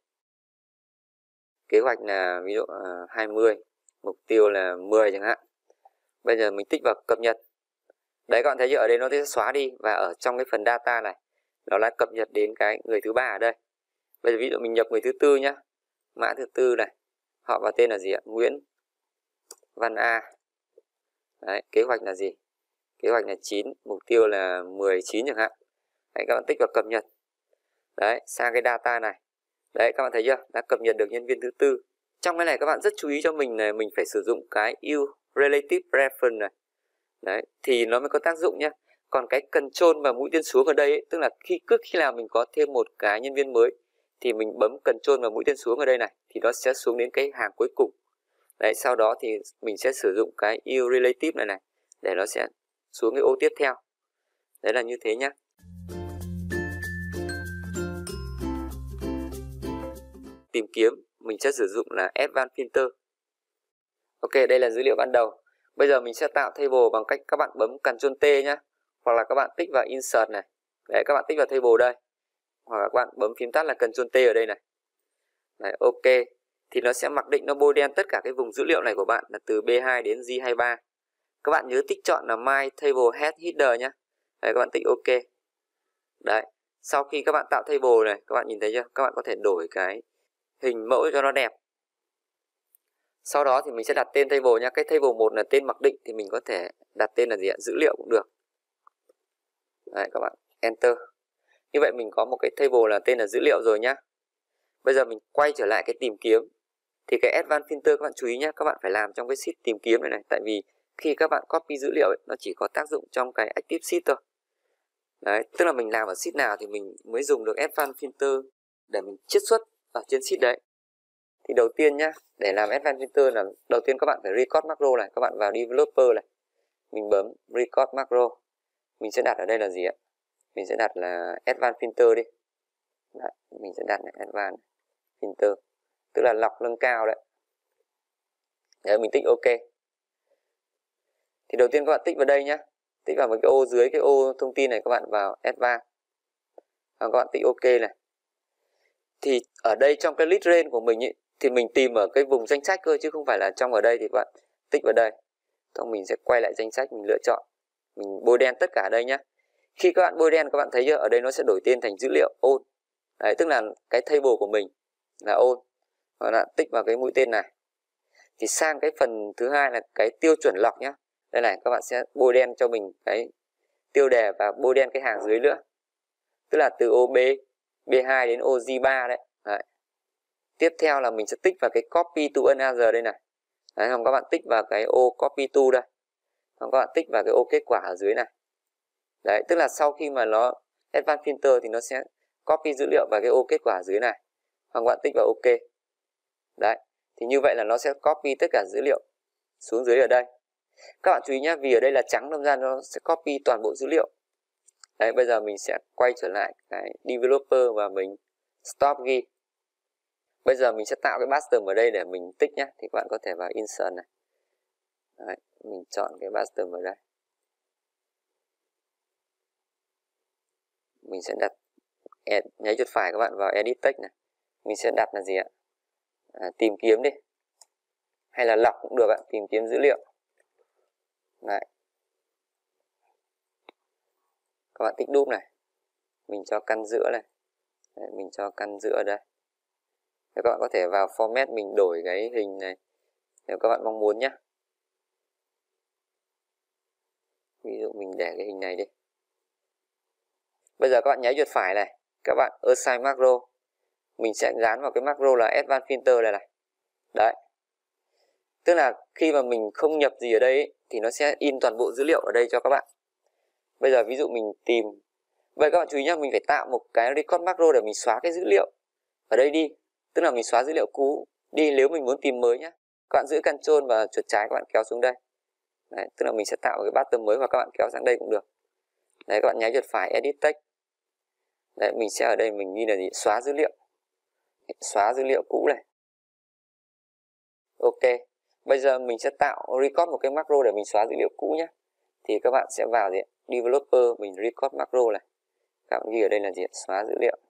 Kế hoạch là ví dụ uh, hai mươi, mục tiêu là mười chẳng hạn. Bây giờ mình tích vào cập nhật. Đấy, các bạn thấy chưa? Ở đây nó sẽ xóa đi và ở trong cái phần data này nó lại cập nhật đến cái người thứ ba ở đây. Bây giờ ví dụ mình nhập người thứ tư nhá. Mã thứ tư này. Họ và tên là gì ạ? Nguyễn Văn A. Đấy, kế hoạch là gì? Kế hoạch là chín, mục tiêu là mười chín chẳng hạn. Đấy, các bạn tích vào cập nhật. Đấy, sang cái data này. Đấy, các bạn thấy chưa? Đã cập nhật được nhân viên thứ tư. Trong cái này các bạn rất chú ý cho mình này, mình phải sử dụng cái Use Relative Reference này. Đấy, thì nó mới có tác dụng nhá. Còn cái Ctrl và mũi tên xuống ở đây ấy, tức là khi cứ khi nào mình có thêm một cái nhân viên mới thì mình bấm Ctrl và mũi tên xuống ở đây này thì nó sẽ xuống đến cái hàng cuối cùng. Đấy, sau đó thì mình sẽ sử dụng cái Use Relative này này để nó sẽ xuống cái ô tiếp theo. Đấy là như thế nhá. Tìm kiếm mình sẽ sử dụng là Advanced Filter. Ok, đây là dữ liệu ban đầu. Bây giờ mình sẽ tạo table bằng cách các bạn bấm Ctrl T nhá. Hoặc là các bạn tích vào Insert này. Đấy, các bạn tích vào table đây. Hoặc là các bạn bấm phím tắt là Ctrl T ở đây này. Đấy, ok. Thì nó sẽ mặc định nó bôi đen tất cả cái vùng dữ liệu này của bạn là từ B hai đến G hai mươi ba. Các bạn nhớ tích chọn là My Table Head Header nhá. Đấy, các bạn tích ok. Đấy, sau khi các bạn tạo table này, các bạn nhìn thấy chưa? Các bạn có thể đổi cái hình mẫu cho nó đẹp. Sau đó thì mình sẽ đặt tên table nhá. Cái table một là tên mặc định thì mình có thể đặt tên là gì ạ? Dữ liệu cũng được. Đấy, các bạn enter. Như vậy mình có một cái table là tên là dữ liệu rồi nhá. Bây giờ mình quay trở lại cái tìm kiếm. Thì cái Advanced Filter các bạn chú ý nhé, các bạn phải làm trong cái sheet tìm kiếm này này. Tại vì khi các bạn copy dữ liệu ấy, nó chỉ có tác dụng trong cái Active Sheet thôi. Đấy, tức là mình làm ở sheet nào thì mình mới dùng được Advanced Filter để mình chiết xuất ở trên sheet đấy. Thì đầu tiên nhá, để làm Advanced Filter là đầu tiên các bạn phải record macro này. Các bạn vào Developer này, mình bấm record macro. Mình sẽ đặt ở đây là gì ạ? Mình sẽ đặt là Advanced Filter đi. Đấy, mình sẽ đặt này, Advanced Filter, tức là lọc nâng cao đấy. Đấy, mình tích ok. Thì đầu tiên các bạn tích vào đây nhá. Tích vào một cái ô dưới cái ô thông tin này, các bạn vào Advanced. Và các bạn tích ok này. Thì ở đây trong cái list range của mình ý, thì mình tìm ở cái vùng danh sách cơ, chứ không phải là trong ở đây. Thì các bạn tích vào đây. Xong mình sẽ quay lại danh sách, mình lựa chọn. Mình bôi đen tất cả ở đây nhá. Khi các bạn bôi đen, các bạn thấy chưa? Ở đây nó sẽ đổi tên thành dữ liệu all. Đấy, tức là cái table của mình là all. Và bạn tích vào cái mũi tên này. Thì sang cái phần thứ hai là cái tiêu chuẩn lọc nhá. Đây này, các bạn sẽ bôi đen cho mình cái tiêu đề và bôi đen cái hàng dưới nữa. Tức là từ ô B, B hai đến ô G ba đấy. Đấy. Tiếp theo là mình sẽ tích vào cái copy to another đây này. Đấy, không các bạn tích vào cái ô copy to đây. Không các bạn tích vào cái ô kết quả ở dưới này. Đấy, tức là sau khi mà nó Advanced Filter thì nó sẽ copy dữ liệu vào cái ô kết quả ở dưới này. Không các bạn tích vào ok. Đấy, thì như vậy là nó sẽ copy tất cả dữ liệu xuống dưới ở đây. Các bạn chú ý nhé, vì ở đây là trắng đâm ra nó sẽ copy toàn bộ dữ liệu. Đấy, bây giờ mình sẽ quay trở lại cái developer và mình stop ghi. Bây giờ mình sẽ tạo cái custom ở đây để mình tích nhé. Thì các bạn có thể vào insert này. Đấy, mình chọn cái custom ở đây. mình sẽ đặt ed, nháy chuột phải các bạn vào edit text này, mình sẽ đặt là gì ạ? À, tìm kiếm đi, hay là lọc cũng được ạ, tìm kiếm dữ liệu. Đấy. Các bạn tích đúp này, mình cho căn giữa này. Đấy, mình cho căn giữa đây. Thế các bạn có thể vào format mình đổi cái hình này nếu các bạn mong muốn nhé. Ví dụ mình để cái hình này đi. Bây giờ các bạn nháy chuột phải này, các bạn assign macro, mình sẽ gán vào cái macro là advanced filter này này. Đấy. Tức là khi mà mình không nhập gì ở đây ấy, thì nó sẽ in toàn bộ dữ liệu ở đây cho các bạn. Bây giờ ví dụ mình tìm, vậy các bạn chú ý nhá, mình phải tạo một cái record macro để mình xóa cái dữ liệu ở đây đi, tức là mình xóa dữ liệu cũ đi nếu mình muốn tìm mới nhá. Các bạn giữ Ctrl và chuột trái các bạn kéo xuống đây. Đấy, tức là mình sẽ tạo một cái button mới và các bạn kéo sang đây cũng được. Đấy, các bạn nháy chuột phải edit text. Đấy, mình sẽ ở đây mình ghi là gì? Xóa dữ liệu. Xóa dữ liệu cũ này. Ok. Bây giờ mình sẽ tạo record một cái macro để mình xóa dữ liệu cũ nhé. Thì các bạn sẽ vào gì? Developer, mình record macro này. Các bạn ghi ở đây là gì? Xóa dữ liệu.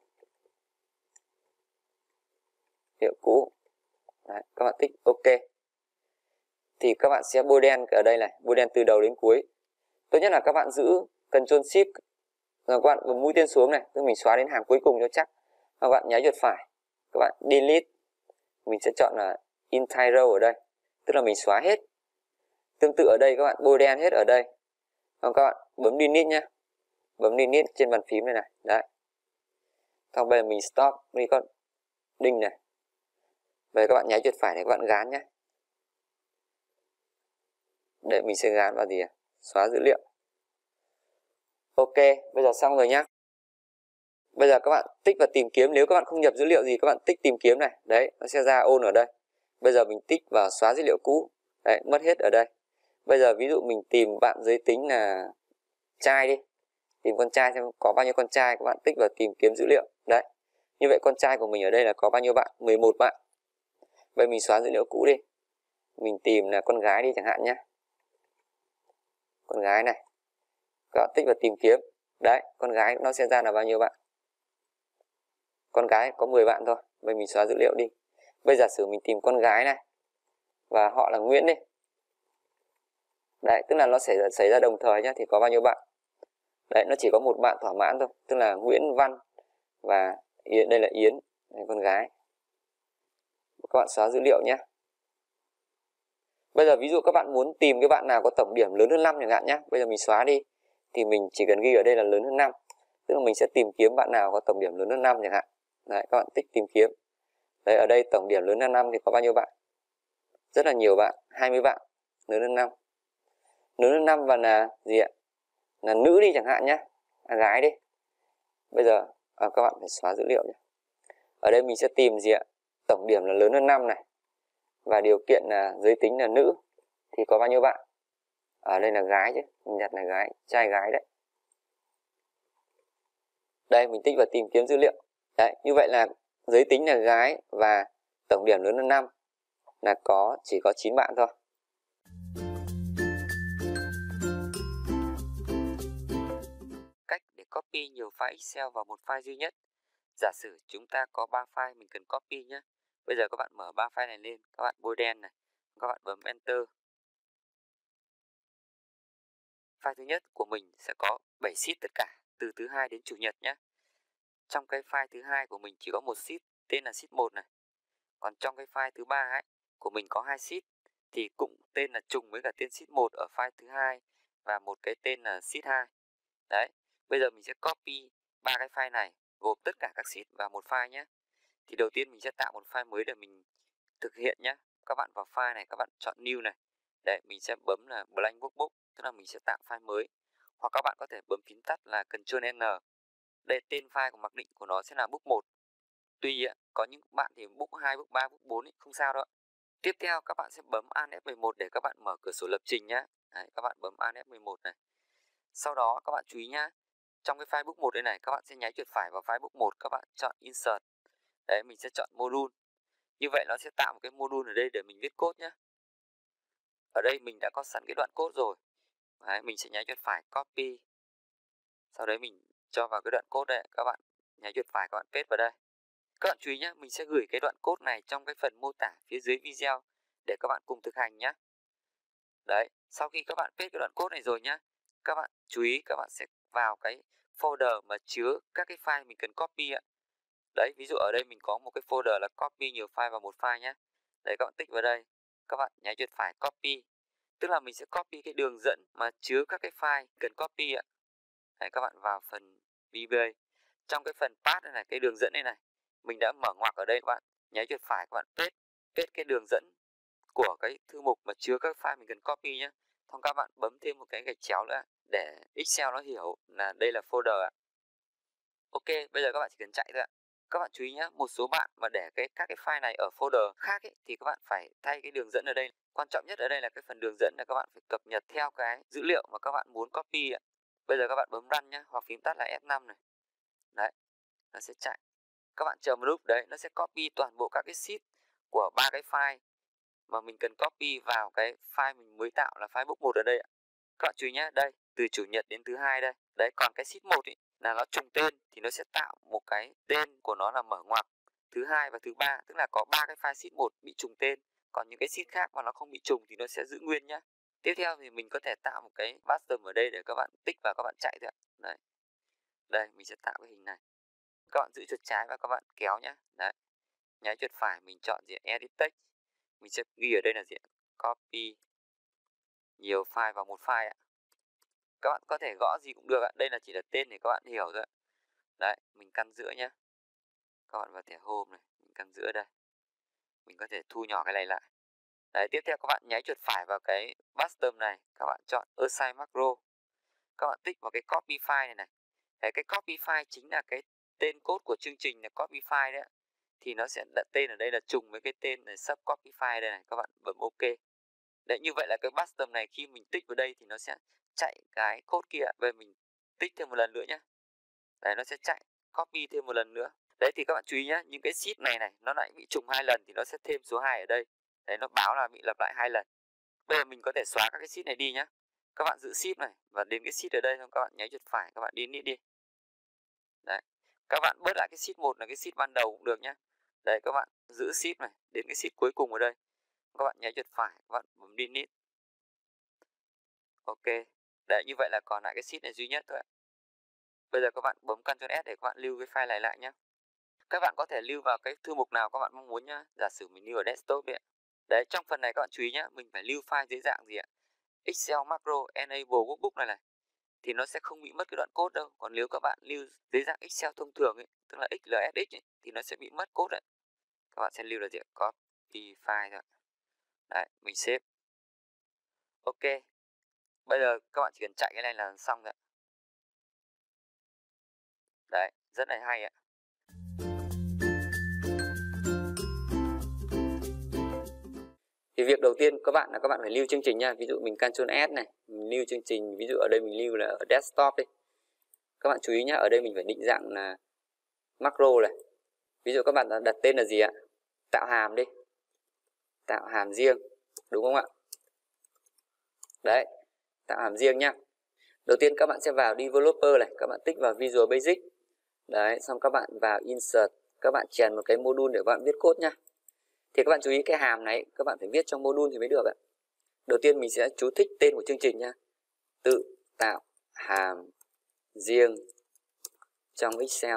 Liệu cũ. Đấy, các bạn tích ok. Thì các bạn sẽ bôi đen ở đây này, bôi đen từ đầu đến cuối. Tốt nhất là các bạn giữ Ctrl Shift, rồi các bạn bấm mũi tên xuống này, tức mình xóa đến hàng cuối cùng cho chắc. Các bạn nháy chuột phải, các bạn delete, mình sẽ chọn là entire row ở đây, tức là mình xóa hết. Tương tự ở đây các bạn bôi đen hết ở đây. Và các bạn bấm delete nhé, bấm delete trên bàn phím này này, đấy. Xong bây giờ mình stop recording này. Bây giờ các bạn nháy chuột phải để các bạn gán nhé. Để mình sẽ gán vào gì à? Xóa dữ liệu. Ok, bây giờ xong rồi nhá. Bây giờ các bạn tích vào tìm kiếm, nếu các bạn không nhập dữ liệu gì các bạn tích tìm kiếm này, đấy, nó sẽ ra ôn ở đây. Bây giờ mình tích vào xóa dữ liệu cũ, đấy, mất hết ở đây. Bây giờ ví dụ mình tìm bạn giới tính là trai đi, tìm con trai xem có bao nhiêu con trai, các bạn tích vào tìm kiếm dữ liệu, đấy. Như vậy con trai của mình ở đây là có bao nhiêu bạn? mười một bạn. Vậy mình xóa dữ liệu cũ đi, mình tìm là con gái đi chẳng hạn nhé. Con gái này, các bạn tích vào tìm kiếm, đấy, con gái nó sẽ ra là bao nhiêu bạn? Con gái có mười bạn thôi. Vậy mình xóa dữ liệu đi. Bây giờ sử mình tìm con gái này và họ là Nguyễn đi. Đấy, tức là nó sẽ xảy ra đồng thời nhé. Thì có bao nhiêu bạn? Đấy, nó chỉ có một bạn thỏa mãn thôi, tức là Nguyễn Văn và Yến, đây là Yến, đây con gái. Các bạn xóa dữ liệu nhé. Bây giờ ví dụ các bạn muốn tìm cái bạn nào có tổng điểm lớn hơn năm chẳng hạn nhé. Bây giờ mình xóa đi thì mình chỉ cần ghi ở đây là lớn hơn năm. Tức là mình sẽ tìm kiếm bạn nào có tổng điểm lớn hơn năm chẳng hạn. Đấy, các bạn tích tìm kiếm. Đấy, ở đây tổng điểm lớn hơn năm thì có bao nhiêu bạn? Rất là nhiều bạn, hai mươi bạn lớn hơn năm. Lớn hơn năm và là gì ạ? Là nữ đi chẳng hạn nhé, à, gái đi. Bây giờ à, các bạn phải xóa dữ liệu nhé. Ở đây mình sẽ tìm gì ạ? Tổng điểm là lớn hơn năm này. Và điều kiện là giới tính là nữ. Thì có bao nhiêu bạn? Ở đây là gái chứ, mình đặt là gái, trai gái đấy. Đây mình tích vào tìm kiếm dữ liệu. Đấy, như vậy là giới tính là gái và tổng điểm lớn hơn năm là có chỉ có chín bạn thôi. Cách để copy nhiều file Excel vào một file duy nhất. Giả sử chúng ta có ba file mình cần copy nhé. Bây giờ các bạn mở ba file này lên, các bạn bôi đen này, các bạn bấm Enter. File thứ nhất của mình sẽ có bảy sheet tất cả, từ thứ hai đến chủ nhật nhé. Trong cái file thứ hai của mình chỉ có một sheet tên là sheet một này. Còn trong cái file thứ ba ấy của mình có hai sheet thì cũng tên là trùng với cả tên sheet một ở file thứ hai và một cái tên là sheet hai. Đấy, bây giờ mình sẽ copy ba cái file này gồm tất cả các sheet vào một file nhé. Thì đầu tiên mình sẽ tạo một file mới để mình thực hiện nhé. Các bạn vào file này, các bạn chọn new này. Đấy, mình sẽ bấm là blank workbook, tức là mình sẽ tạo file mới. Hoặc các bạn có thể bấm phím tắt là Ctrl N. Đây tên file của mặc định của nó sẽ là book một. Tuy có những bạn thì book hai, book ba, book bốn ấy, không sao đâu. Tiếp theo các bạn sẽ bấm Alt F mười một để các bạn mở cửa sổ lập trình nhé. Đấy, các bạn bấm Alt F mười một này. Sau đó các bạn chú ý nhá. Trong cái file book một đây này, các bạn sẽ nháy chuột phải vào file book một, các bạn chọn Insert. Đấy, mình sẽ chọn module. Như vậy nó sẽ tạo một cái module ở đây để mình viết code nhé. Ở đây mình đã có sẵn cái đoạn code rồi. Đấy, mình sẽ nháy chuột phải copy. Sau đấy mình cho vào cái đoạn code đây, các bạn nhấn chuột phải các bạn paste vào đây. Các bạn chú ý nhé, mình sẽ gửi cái đoạn code này trong cái phần mô tả phía dưới video để các bạn cùng thực hành nhé. Đấy, sau khi các bạn paste cái đoạn code này rồi nhá, các bạn chú ý các bạn sẽ vào cái folder mà chứa các cái file mình cần copy ạ. Đấy, ví dụ ở đây mình có một cái folder là copy nhiều file vào một file nhé. Đấy, các bạn tích vào đây, các bạn nhấn chuột phải copy. Tức là mình sẽ copy cái đường dẫn mà chứa các cái file cần copy ạ. Đấy, các bạn vào phần vê bê a. Trong cái phần path này này, cái đường dẫn này này, mình đã mở ngoặc ở đây các bạn, nhấn chuột phải các bạn paste, paste cái đường dẫn của cái thư mục mà chứa các file mình cần copy nhé. Xong các bạn bấm thêm một cái gạch chéo nữa để Excel nó hiểu là đây là folder ạ. Ok, bây giờ các bạn chỉ cần chạy thôi ạ. Các bạn chú ý nhé, một số bạn mà để cái các cái file này ở folder khác ấy, thì các bạn phải thay cái đường dẫn ở đây. Quan trọng nhất ở đây là cái phần đường dẫn là các bạn phải cập nhật theo cái dữ liệu mà các bạn muốn copy ạ. Bây giờ các bạn bấm run nhé, hoặc phím tắt là F năm này. Đấy, nó sẽ chạy. Các bạn chờ một lúc đấy, nó sẽ copy toàn bộ các cái sheet của ba cái file mà mình cần copy vào cái file mình mới tạo là file book một ở đây ạ. Các bạn chú ý nhé, đây, từ chủ nhật đến thứ hai đây. Đấy, còn cái sheet một ý, là nó trùng tên thì nó sẽ tạo một cái tên của nó là mở ngoặc. Thứ hai và thứ ba, tức là có ba cái file sheet một bị trùng tên, còn những cái sheet khác mà nó không bị trùng thì nó sẽ giữ nguyên nhá. Tiếp theo thì mình có thể tạo một cái custom ở đây để các bạn tích vào các bạn chạy thôi ạ. Đấy. Đây, mình sẽ tạo cái hình này. Các bạn giữ chuột trái và các bạn kéo nhé. Đấy. Nhấn chuột phải mình chọn diện edit text. Mình sẽ ghi ở đây là diện copy nhiều file vào một file ạ. Các bạn có thể gõ gì cũng được ạ. Đây là chỉ là tên để các bạn hiểu thôi ạ. Đấy, mình căn giữa nhé. Các bạn vào thẻ home này, mình căn giữa đây. Mình có thể thu nhỏ cái này lại. Đấy, tiếp theo các bạn nháy chuột phải vào cái custom này, các bạn chọn assign macro. Các bạn tích vào cái copy file này này. Đấy, cái copy file chính là cái tên code của chương trình là copy file đấy ạ. Thì nó sẽ đặt tên ở đây là trùng với cái tên là sub copy file đây này, các bạn bấm ok. Đấy, như vậy là cái custom này khi mình tích vào đây thì nó sẽ chạy cái code kia. Về mình tích thêm một lần nữa nhé. Đấy, nó sẽ chạy copy thêm một lần nữa. Đấy thì các bạn chú ý nhé, những cái sheet này này nó lại bị trùng hai lần thì nó sẽ thêm số hai ở đây. Đấy, nó báo là bị lặp lại hai lần. Bây giờ mình có thể xóa các cái sheet này đi nhé. Các bạn giữ sheet này và đến cái sheet ở đây xong các bạn nháy chuột phải, các bạn delete đi. Đấy. Các bạn bớt lại cái sheet một là cái sheet ban đầu cũng được nhé. Đấy, các bạn giữ sheet này đến cái sheet cuối cùng ở đây. Các bạn nháy chuột phải, các bạn bấm delete. Ok. Đấy, như vậy là còn lại cái sheet này duy nhất thôi ạ. Bây giờ các bạn bấm Ctrl S để các bạn lưu cái file này lại nhé. Các bạn có thể lưu vào cái thư mục nào các bạn mong muốn nhá. Giả sử mình lưu ở desktop ấy. Đấy, trong phần này các bạn chú ý nhé, mình phải lưu file dưới dạng gì ạ? Excel macro enable workbook này này. Thì nó sẽ không bị mất cái đoạn code đâu. Còn nếu các bạn lưu dưới dạng Excel thông thường ấy, tức là ích lờ ét ích ấy, thì nó sẽ bị mất code đấy. Các bạn sẽ lưu là gì ạ? Copy file thôi. Đấy, mình save. Ok. Bây giờ các bạn chỉ cần chạy cái này là xong rồi. Đấy, rất là hay ạ. Thì việc đầu tiên các bạn là các bạn phải lưu chương trình nha. Ví dụ mình Ctrl S này, mình lưu chương trình, ví dụ ở đây mình lưu là ở desktop đi. Các bạn chú ý nhá, ở đây mình phải định dạng là macro này. Ví dụ các bạn đặt tên là gì ạ? Tạo hàm đi. Tạo hàm riêng, đúng không ạ? Đấy, tạo hàm riêng nhá. Đầu tiên các bạn sẽ vào developer này, các bạn tích vào Visual Basic. Đấy, xong các bạn vào insert, các bạn chèn một cái module để các bạn viết code nhá. Thì các bạn chú ý cái hàm này các bạn phải viết trong module thì mới được ạ. Đầu tiên mình sẽ chú thích tên của chương trình nha. Tự tạo hàm riêng trong Excel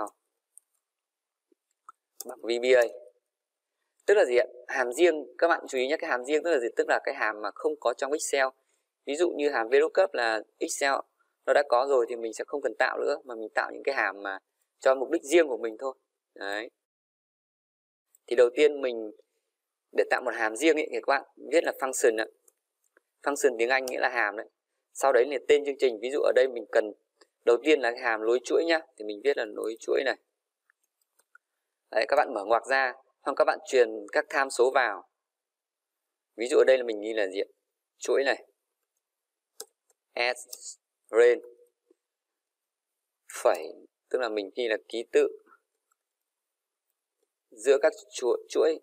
bằng vê bê a. Tức là gì ạ? Hàm riêng, các bạn chú ý nhé, cái hàm riêng tức là gì? Tức là cái hàm mà không có trong Excel. Ví dụ như hàm VLOOKUP là Excel nó đã có rồi thì mình sẽ không cần tạo nữa, mà mình tạo những cái hàm mà cho mục đích riêng của mình thôi. Đấy. Thì đầu tiên mình để tạo một hàm riêng ấy thì các bạn viết là function ạ. Function tiếng Anh nghĩa là hàm đấy. Sau đấy là tên chương trình, ví dụ ở đây mình cần đầu tiên là cái hàm nối chuỗi nhá, thì mình viết là nối chuỗi này. Đấy, các bạn mở ngoặc ra, xong các bạn truyền các tham số vào. Ví dụ ở đây là mình ghi là gì ạ? Chuỗi này. S range phẩy, tức là mình ghi là ký tự giữa các chuỗi, chuỗi.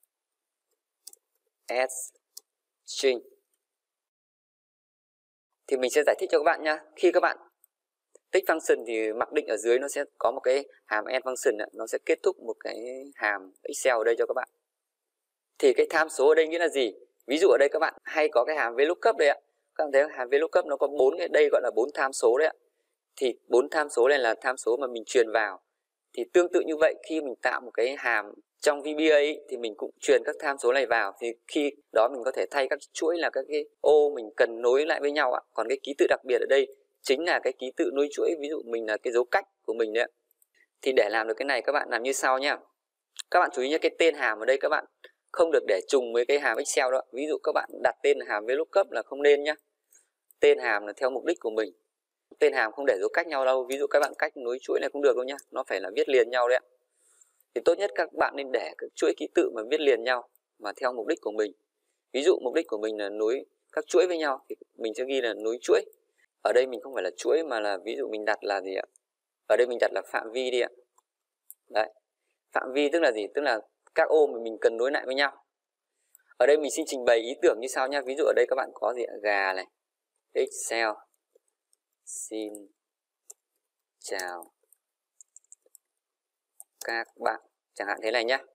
S string. Thì mình sẽ giải thích cho các bạn nhá. Khi các bạn tích function thì mặc định ở dưới nó sẽ có một cái hàm end function, nó sẽ kết thúc một cái hàm Excel ở đây cho các bạn. Thì cái tham số ở đây nghĩa là gì? Ví dụ ở đây các bạn hay có cái hàm VLOOKUP đây ạ. Các bạn thấy hàm VLOOKUP nó có bốn cái, đây gọi là bốn tham số đấy ạ. Thì bốn tham số này là tham số mà mình truyền vào. Thì tương tự như vậy, khi mình tạo một cái hàm trong vê bê a ấy, thì mình cũng truyền các tham số này vào. Thì khi đó mình có thể thay các chuỗi là các cái ô mình cần nối lại với nhau ạ. Còn cái ký tự đặc biệt ở đây chính là cái ký tự nối chuỗi, ví dụ mình là cái dấu cách của mình đấy ạ. Thì để làm được cái này các bạn làm như sau nhá. Các bạn chú ý nhé, cái tên hàm ở đây các bạn không được để trùng với cái hàm Excel đó. Ví dụ các bạn đặt tên hàm VLOOKUP là không nên nhá. Tên hàm là theo mục đích của mình. Tên hàm không để dấu cách nhau đâu. Ví dụ các bạn cách nối chuỗi này không được đâu nhá. Nó phải là viết liền nhau đấy ạ. Thì tốt nhất các bạn nên để các chuỗi ký tự mà viết liền nhau mà theo mục đích của mình. Ví dụ mục đích của mình là nối các chuỗi với nhau thì mình sẽ ghi là nối chuỗi. Ở đây mình không phải là chuỗi mà là ví dụ mình đặt là gì ạ? Ở đây mình đặt là phạm vi đi ạ. Đấy. Phạm vi tức là gì? Tức là các ô mà mình cần nối lại với nhau. Ở đây mình xin trình bày ý tưởng như sau nha. Ví dụ ở đây các bạn có gì ạ? Gà này, Excel. Xin chào các bạn, chẳng hạn thế này nhá.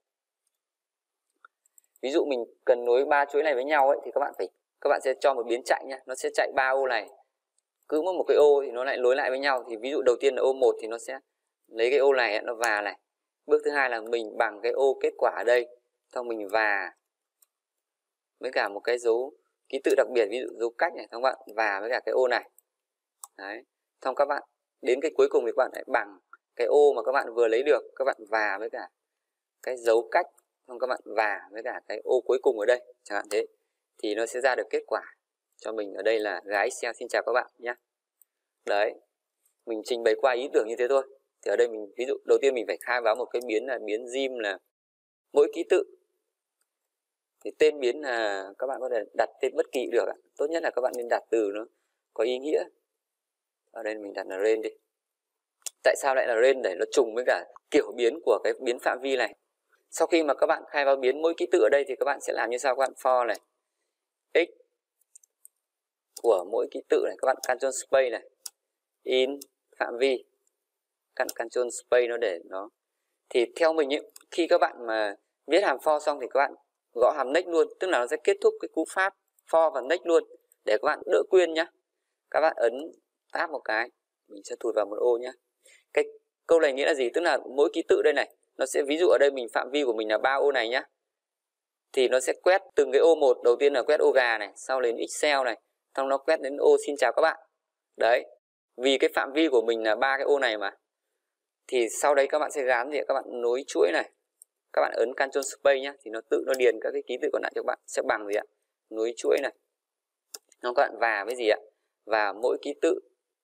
Ví dụ mình cần nối ba chuỗi này với nhau ấy thì các bạn phải các bạn sẽ cho một biến chạy nhá, nó sẽ chạy ba ô này. Cứ mỗi một cái ô thì nó lại nối lại với nhau. Thì ví dụ đầu tiên là ô một thì nó sẽ lấy cái ô này nó vào này. Bước thứ hai là mình bằng cái ô kết quả ở đây, xong mình và với cả một cái dấu ký tự đặc biệt, ví dụ dấu cách này, các bạn và với cả cái ô này. Đấy. Xong các bạn đến cái cuối cùng thì các bạn lại bằng cái ô mà các bạn vừa lấy được, các bạn và với cả cái dấu cách, xong các bạn và với cả cái ô cuối cùng ở đây, chẳng hạn thế. Thì nó sẽ ra được kết quả cho mình ở đây là gái Excel. Xin chào các bạn nhé. Đấy. Mình trình bày qua ý tưởng như thế thôi. Thì ở đây mình ví dụ đầu tiên mình phải khai báo một cái biến là biến dim là mỗi ký tự. Thì tên biến là các bạn có thể đặt tên bất kỳ được ạ. Tốt nhất là các bạn nên đặt từ nó có ý nghĩa. Ở đây mình đặt là range đi. Tại sao lại là range? Để nó trùng với cả kiểu biến của cái biến phạm vi này. Sau khi mà các bạn khai báo biến mỗi ký tự ở đây thì các bạn sẽ làm như sau. Các bạn for này x của mỗi ký tự này, các bạn control space này, in phạm vi, căn control space nó để nó. Thì theo mình ấy, khi các bạn mà viết hàm for xong thì các bạn gõ hàm next luôn, tức là nó sẽ kết thúc cái cú pháp for và next luôn để các bạn đỡ quên nhá. Các bạn ấn tab một cái, mình sẽ thụt vào một ô nhá. Cái câu này nghĩa là gì? Tức là mỗi ký tự đây này, nó sẽ ví dụ ở đây mình phạm vi của mình là ba ô này nhá. Thì nó sẽ quét từng cái ô một, đầu tiên là quét ô gà này, sau đến Excel này, xong nó quét đến ô xin chào các bạn. Đấy. Vì cái phạm vi của mình là ba cái ô này mà. Thì sau đấy các bạn sẽ gán gì? Các bạn nối chuỗi này. Các bạn ấn control space nhá, thì nó tự nó điền các cái ký tự còn lại cho các bạn sẽ bằng gì ạ? Nối chuỗi này. Xong các bạn và với gì ạ? Và mỗi ký tự.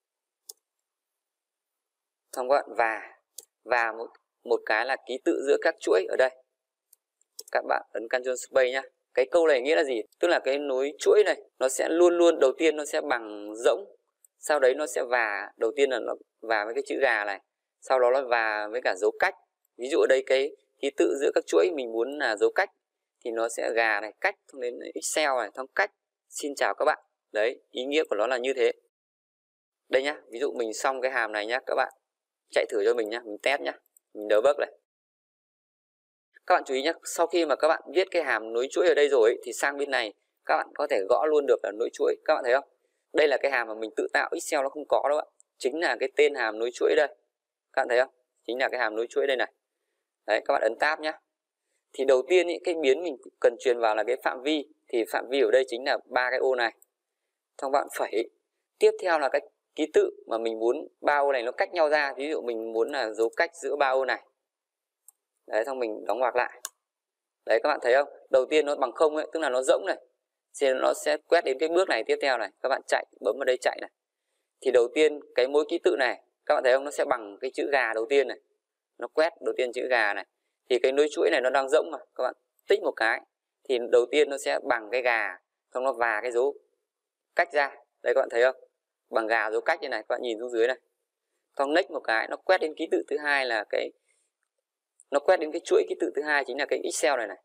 Xong các bạn và và một một cái là ký tự giữa các chuỗi ở đây. Các bạn ấn control space nhá. Cái câu này nghĩa là gì? Tức là cái nối chuỗi này nó sẽ luôn luôn đầu tiên nó sẽ bằng rỗng, sau đấy nó sẽ và, đầu tiên là nó và với cái chữ gà này, sau đó nó và với cả dấu cách. Ví dụ ở đây cái ký tự giữa các chuỗi mình muốn là dấu cách thì nó sẽ gà này, cách, xong đến Excel này, xong cách, xin chào các bạn. Đấy, ý nghĩa của nó là như thế. Đây nhá, ví dụ mình xong cái hàm này nhá, các bạn chạy thử cho mình nhá, mình test nhá, mình debug này. Các bạn chú ý nhé, sau khi mà các bạn viết cái hàm nối chuỗi ở đây rồi ấy, thì sang bên này các bạn có thể gõ luôn được là nối chuỗi. Các bạn thấy không? Đây là cái hàm mà mình tự tạo, Excel nó không có đâu ạ. Chính là cái tên hàm nối chuỗi đây. Các bạn thấy không? Chính là cái hàm nối chuỗi đây này. Đấy, các bạn ấn tab nhé. Thì đầu tiên ý, cái biến mình cần truyền vào là cái phạm vi. Thì phạm vi ở đây chính là ba cái ô này. Xong bạn phẩy. Tiếp theo là cái ký tự mà mình muốn ba ô này nó cách nhau ra. Ví dụ mình muốn là dấu cách giữa ba ô này. Đấy, xong mình đóng ngoặc lại. Đấy, các bạn thấy không? Đầu tiên nó bằng không ấy, tức là nó rỗng này. Thì nó sẽ quét đến cái bước này tiếp theo này. Các bạn chạy, bấm vào đây chạy này. Thì đầu tiên cái mỗi ký tự này, các bạn thấy không? Nó sẽ bằng cái chữ gà đầu tiên này. Nó quét đầu tiên chữ gà này. Thì cái nối chuỗi này nó đang rỗng mà. Các bạn tích một cái. Thì đầu tiên nó sẽ bằng cái gà. Xong nó và cái dấu cách ra. Đây các bạn thấy không? Bằng gà dấu cách như này. Các bạn nhìn xuống dưới này. Xong next một cái. Nó quét đến ký tự thứ hai là cái nó quét đến cái chuỗi ký tự thứ hai chính là cái Excel này này.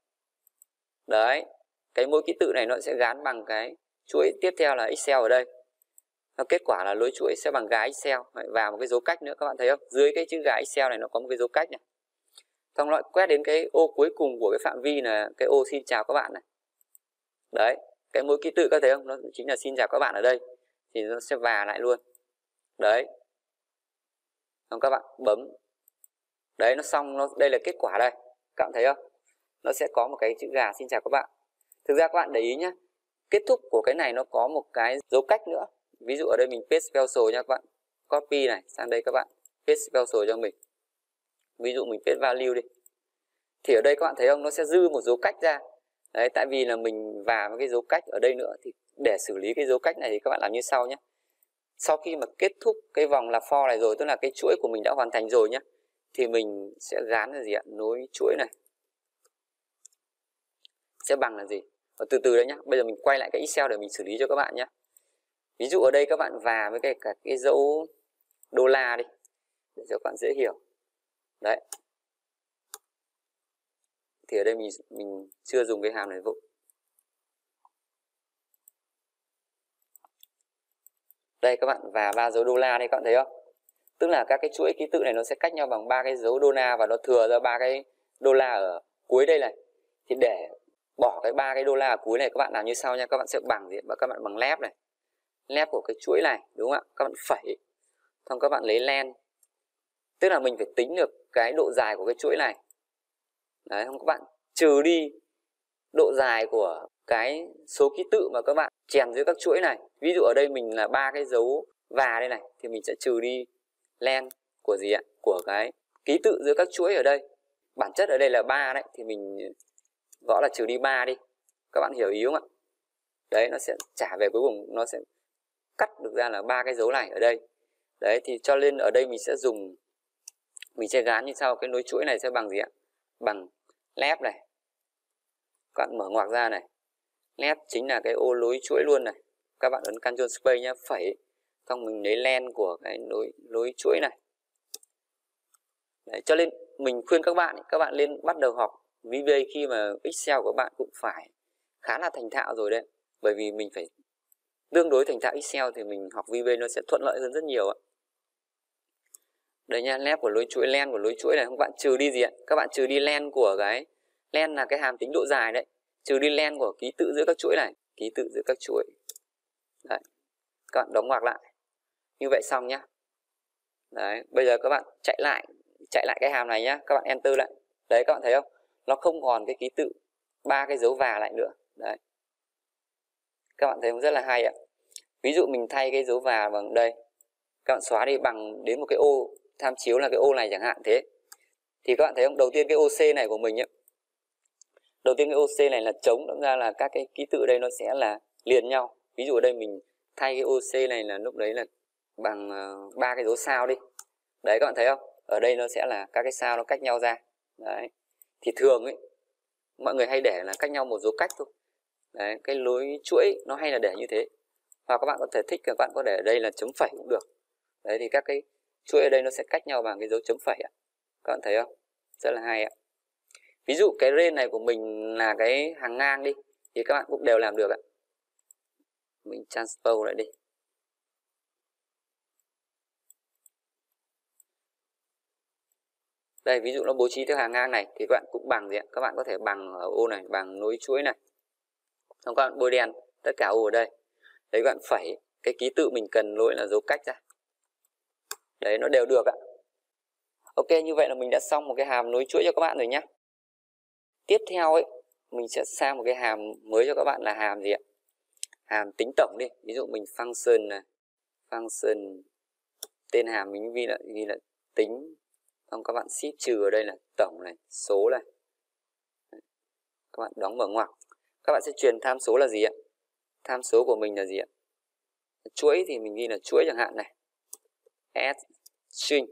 Đấy. Cái mỗi ký tự này nó sẽ gán bằng cái chuỗi tiếp theo là Excel ở đây. Nó kết quả là nối chuỗi sẽ bằng gà Excel và một cái dấu cách nữa, các bạn thấy không? Dưới cái chữ gà Excel này nó có một cái dấu cách này. Xong lại quét đến cái ô cuối cùng của cái phạm vi là cái ô xin chào các bạn này. Đấy, cái mỗi ký tự các thấy không? Nó chính là xin chào các bạn ở đây. Thì nó sẽ và lại luôn. Đấy. Xong các bạn bấm. Đấy, nó xong, nó đây là kết quả đây. Các bạn thấy không? Nó sẽ có một cái chữ gà xin chào các bạn. Thực ra các bạn để ý nhé, kết thúc của cái này nó có một cái dấu cách nữa. Ví dụ ở đây mình paste special nha các bạn. Copy này sang đây các bạn, paste special cho mình. Ví dụ mình paste value đi. Thì ở đây các bạn thấy không, nó sẽ dư một dấu cách ra. Đấy, tại vì là mình vào một cái dấu cách ở đây nữa, thì để xử lý cái dấu cách này thì các bạn làm như sau nhé. Sau khi mà kết thúc cái vòng là for này rồi, tức là cái chuỗi của mình đã hoàn thành rồi nhé, thì mình sẽ gán là gì ạ? Nối chuỗi này sẽ bằng là gì? Và từ từ đấy nhá. Bây giờ mình quay lại cái Excel để mình xử lý cho các bạn nhé. Ví dụ ở đây các bạn và với cái cả cái dấu đô la đi để cho các bạn dễ hiểu. Đấy. Thì ở đây mình mình chưa dùng cái hàm này vụ. Đây các bạn và ba dấu đô la đây, các bạn thấy không? Tức là các cái chuỗi ký tự này nó sẽ cách nhau bằng ba cái dấu đô la và nó thừa ra ba cái đô la ở cuối đây này. Thì để bỏ cái ba cái đô la ở cuối này, các bạn làm như sau nha. Các bạn sẽ bằng gì? Các bạn bằng left này. Left của cái chuỗi này, đúng không ạ? Các bạn phẩy. Xong các bạn lấy len. Tức là mình phải tính được cái độ dài của cái chuỗi này. Đấy, không các bạn trừ đi độ dài của cái số ký tự mà các bạn chèn dưới các chuỗi này. Ví dụ ở đây mình là ba cái dấu và đây này, thì mình sẽ trừ đi len của gì ạ? Của cái ký tự giữa các chuỗi ở đây. Bản chất ở đây là ba đấy, thì mình gõ là trừ đi ba đi. Các bạn hiểu ý không ạ? Đấy, nó sẽ trả về cuối cùng, nó sẽ cắt được ra là ba cái dấu này ở đây. Đấy, thì cho nên ở đây mình sẽ dùng, mình sẽ gán như sau. Cái nối chuỗi này sẽ bằng gì ạ? Bằng left này. Các bạn mở ngoặc ra này. Left chính là cái ô nối chuỗi luôn này. Các bạn ấn Ctrl Space nhé, phẩy. Xong mình lấy len của cái nối, nối chuỗi này. Đấy, cho nên mình khuyên các bạn, các bạn nên bắt đầu học vê bê khi mà Excel của bạn cũng phải khá là thành thạo rồi đấy. Bởi vì mình phải tương đối thành thạo Excel thì mình học vê bê nó sẽ thuận lợi hơn rất nhiều ạ. Đây nha, left của nối chuỗi, len của nối chuỗi này, các bạn trừ đi gì ạ? Các bạn trừ đi len của cái, len là cái hàm tính độ dài đấy. Trừ đi len của ký tự giữa các chuỗi này, ký tự giữa các chuỗi. Đấy. Các bạn đóng ngoặc lại. Như vậy xong nhá. Đấy, bây giờ các bạn chạy lại, chạy lại cái hàm này nhá, các bạn enter lại. Đấy, các bạn thấy không? Nó không còn cái ký tự ba cái dấu và lại nữa. Đấy. Các bạn thấy không? Rất là hay ạ. Ví dụ mình thay cái dấu và bằng đây. Các bạn xóa đi bằng đến một cái ô tham chiếu là cái ô này chẳng hạn thế. Thì các bạn thấy không? Đầu tiên cái ô C này của mình ấy. Đầu tiên cái ô C này là trống, đâm ra là các cái ký tự đây nó sẽ là liền nhau. Ví dụ ở đây mình thay cái ô C này là lúc đấy là bằng ba uh, cái dấu sao đi. Đấy, các bạn thấy không? Ở đây nó sẽ là các cái sao nó cách nhau ra. Đấy. Thì thường ấy mọi người hay để là cách nhau một dấu cách thôi. Đấy, cái lối chuỗi nó hay là để như thế. Hoặc các bạn có thể thích các bạn có để ở đây là chấm phẩy cũng được. Đấy, thì các cái chuỗi ở đây nó sẽ cách nhau bằng cái dấu chấm phẩy ạ. Các bạn thấy không? Rất là hay ạ. Ví dụ cái range này của mình là cái hàng ngang đi, thì các bạn cũng đều làm được ạ. Mình transpose lại đi. Đây, ví dụ nó bố trí theo hàng ngang này thì các bạn cũng bằng gì ạ? Các bạn có thể bằng ở ô này, bằng nối chuỗi này. Xong các bạn bôi đen tất cả ô ở đây. Đấy, các bạn phẩy cái ký tự mình cần lỗi là dấu cách ra. Đấy, nó đều được ạ. Ok, như vậy là mình đã xong một cái hàm nối chuỗi cho các bạn rồi nhé. Tiếp theo ấy, mình sẽ sang một cái hàm mới cho các bạn là hàm gì ạ? Hàm tính tổng đi. Ví dụ mình function này, function tên hàm mình ghi là ghi là tính. Xong các bạn shift trừ ở đây là tổng này, số này. Các bạn đóng mở ngoặc. Các bạn sẽ truyền tham số là gì ạ? Tham số của mình là gì ạ? Chuỗi thì mình ghi là chuỗi chẳng hạn này. S string.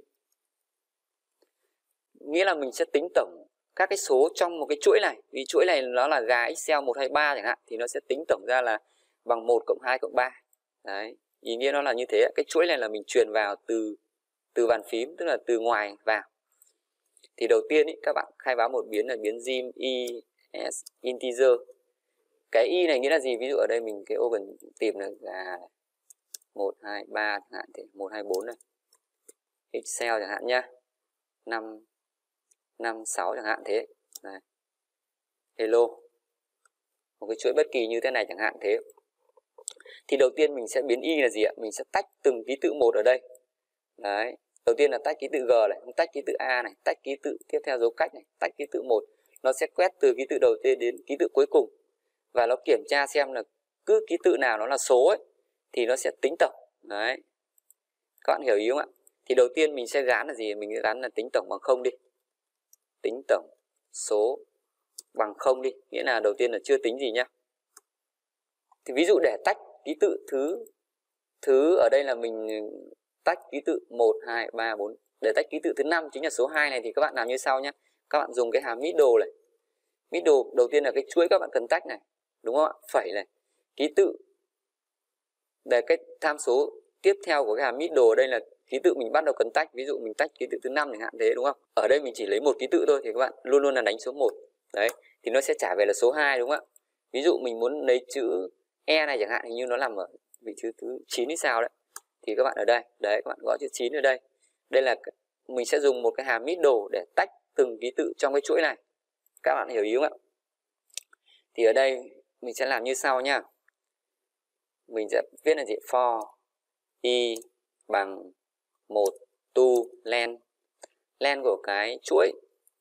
Nghĩa là mình sẽ tính tổng các cái số trong một cái chuỗi này. Vì chuỗi này nó là gà Excel một, hai, ba chẳng hạn, thì nó sẽ tính tổng ra là bằng một cộng hai cộng ba. Đấy, ý nghĩa nó là như thế. Cái chuỗi này là mình truyền vào từ từ bàn phím, tức là từ ngoài vào. Thì đầu tiên ý, các bạn khai báo một biến là biến dim is integer. Cái y này nghĩa là gì? Ví dụ ở đây mình cái ô cần tìm là gà này. một, hai, ba chẳng hạn thế, một, hai, bốn này. Excel chẳng hạn nhá. năm, năm, sáu chẳng hạn thế. Này. Hello. Một cái chuỗi bất kỳ như thế này chẳng hạn thế. Thì đầu tiên mình sẽ biến y là gì ạ? Mình sẽ tách từng ký tự một ở đây. Đấy. Đầu tiên là tách ký tự G này, tách ký tự A này, tách ký tự tiếp theo dấu cách này, tách ký tự một. Nó sẽ quét từ ký tự đầu tiên đến ký tự cuối cùng. Và nó kiểm tra xem là cứ ký tự nào nó là số ấy thì nó sẽ tính tổng. Đấy. Các bạn hiểu ý không ạ? Thì đầu tiên mình sẽ gán là gì? Mình sẽ gán là tính tổng bằng không đi. Tính tổng số bằng không đi. Nghĩa là đầu tiên là chưa tính gì nhá. Thì ví dụ để tách ký tự thứ thứ ở đây là mình tách ký tự một, hai, ba, bốn. Để tách ký tự thứ năm chính là số hai này thì các bạn làm như sau nhé. Các bạn dùng cái hàm middle này. Middle đầu tiên là cái chuỗi các bạn cần tách này. Đúng không ạ? Phẩy này. Ký tự. Để cái tham số tiếp theo của cái hàm middle ở đây là ký tự mình bắt đầu cần tách. Ví dụ mình tách ký tự thứ năm chẳng hạn thế đúng không? Ở đây mình chỉ lấy một ký tự thôi thì các bạn luôn luôn là đánh số một. Đấy. Thì nó sẽ trả về là số hai đúng không ạ? Ví dụ mình muốn lấy chữ E này chẳng hạn, hình như nó nằm ở vị trí thứ chín hay sao đấy. Thì các bạn ở đây, đấy các bạn gõ chữ chín ở đây. Đây là mình sẽ dùng một cái hàm middle để tách từng ký tự trong cái chuỗi này. Các bạn hiểu ý không ạ? Thì ở đây mình sẽ làm như sau nhá. Mình sẽ viết là gì? For y bằng một to len. Len của cái chuỗi.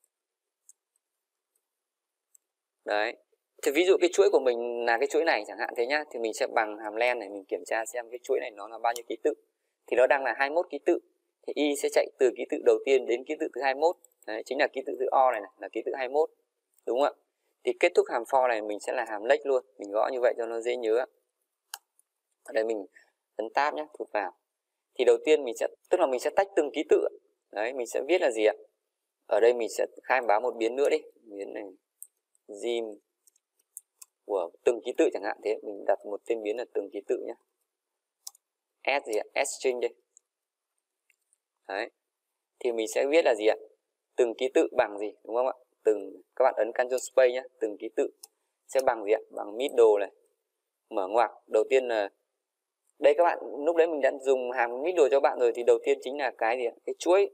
Đấy. Thì ví dụ cái chuỗi của mình là cái chuỗi này chẳng hạn thế nhá, thì mình sẽ bằng hàm len này mình kiểm tra xem cái chuỗi này nó là bao nhiêu ký tự. Thì nó đang là hai mươi mốt ký tự. Thì y sẽ chạy từ ký tự đầu tiên đến ký tự thứ hai mươi mốt. Đấy, chính là ký tự thứ O này, này là ký tự hai mươi mốt. Đúng không ạ? Thì kết thúc hàm for này mình sẽ là hàm lệch luôn. Mình gõ như vậy cho nó dễ nhớ. Ở đây mình ấn tab nhé, thụt vào. Thì đầu tiên mình sẽ, tức là mình sẽ tách từng ký tự. Đấy, mình sẽ viết là gì ạ? Ở đây mình sẽ khai báo một biến nữa đi. Biến này gym của từng ký tự chẳng hạn thế. Mình đặt một tên biến là từng ký tự nhé. S gì ạ? S string đây. Đấy. Thì mình sẽ viết là gì ạ? Từng ký tự bằng gì, đúng không ạ? Từng, các bạn ấn Control Space nhé. Từng ký tự sẽ bằng gì ạ? Bằng middle này. Mở ngoặc. Đầu tiên là đây các bạn, lúc đấy mình đã dùng hàm middle cho bạn rồi. Thì đầu tiên chính là cái gì ạ? Cái chuỗi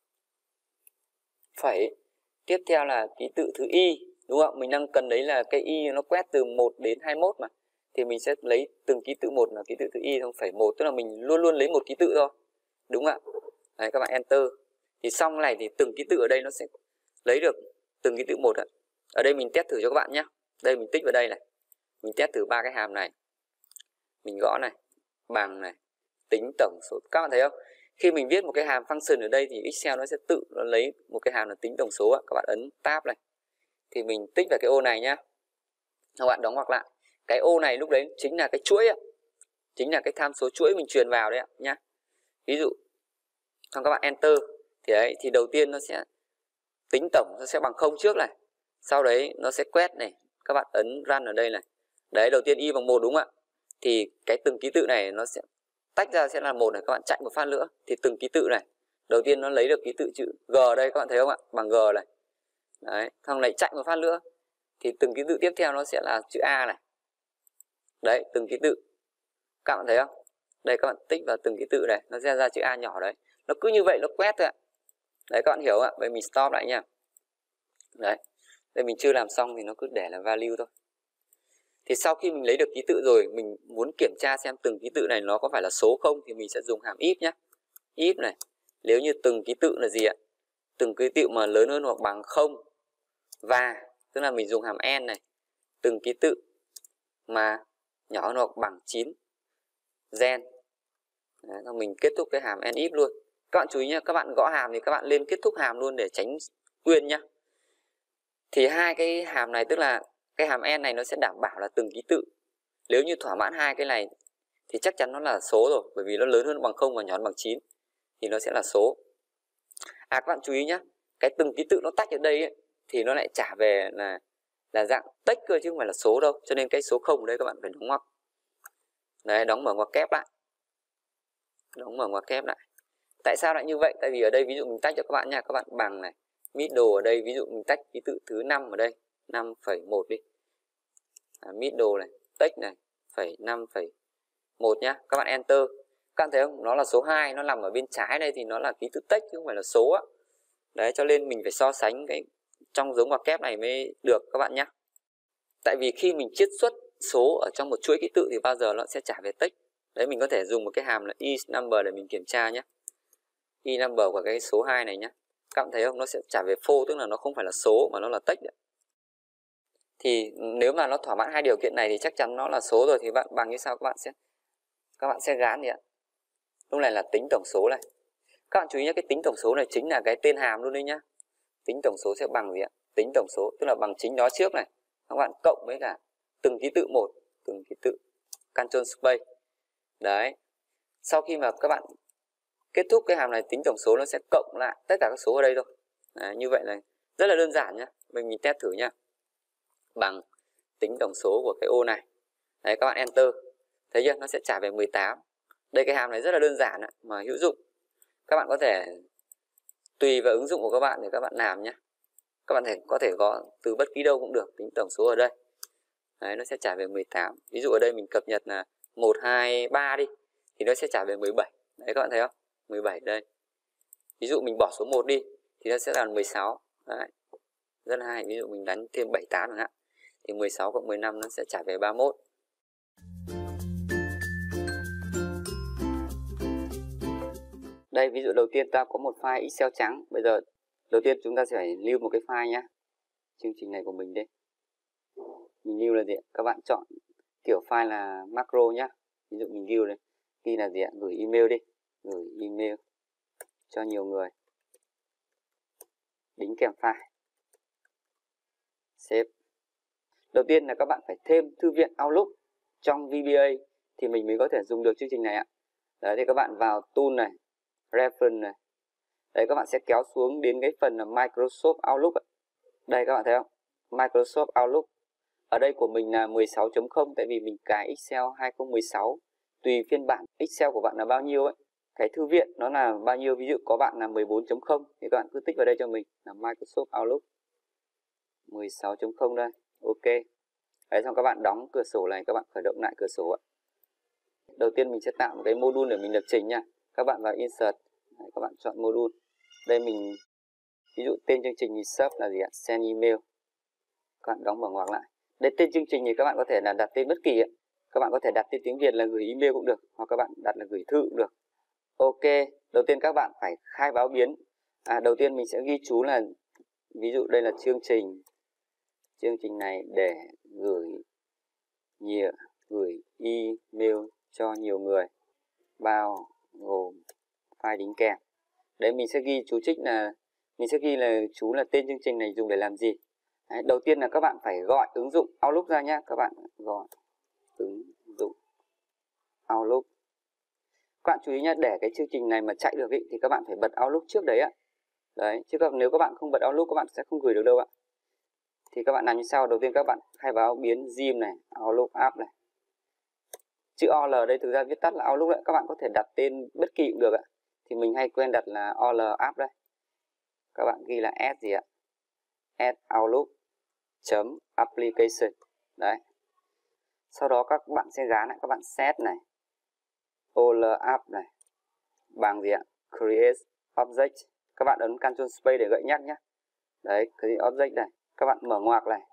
phẩy. Tiếp theo là ký tự thứ y. Đúng không? Mình đang cần đấy là cái y nó quét từ một đến hai mươi mốt mà. Thì mình sẽ lấy từng ký tự một là ký tự thứ y không phẩy một. Tức là mình luôn luôn lấy một ký tự thôi. Đúng không ạ? Đấy, các bạn enter. Thì xong này thì từng ký tự ở đây nó sẽ lấy được từng ký tự một ạ. Ở đây mình test thử cho các bạn nhé. Đây mình tích vào đây này. Mình test thử ba cái hàm này. Mình gõ này. Bằng này. Tính tổng số. Các bạn thấy không? Khi mình viết một cái hàm function ở đây thì Excel nó sẽ tự nó lấy một cái hàm là tính tổng số ạ. Các bạn ấn tab này. Thì mình tích vào cái ô này nhá. Các bạn đóng ngoặc lại. Cái ô này lúc đấy chính là cái chuỗi ạ. Chính là cái tham số chuỗi mình truyền vào đấy ạ nhá. Ví dụ xong các bạn enter thì đấy, thì đầu tiên nó sẽ tính tổng nó sẽ bằng không trước này. Sau đấy nó sẽ quét này, các bạn ấn run ở đây này. Đấy, đầu tiên y bằng một đúng không ạ? Thì cái từng ký tự này nó sẽ tách ra sẽ là một này, các bạn chạy một phát nữa thì từng ký tự này. Đầu tiên nó lấy được ký tự chữ G đây, các bạn thấy không ạ? Bằng G này. Đấy, thằng này chạy một phát nữa thì từng ký tự tiếp theo nó sẽ là chữ A này. Đấy, từng ký tự. Các bạn thấy không? Đây các bạn tích vào từng ký tự này, nó sẽ ra chữ A nhỏ đấy. Nó cứ như vậy nó quét thôi ạ. Đấy các bạn hiểu ạ. Vậy mình stop lại nha. Đấy. Đây mình chưa làm xong thì nó cứ để là value thôi. Thì sau khi mình lấy được ký tự rồi, mình muốn kiểm tra xem từng ký tự này nó có phải là số không thì mình sẽ dùng hàm if nhé. If này. Nếu như từng ký tự là gì ạ? Từng ký tự mà lớn hơn hoặc bằng không và tức là mình dùng hàm n này. Từng ký tự mà nhỏ hơn hoặc bằng chín gen. Đấy, mình kết thúc cái hàm n if luôn. Các bạn chú ý nhé, các bạn gõ hàm thì các bạn lên kết thúc hàm luôn để tránh nguyên nhá. Thì hai cái hàm này tức là cái hàm n này nó sẽ đảm bảo là từng ký tự. Nếu như thỏa mãn hai cái này thì chắc chắn nó là số rồi, bởi vì nó lớn hơn bằng không và nhỏ hơn bằng chín thì nó sẽ là số. À các bạn chú ý nhé, cái từng ký tự nó tách ở đây ấy, thì nó lại trả về là là dạng text cơ chứ không phải là số đâu. Cho nên cái số không ở đây các bạn phải đóng ngoặc. Đấy, đóng mở ngoặc kép lại. Đóng mở ngoặc kép lại. Tại sao lại như vậy? Tại vì ở đây ví dụ mình tách cho các bạn nha, các bạn bằng này, middle ở đây ví dụ mình tách ký tự thứ năm ở đây, năm phẩy một đi. À, middle này, text này, phẩy năm phẩy một nhá. Các bạn enter Các bạn thấy không? Nó là số hai, nó nằm ở bên trái đây thì nó là ký tự text chứ không phải là số á. Đấy, cho nên mình phải so sánh cái trong dấu ngoặc kép này mới được các bạn nhé. Tại vì khi mình chiết xuất số ở trong một chuỗi ký tự thì bao giờ nó sẽ trả về text. Đấy, mình có thể dùng một cái hàm là isNumber để mình kiểm tra nhé. isNumber của cái số hai này nhé. Các bạn thấy không? Nó sẽ trả về phô, tức là nó không phải là số mà nó là text. Thì nếu mà nó thỏa mãn hai điều kiện này thì chắc chắn nó là số rồi, thì bạn bằng như sau, các bạn sẽ các bạn sẽ gán gì ạ? Lúc này là tính tổng số này. Các bạn chú ý nhé, cái tính tổng số này chính là cái tên hàm luôn đấy nhá. Tính tổng số sẽ bằng gì ạ? Tính tổng số tức là bằng chính nó trước này. Các bạn cộng với cả từng ký tự một, từng ký tự, Ctrl Space. Đấy. Sau khi mà các bạn kết thúc cái hàm này, tính tổng số nó sẽ cộng lại tất cả các số ở đây thôi. Đấy, như vậy là rất là đơn giản nhá. Mình mình test thử nhá. Bằng tính tổng số của cái ô này. Đấy, các bạn enter. Thấy chưa? Nó sẽ trả về mười tám. Đây, cái hàm này rất là đơn giản đó, mà hữu dụng. Các bạn có thể tùy vào ứng dụng của các bạn để các bạn làm nhé. Các bạn thể, có thể có từ bất kỳ đâu cũng được, tính tổng số ở đây. Đấy, nó sẽ trả về mười tám. Ví dụ ở đây mình cập nhật là một, hai, ba đi, thì nó sẽ trả về mười bảy. Đấy, các bạn thấy không? mười bảy đây. Ví dụ mình bỏ số một đi, thì nó sẽ là mười sáu. Đấy, rất là hay. Ví dụ mình đánh thêm bảy, tám chẳng hạn, thì mười sáu cộng mười lăm nó sẽ trả về ba mươi mốt. Đây, ví dụ đầu tiên ta có một file Excel trắng. Bây giờ đầu tiên chúng ta sẽ phải lưu một cái file nhé. Chương trình này của mình đây. Mình lưu là gì ạ? Các bạn chọn kiểu file là macro nhé. Ví dụ mình lưu đây. Ghi là gì ạ? Gửi email đi. Gửi email cho nhiều người. Đính kèm file. Save. Đầu tiên là các bạn phải thêm thư viện Outlook trong vê bê a thì mình mới có thể dùng được chương trình này ạ. Đấy, thì các bạn vào tool này, reference này. Đấy, các bạn sẽ kéo xuống đến cái phần là Microsoft Outlook. Đây, các bạn thấy không? Microsoft Outlook. Ở đây của mình là mười sáu chấm không, tại vì mình cài Excel hai không một sáu. Tùy phiên bản Excel của bạn là bao nhiêu ấy, cái thư viện nó là bao nhiêu. Ví dụ có bạn là mười bốn chấm không thì các bạn cứ tích vào đây cho mình là Microsoft Outlook mười sáu chấm không đây. Ok. Đấy, xong các bạn đóng cửa sổ này, các bạn khởi động lại cửa sổ ạ. Đầu tiên mình sẽ tạo một cái module để mình lập trình nha. Các bạn vào Insert. Đấy, các bạn chọn module. Đây mình ví dụ tên chương trình thì sub là gì ạ? Send email. Các bạn đóng mở ngoặc lại. Đây, tên chương trình thì các bạn có thể là đặt tên bất kỳ ấy. Các bạn có thể đặt tên tiếng Việt là gửi email cũng được, hoặc các bạn đặt là gửi thư cũng được. Ok, đầu tiên các bạn phải khai báo biến. À, đầu tiên mình sẽ ghi chú là ví dụ đây là chương trình. Chương trình này để gửi nhiều gửi email cho nhiều người, bao gồm file đính kèm. Đấy, mình sẽ ghi chú trích là mình sẽ ghi là chú là tên chương trình này dùng để làm gì. Đấy, đầu tiên là các bạn phải gọi ứng dụng Outlook ra nhé. Các bạn gọi ứng dụng Outlook. Các bạn chú ý nhé, để cái chương trình này mà chạy được ý, thì các bạn phải bật Outlook trước đấy ạ. Đấy, chứ còn nếu các bạn không bật Outlook các bạn sẽ không gửi được đâu ạ. Thì các bạn làm như sau. Đầu tiên các bạn khai báo biến Gmail này, Outlook app này. Chữ o lờ đây thực ra viết tắt là Outlook đấy. Các bạn có thể đặt tên bất kỳ cũng được ạ. Thì mình hay quen đặt là o lờ app đây. Các bạn ghi là add gì ạ? Add Outlook chấm application. Đấy. Sau đó các bạn sẽ gán lại, các bạn set này, o lờ app này bằng gì ạ? Create object. Các bạn ấn Ctrl Space để gợi nhắc nhé. Đấy, create object này. Các bạn mở ngoặc này,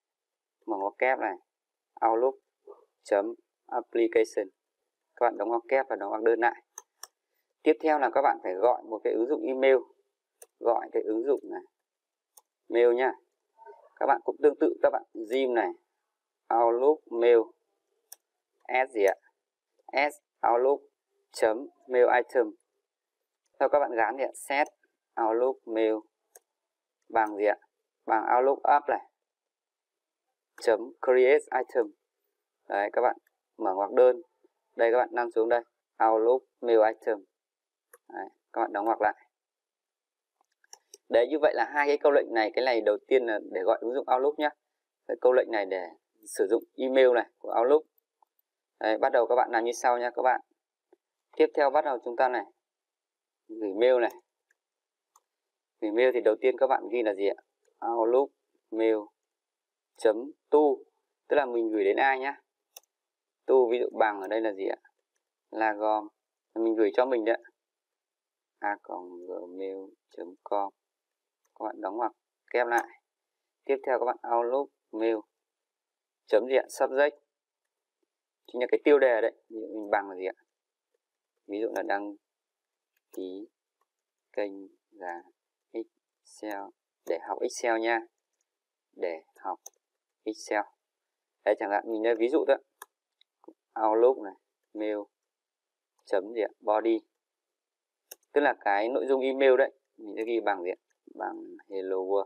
mở ngoặc kép này, Outlook chấm application. Các bạn đóng ngoặc kép và đóng ngoặc đơn lại. Tiếp theo là các bạn phải gọi một cái ứng dụng email. Gọi cái ứng dụng này, mail nhá. Các bạn cũng tương tự, các bạn Gmail này, Outlook mail, add gì ạ? Add Outlook chấm mail item. Sau các bạn gán gì ạ? Set Outlook mail bằng gì ạ? Bằng Outlook app này chấm create item. Đấy, các bạn mở ngoặc đơn. Đây, các bạn nằm xuống đây, Outlook mail item. Đấy, các bạn đóng ngoặc lại. Đấy, như vậy là hai cái câu lệnh này. Cái này đầu tiên là để gọi ứng dụng Outlook nhé. Cái câu lệnh này để sử dụng email này của Outlook. Đấy, bắt đầu các bạn làm như sau nha các bạn. Tiếp theo bắt đầu chúng ta này, gửi mail này. Gửi mail thì đầu tiên các bạn ghi là gì ạ? Outlook mail chấm to, tức là mình gửi đến ai nhá. To ví dụ bằng ở đây là gì ạ? Là gom mình gửi cho mình đấy, a còng gmail chấm com. Các bạn đóng ngoặc kép lại. Tiếp theo các bạn Outlook mail chấm gì ạ? Subject chính là cái tiêu đề đấy, mình bằng là gì ạ? Ví dụ là đăng ký kênh là Excel để học Excel nha, để học Excel. Đấy, chẳng hạn mình đây ví dụ đó, Outlook này mail chấm gì ạ? Body, tức là cái nội dung email đấy, mình sẽ ghi bằng gì ạ? Bằng hello world.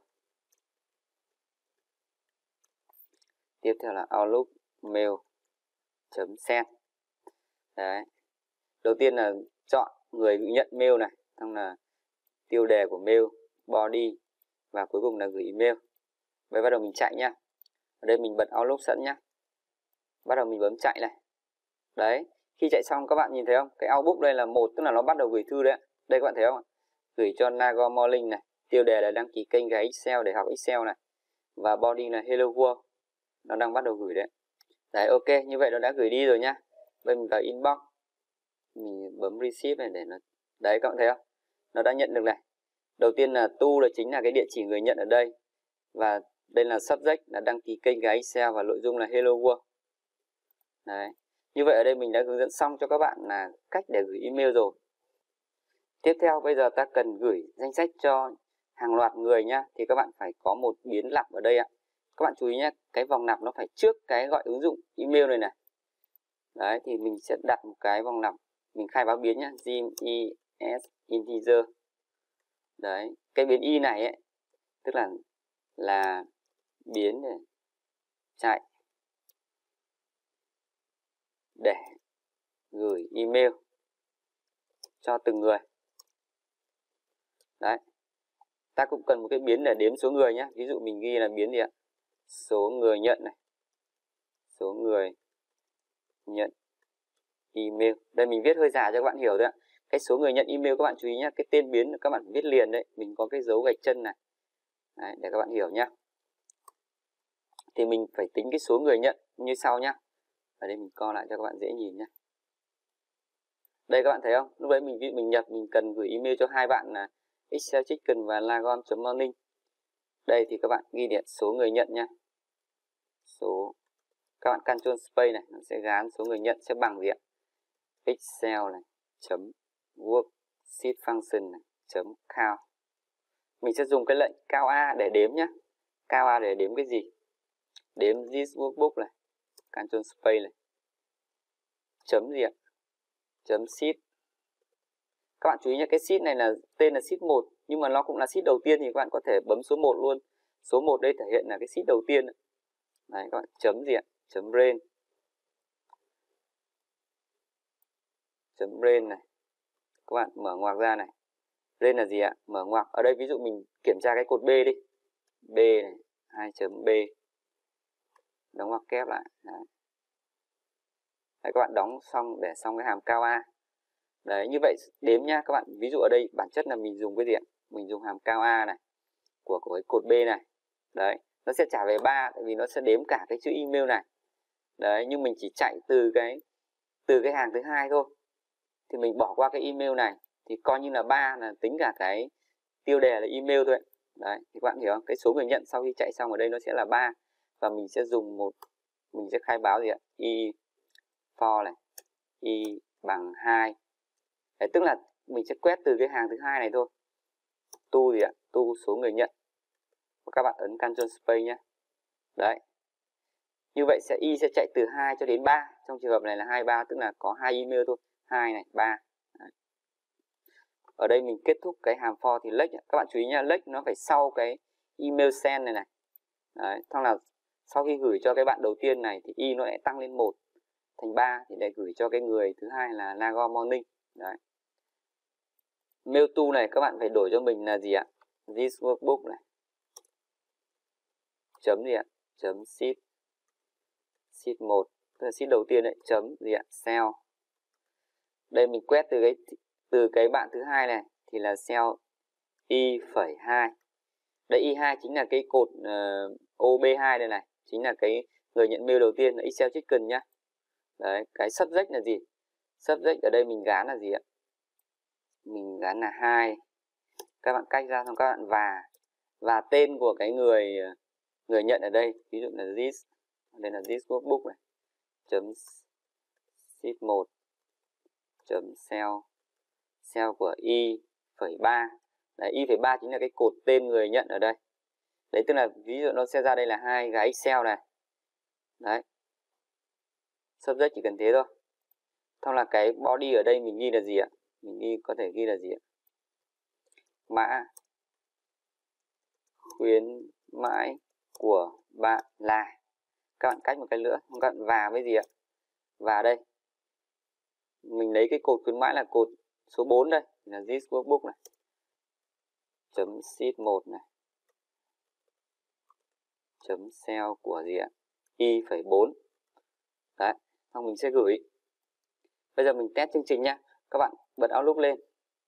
Tiếp theo là Outlook mail chấm send. Đấy, đầu tiên là chọn người nhận mail này, xong là tiêu đề của mail, body và cuối cùng là gửi email. Bây bắt đầu mình chạy nhá. Ở đây mình bật Outlook sẵn nhá. Bắt đầu mình bấm chạy này. Đấy, khi chạy xong các bạn nhìn thấy không? Cái outbox đây là một, tức là nó bắt đầu gửi thư đấy. Đây các bạn thấy không ạ? Gửi cho Nago Morning này, tiêu đề là đăng ký kênh gái Excel để học Excel này, và body là Hello World. Nó đang bắt đầu gửi đấy. Đấy, ok, như vậy nó đã gửi đi rồi nhá. Bây mình vào inbox, mình bấm receive này để nó, đấy các bạn thấy không? Nó đã nhận được này. Đầu tiên là to là chính là cái địa chỉ người nhận ở đây, và đây là subject là đăng ký kênh gái Excel, và nội dung là Hello World. Đấy. Như vậy ở đây mình đã hướng dẫn xong cho các bạn là cách để gửi email rồi. Tiếp theo bây giờ ta cần gửi danh sách cho hàng loạt người nhá, thì các bạn phải có một biến lặp ở đây ạ. Các bạn chú ý nhé, cái vòng lặp nó phải trước cái gọi ứng dụng email này này. Đấy, thì mình sẽ đặt một cái vòng lặp, mình khai báo biến nhá, gim is integer. Đấy, cái biến y này ấy, tức là là biến để chạy để gửi email cho từng người. Đấy, ta cũng cần một cái biến để đếm số người nhé. Ví dụ mình ghi là biến gì ạ? Số người nhận này, số người nhận email. Đây mình viết hơi dài cho các bạn hiểu thôi ạ. Cái số người nhận email các bạn chú ý nhé, cái tên biến các bạn viết liền đấy, mình có cái dấu gạch chân này. Đấy, để các bạn hiểu nhé. Thì mình phải tính cái số người nhận như sau nhé. Ở đây mình co lại cho các bạn dễ nhìn nhé. Đây các bạn thấy không? Lúc đấy mình mình nhập mình cần gửi email cho hai bạn là Excel Chicken và Lagon.morning. Đây thì các bạn ghi điện số người nhận nhé. Số, các bạn Ctrl Space này, nó sẽ gán số người nhận sẽ bằng gì ạ? Excel này chấm worksheet function này chấm count. Mình sẽ dùng cái lệnh count A để đếm nhé. Count A để đếm cái gì? Đếm this workbook này, Ctrl Space này, chấm gì ạ? Chấm sheet. Các bạn chú ý nhé, cái sheet này là tên là sheet một, nhưng mà nó cũng là sheet đầu tiên, thì các bạn có thể bấm số một luôn. Số một đây thể hiện là cái sheet đầu tiên. Đấy, các bạn chấm gì ạ? Chấm range. Chấm range này. Các bạn mở ngoặc ra này. Range là gì ạ? Mở ngoặc. Ở đây ví dụ mình kiểm tra cái cột B đi. B này, hai chấm B. Đóng ngoặc kép lại. Đấy. Đấy, các bạn đóng xong để xong cái hàm cao A. Đấy, như vậy đếm nhá các bạn. Ví dụ ở đây bản chất là mình dùng cái gì ạ? Mình dùng hàm cao A này của, của cái cột B này. Đấy, nó sẽ trả về ba, tại vì nó sẽ đếm cả cái chữ email này. Đấy, nhưng mình chỉ chạy từ cái từ cái hàng thứ hai thôi. Thì mình bỏ qua cái email này thì coi như là ba, là tính cả cái tiêu đề là email thôi. Đấy, thì các bạn hiểu không? Cái số người nhận sau khi chạy xong ở đây nó sẽ là ba, và mình sẽ dùng một, mình sẽ khai báo gì ạ? Y for này, y bằng hai. Đấy, tức là mình sẽ quét từ cái hàng thứ hai này thôi. Tu gì ạ? Tu số người nhận. Và các bạn ấn Ctrl Space nhé. Đấy. Như vậy sẽ y sẽ chạy từ hai cho đến ba. Trong trường hợp này là hai, ba, tức là có hai email thôi. hai này, ba. Đấy. Ở đây mình kết thúc cái hàm for thì lệch. Các bạn chú ý nhá, lệch nó phải sau cái email send này này. Đấy, xong là sau khi gửi cho cái bạn đầu tiên này thì y nó lại tăng lên một thành ba, thì để gửi cho cái người thứ hai là Nago Morning. Đấy. Mail to này các bạn phải đổi cho mình là gì ạ? This workbook này. Chấm gì ạ? Chấm sheet. Sheet một, tức là sheet đầu tiên đấy, chấm gì ạ? Cell. Đây mình quét từ cái từ cái bạn thứ hai này thì là cell y phẩy hai. Đây y hai chính là cái cột uh, ô bê hai đây này, chính là cái người nhận mail đầu tiên là Excel Chicken nhá. Đấy, cái subject là gì? Subject ở đây mình gán là gì ạ? Mình gán là hai. Các bạn cách ra xong các bạn và và tên của cái người người nhận ở đây, ví dụ là this, đây là this workbook này, chấm sheet một chấm cell cell của y phẩy ba. Đấy, y phẩy ba chính là cái cột tên người nhận ở đây. Đấy, tức là ví dụ nó sẽ ra đây là hai gái Excel này. Đấy. Subject chỉ cần thế thôi. Xong là cái body ở đây mình ghi là gì ạ? Mình ghi có thể ghi là gì ạ? Mã khuyến mãi của bạn là, các bạn cách một cái nữa, các bạn và với gì ạ? Và đây mình lấy cái cột khuyến mãi là cột số bốn đây, là this workbook này, chấm sheet một này, chấm cell của gì ạ? Y phẩy bốn. Đấy, xong mình sẽ gửi. Bây giờ mình test chương trình nhá. Các bạn bật Outlook lên.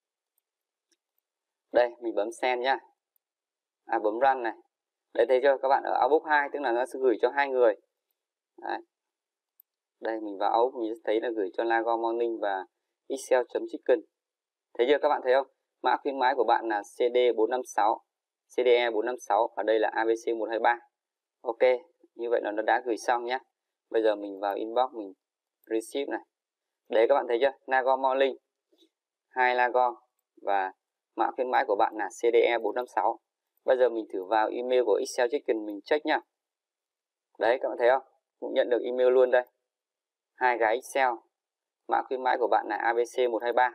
Đây, mình bấm send nhá. À, bấm run này. Đấy, thấy chưa? Các bạn ở Outlook hai, tức là nó sẽ gửi cho hai người. Đấy. Đây, mình vào Outlook mình sẽ thấy là gửi cho Lago Morning và Excel.chicken. Thấy chưa? Các bạn thấy không? Mã khuyến mãi của bạn là C D bốn năm sáu, C D E bốn năm sáu, ở đây là A B C một hai ba. Ok, như vậy là nó đã gửi xong nhé. Bây giờ mình vào inbox, mình receive này. Đấy, các bạn thấy chưa? Lago Morning, hai Lago và mã khuyến mãi của bạn là C D E bốn năm sáu. Bây giờ mình thử vào email của Excel Chicken, mình check nhá. Đấy, các bạn thấy không? Cũng nhận được email luôn đây. Hai gái Excel. Mã khuyến mãi của bạn là A B C một hai ba.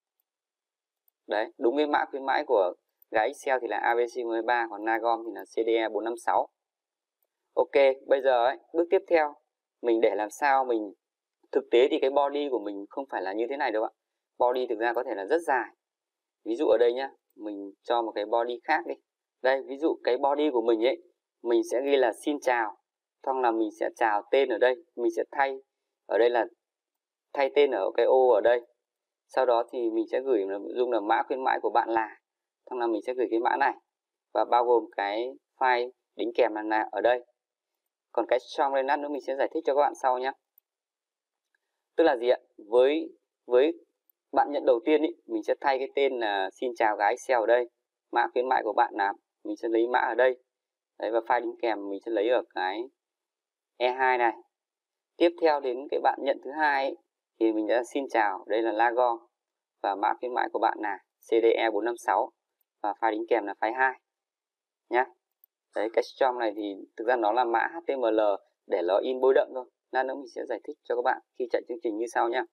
Đấy, đúng cái mã khuyến mãi của gái Excel thì là A B C một hai ba, còn Nagom thì là C D E bốn năm sáu. Ok, bây giờ ấy, bước tiếp theo mình để làm sao mình thực tế thì cái body của mình không phải là như thế này đâu ạ. Body thực ra có thể là rất dài. Ví dụ ở đây nhá, mình cho một cái body khác đi. Đây, ví dụ cái body của mình ấy, mình sẽ ghi là xin chào. Xong là mình sẽ chào tên ở đây, mình sẽ thay ở đây là thay tên ở cái ô ở đây. Sau đó thì mình sẽ gửi nội dung là mã khuyến mãi của bạn là, xong là mình sẽ gửi cái mã này và bao gồm cái file đính kèm là ở đây. Còn cái trong đây lát nữa mình sẽ giải thích cho các bạn sau nhé. Tức là gì ạ? Với với bạn nhận đầu tiên ý, mình sẽ thay cái tên là xin chào gái Excel ở đây. Mã khuyến mãi của bạn là mình sẽ lấy mã ở đây. Đấy, và file đính kèm mình sẽ lấy ở cái E hai này. Tiếp theo đến cái bạn nhận thứ hai ý, thì mình đã xin chào, đây là Lago và mã khuyến mãi của bạn là C D E bốn năm sáu và file đính kèm là file hai nhé. Đấy, cái string này thì thực ra nó là mã H T M L để nó in bôi đậm thôi. Lát nữa mình sẽ giải thích cho các bạn khi chạy chương trình như sau nhé.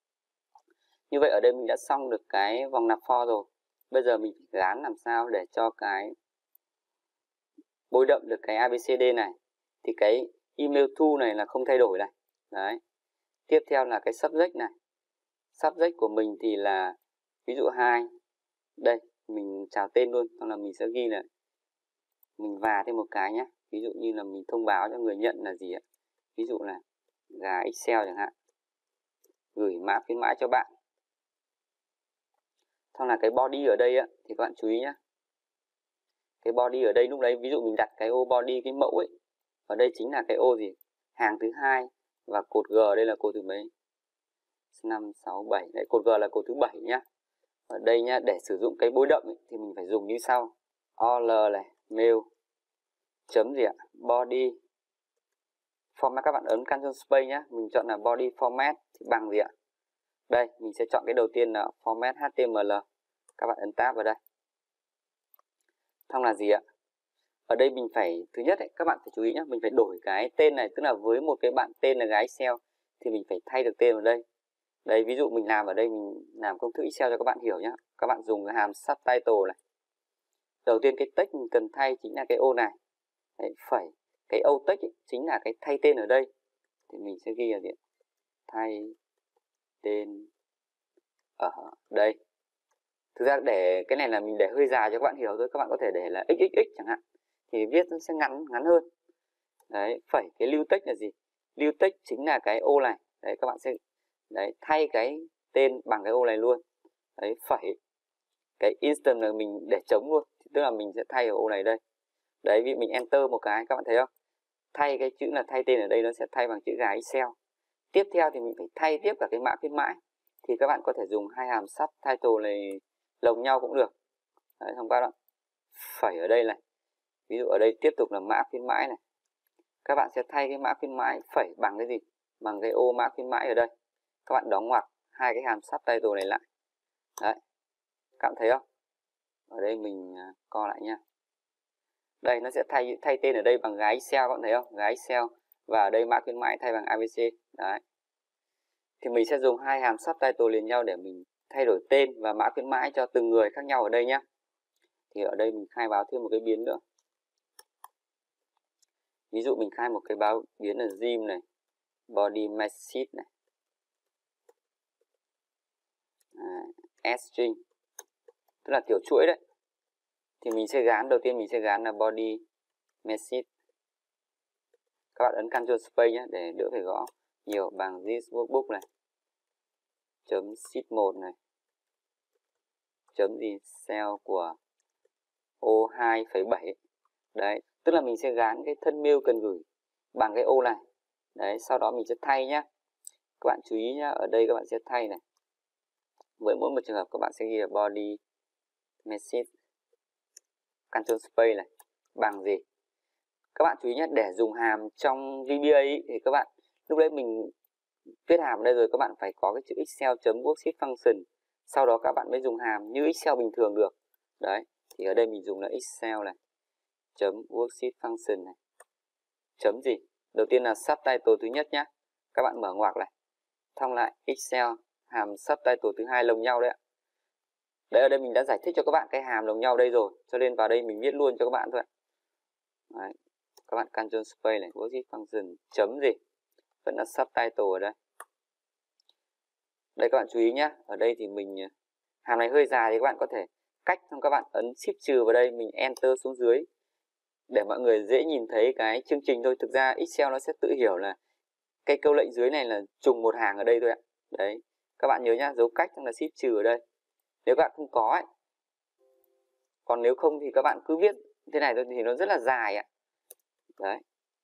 Như vậy ở đây mình đã xong được cái vòng nạp for rồi. Bây giờ mình gán làm sao để cho cái bôi đậm được cái A B C D này. Thì cái email to này là không thay đổi này. Đấy. Tiếp theo là cái subject này. Subject của mình thì là ví dụ hai. Đây, mình chào tên luôn, xong là mình sẽ ghi là mình và thêm một cái nhé. Ví dụ như là mình thông báo cho người nhận là gì ạ? Ví dụ là gà Excel chẳng hạn. Gửi mã khuyến mãi cho bạn. Xong là cái body ở đây á, thì các bạn chú ý nhé. Cái body ở đây lúc đấy ví dụ mình đặt cái ô body, cái mẫu ấy. Ở đây chính là cái ô gì? Hàng thứ hai và cột G đây là cột thứ mấy? năm, sáu, bảy. Đấy, cột G là cột thứ bảy nhá. Ở đây nhá, để sử dụng cái bôi đậm ấy, thì mình phải dùng như sau. All này, mail chấm gì ạ? Body format, các bạn ấn Ctrl Space nhá. Mình chọn là body format thì bằng gì ạ? Đây, mình sẽ chọn cái đầu tiên là format H T M L. Các bạn ấn tab vào đây. Xong là gì ạ? Ở đây mình phải, thứ nhất ấy, các bạn phải chú ý nhé, mình phải đổi cái tên này, tức là với một cái bạn tên là gái Excel thì mình phải thay được tên vào đây. Đây, ví dụ mình làm ở đây, mình làm công thức Excel cho các bạn hiểu nhé. Các bạn dùng cái hàm subtitle này. Đầu tiên cái text mình cần thay chính là cái ô này. Đấy, phẩy. Cái ô text ấy, chính là cái thay tên ở đây. Thì mình sẽ ghi là gì? Thay tên ở đây. Thực ra để cái này là mình để hơi dài cho các bạn hiểu thôi. Các bạn có thể để là ích ích ích chẳng hạn. Thì viết nó sẽ ngắn ngắn hơn. Đấy, phẩy cái lưu text là gì? Lưu text chính là cái ô này. Đấy, các bạn sẽ đấy, thay cái tên bằng cái ô này luôn. Đấy, phẩy. Cái instant là mình để trống luôn. Tức là mình sẽ thay ở ô này đây. Đấy, vì mình enter một cái, các bạn thấy không? Thay cái chữ là thay tên ở đây nó sẽ thay bằng chữ gái Excel. Tiếp theo thì mình phải thay tiếp cả cái mã khuyến mãi. thì các bạn có thể dùng hai hàm subtitle này lồng nhau cũng được. Đấy, không các bạn. Phẩy ở đây này. Ví dụ ở đây tiếp tục là mã khuyến mãi này. Các bạn sẽ thay cái mã khuyến mãi phẩy bằng cái gì? Bằng cái ô mã khuyến mãi ở đây. Các bạn đóng ngoặc hai cái hàm subtitle này lại. Đấy. Các bạn thấy không? Ở đây mình co lại nha. Đây nó sẽ thay thay tên ở đây bằng gái Excel, các bạn thấy không? Gái Excel, và ở đây mã khuyến mãi thay bằng a bê xê. Đấy. Thì mình sẽ dùng hai hàm subtitle liền nhau để mình thay đổi tên và mã khuyến mãi cho từng người khác nhau ở đây nhé. Thì ở đây mình khai báo thêm một cái biến nữa. Ví dụ mình khai một cái báo biến là gym này, body message này, à, string, tức là kiểu chuỗi đấy. Thì mình sẽ gán, đầu tiên mình sẽ gán là body message. Các bạn ấn Ctrl Space nhé để đỡ phải gõ nhiều, bằng this workbook này, chấm sheet một này, chấm gì cell của ô hai phẩy bảy. Đấy, tức là mình sẽ gán cái thân mail cần gửi bằng cái ô này. Đấy, sau đó mình sẽ thay nhá. Các bạn chú ý nhá, ở đây các bạn sẽ thay này. Với mỗi một trường hợp các bạn sẽ ghi là body message, Ctrl Space này, bằng gì? Các bạn chú ý nhé, để dùng hàm trong vê bê a ý, thì các bạn lúc đấy mình viết hàm ở đây rồi, các bạn phải có cái chữ excel.worksheet function, sau đó các bạn mới dùng hàm như Excel bình thường được. Đấy, thì ở đây mình dùng là Excel này, chấm worksheet function này, chấm gì? Đầu tiên là subtitle thứ nhất nhé, các bạn mở ngoặc này, xong lại Excel, hàm subtitle thứ hai lồng nhau đấy ạ. Đấy, ở đây mình đã giải thích cho các bạn cái hàm lồng nhau đây rồi, cho nên vào đây mình viết luôn cho các bạn thôi ạ. Đấy, các bạn Ctrl Space này, worksheet function, chấm gì? Vẫn là subtitle ở đây. Đây các bạn chú ý nhé, ở đây thì mình hàm này hơi dài thì các bạn có thể cách, xong các bạn ấn shift trừ vào đây, mình enter xuống dưới để mọi người dễ nhìn thấy cái chương trình thôi. Thực ra Excel nó sẽ tự hiểu là cái câu lệnh dưới này là trùng một hàng ở đây thôi ạ. Đấy, các bạn nhớ nhá, dấu cách xong là shift trừ ở đây. Nếu các bạn không có ấy, còn nếu không thì các bạn cứ viết thế này thôi thì nó rất là dài ạ. Đấy.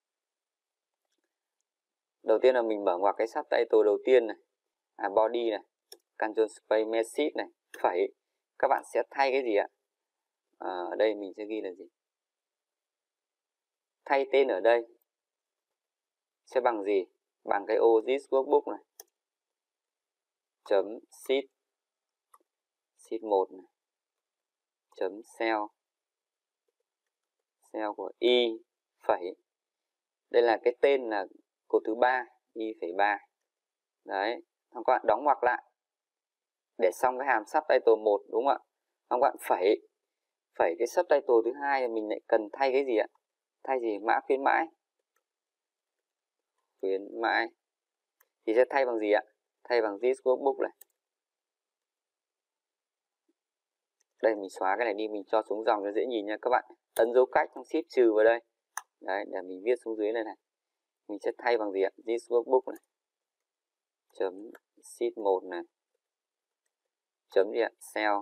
Đầu tiên là mình mở ngoặc cái subtitle đầu tiên này, à, body này, Ctrl Space message này, phẩy. Các bạn sẽ thay cái gì ạ? À, ở đây mình sẽ ghi là gì? Thay tên ở đây sẽ bằng gì? Bằng cái ô this workbook này, chấm sheet, sheet một này, chấm cell, cell của y phẩy. Đây là cái tên là cột thứ ba, y phẩy ba. Đấy, các bạn đóng ngoặc lại để xong cái hàm subtitle một, đúng không ạ? Các bạn phẩy, phẩy cái subtitle thứ hai, mình lại cần thay cái gì ạ? Thay gì? Mã khuyến mãi, khuyến mãi thì sẽ thay bằng gì ạ? Thay bằng this workbook này. Đây mình xóa cái này đi, mình cho xuống dòng cho dễ nhìn nha các bạn. Ấn dấu cách xong shift trừ vào đây. Đấy, để mình viết xuống dưới này này. Mình sẽ thay bằng gì ạ? This workbook này, chấm sheet một này, chấm gì ạ? Cell,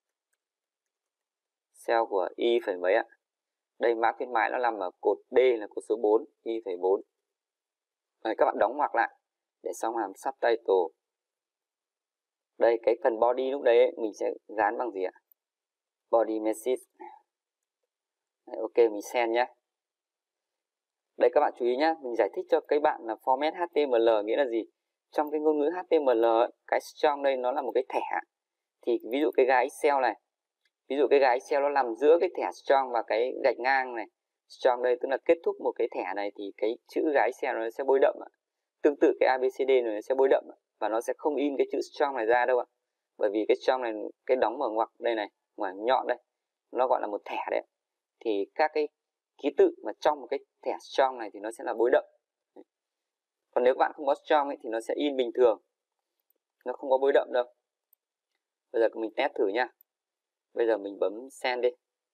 cell của y phẩy mấy ạ? Đây mã khuyến mãi nó nằm ở cột D là cột số bốn, y phẩy bốn. Đấy, các bạn đóng ngoặc lại để xong hàm subtitle. Đây cái phần body lúc đấy ấy, mình sẽ gán bằng gì ạ? Body message. Đấy, ok, mình send nhé. Đây các bạn chú ý nhé, mình giải thích cho các bạn là format hát tê em lờ nghĩa là gì. Trong cái ngôn ngữ hát tê em lờ, cái strong đây nó là một cái thẻ. Thì ví dụ cái gái Excel này, ví dụ cái gái Excel nó nằm giữa cái thẻ strong và cái gạch ngang này. Strong đây tức là kết thúc một cái thẻ này thì cái chữ gái Excel nó sẽ bôi đậm ạ. Tương tự cái a bê xê đê này nó sẽ bôi đậm ạ. Và nó sẽ không in cái chữ strong này ra đâu ạ. Bởi vì cái strong này, cái đóng mở ngoặc đây này, ngoài nhọn đây, nó gọi là một thẻ đấy. Thì các cái ký tự mà trong một cái thẻ strong này thì nó sẽ là bôi đậm. Còn nếu các bạn không có strong ấy, thì nó sẽ in bình thường, nó không có bôi đậm đâu. Bây giờ mình test thử nha. Bây giờ mình bấm send đi.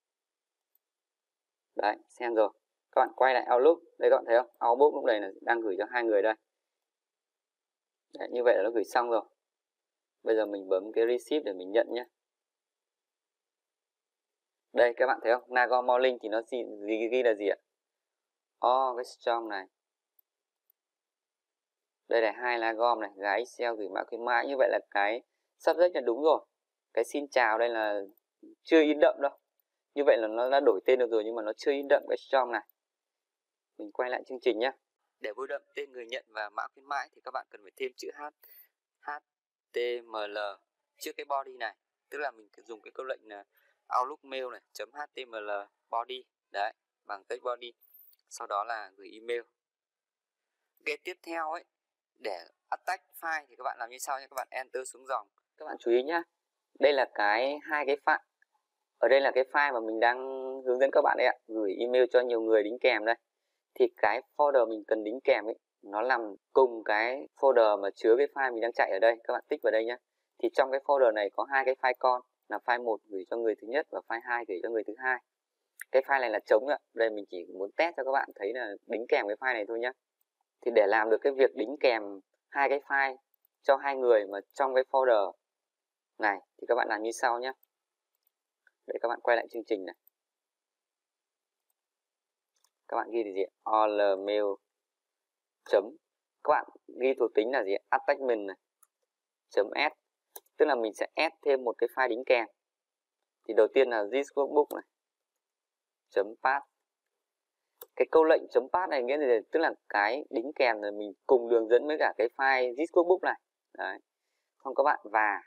Đấy, send rồi. Các bạn quay lại Outlook, đây các bạn thấy không? Outlook lúc này là đang gửi cho hai người đây. Đấy, như vậy là nó gửi xong rồi. Bây giờ mình bấm cái receive để mình nhận nhé. Đây các bạn thấy không? Nago Morning thì nó ghi, ghi, ghi là gì ạ? Oh, cái strong này. Đây là hai lá gom này, gái Excel gửi mã khuyến mãi. Như vậy là cái subject là đúng rồi. Cái xin chào đây là chưa in đậm đâu. Như vậy là nó đã đổi tên được rồi nhưng mà nó chưa in đậm cái strong này. Mình quay lại chương trình nhé. Để bôi đậm tên người nhận và mã khuyến mãi thì các bạn cần phải thêm chữ H, hát tê em lờ trước cái body này. Tức là mình dùng cái câu lệnh là Outlook mail này, chấm .html body. Đấy, bằng text body. Sau đó là gửi email. Cái tiếp theo ấy, để attach file thì các bạn làm như sau nhé. Các bạn enter xuống dòng. Các bạn chú ý nhé. Đây là cái hai cái file. Ở đây là cái file mà mình đang hướng dẫn các bạn đấy ạ. Gửi email cho nhiều người đính kèm đây. Thì cái folder mình cần đính kèm ấy, nó nằm cùng cái folder mà chứa cái file mình đang chạy ở đây. Các bạn tích vào đây nhé. Thì trong cái folder này có hai cái file con, là file một gửi cho người thứ nhất và file hai gửi cho người thứ hai. Cái file này là trống ạ. Đây mình chỉ muốn test cho các bạn thấy là đính kèm cái file này thôi nhé. Thì để làm được cái việc đính kèm hai cái file cho hai người mà trong cái folder này thì các bạn làm như sau nhé. Để các bạn quay lại chương trình này. Các bạn ghi là gì? All mail chấm. Các bạn ghi thuộc tính là gì? Attachment này. Chấm add. Tức là mình sẽ add thêm một cái file đính kèm. Thì đầu tiên là this workbook này. Chấm path. Cái câu lệnh chấm path này nghĩa là tức là cái đính kèm là mình cùng đường dẫn với cả cái file this workbook này. Đấy. Xong các bạn và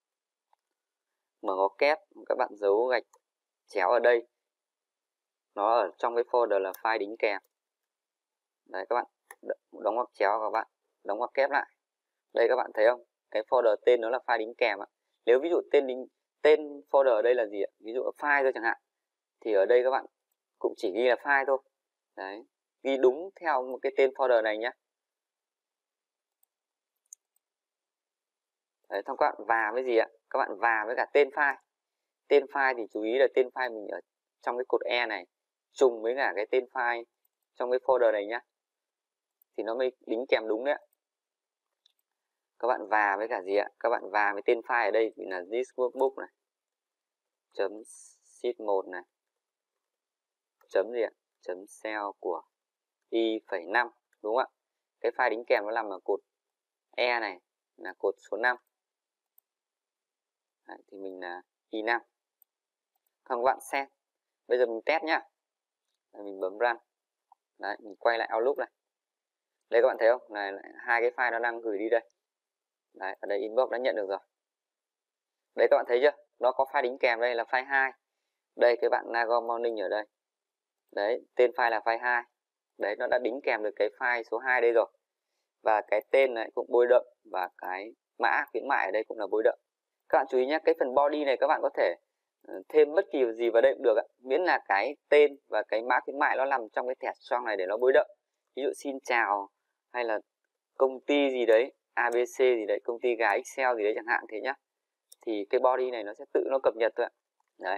mở ngoặc kép, các bạn giấu gạch chéo ở đây. Nó ở trong cái folder là file đính kèm. Đấy, các bạn đóng ngoặc chéo, các bạn đóng ngoặc kép lại. Đây các bạn thấy không? Cái folder tên nó là file đính kèm ạ. Nếu ví dụ tên đính tên folder ở đây là gì ạ? Ví dụ file thôi chẳng hạn. Thì ở đây các bạn cũng chỉ ghi là file thôi. Đấy, ghi đúng theo một cái tên folder này nhé. Đấy, xong các bạn và với gì ạ? Các bạn và với cả tên file. Tên file thì chú ý là tên file mình ở trong cái cột E này trùng với cả cái tên file trong cái folder này nhá. Thì nó mới đính kèm đúng đấy ạ. Các bạn và với cả gì ạ? Các bạn và với tên file ở đây thì là this workbook này. Chấm sheet một này. Chấm gì ạ? Chấm cell của y phẩy năm. Đúng không ạ? Cái file đính kèm nó nằm ở cột E này là cột số năm. Đấy, thì mình là y năm. Không các bạn xem. Bây giờ mình test nhá. Đấy, mình bấm run. Đấy, mình quay lại Outlook này. Đây các bạn thấy không? Này, hai cái file nó đang gửi đi đây. Đấy, ở đây inbox đã nhận được rồi. Đấy các bạn thấy chưa? Nó có file đính kèm đây là file hai. Đây cái bạn Nago Morning ở đây. Đấy, tên file là file hai. Đấy, nó đã đính kèm được cái file số hai đây rồi. Và cái tên này cũng bôi đậm. Và cái mã khuyến mại ở đây cũng là bôi đậm. Các bạn chú ý nhé, cái phần body này các bạn có thể thêm bất kỳ gì vào đây cũng được ạ. Miễn là cái tên và cái mã khuyến mại nó nằm trong cái thẻ strong này để nó bôi đậm. Ví dụ xin chào hay là công ty gì đấy, a bê xê gì đấy, công ty gái Excel gì đấy chẳng hạn thế nhá. Thì cái body này nó sẽ tự nó cập nhật thôi ạ. Đấy.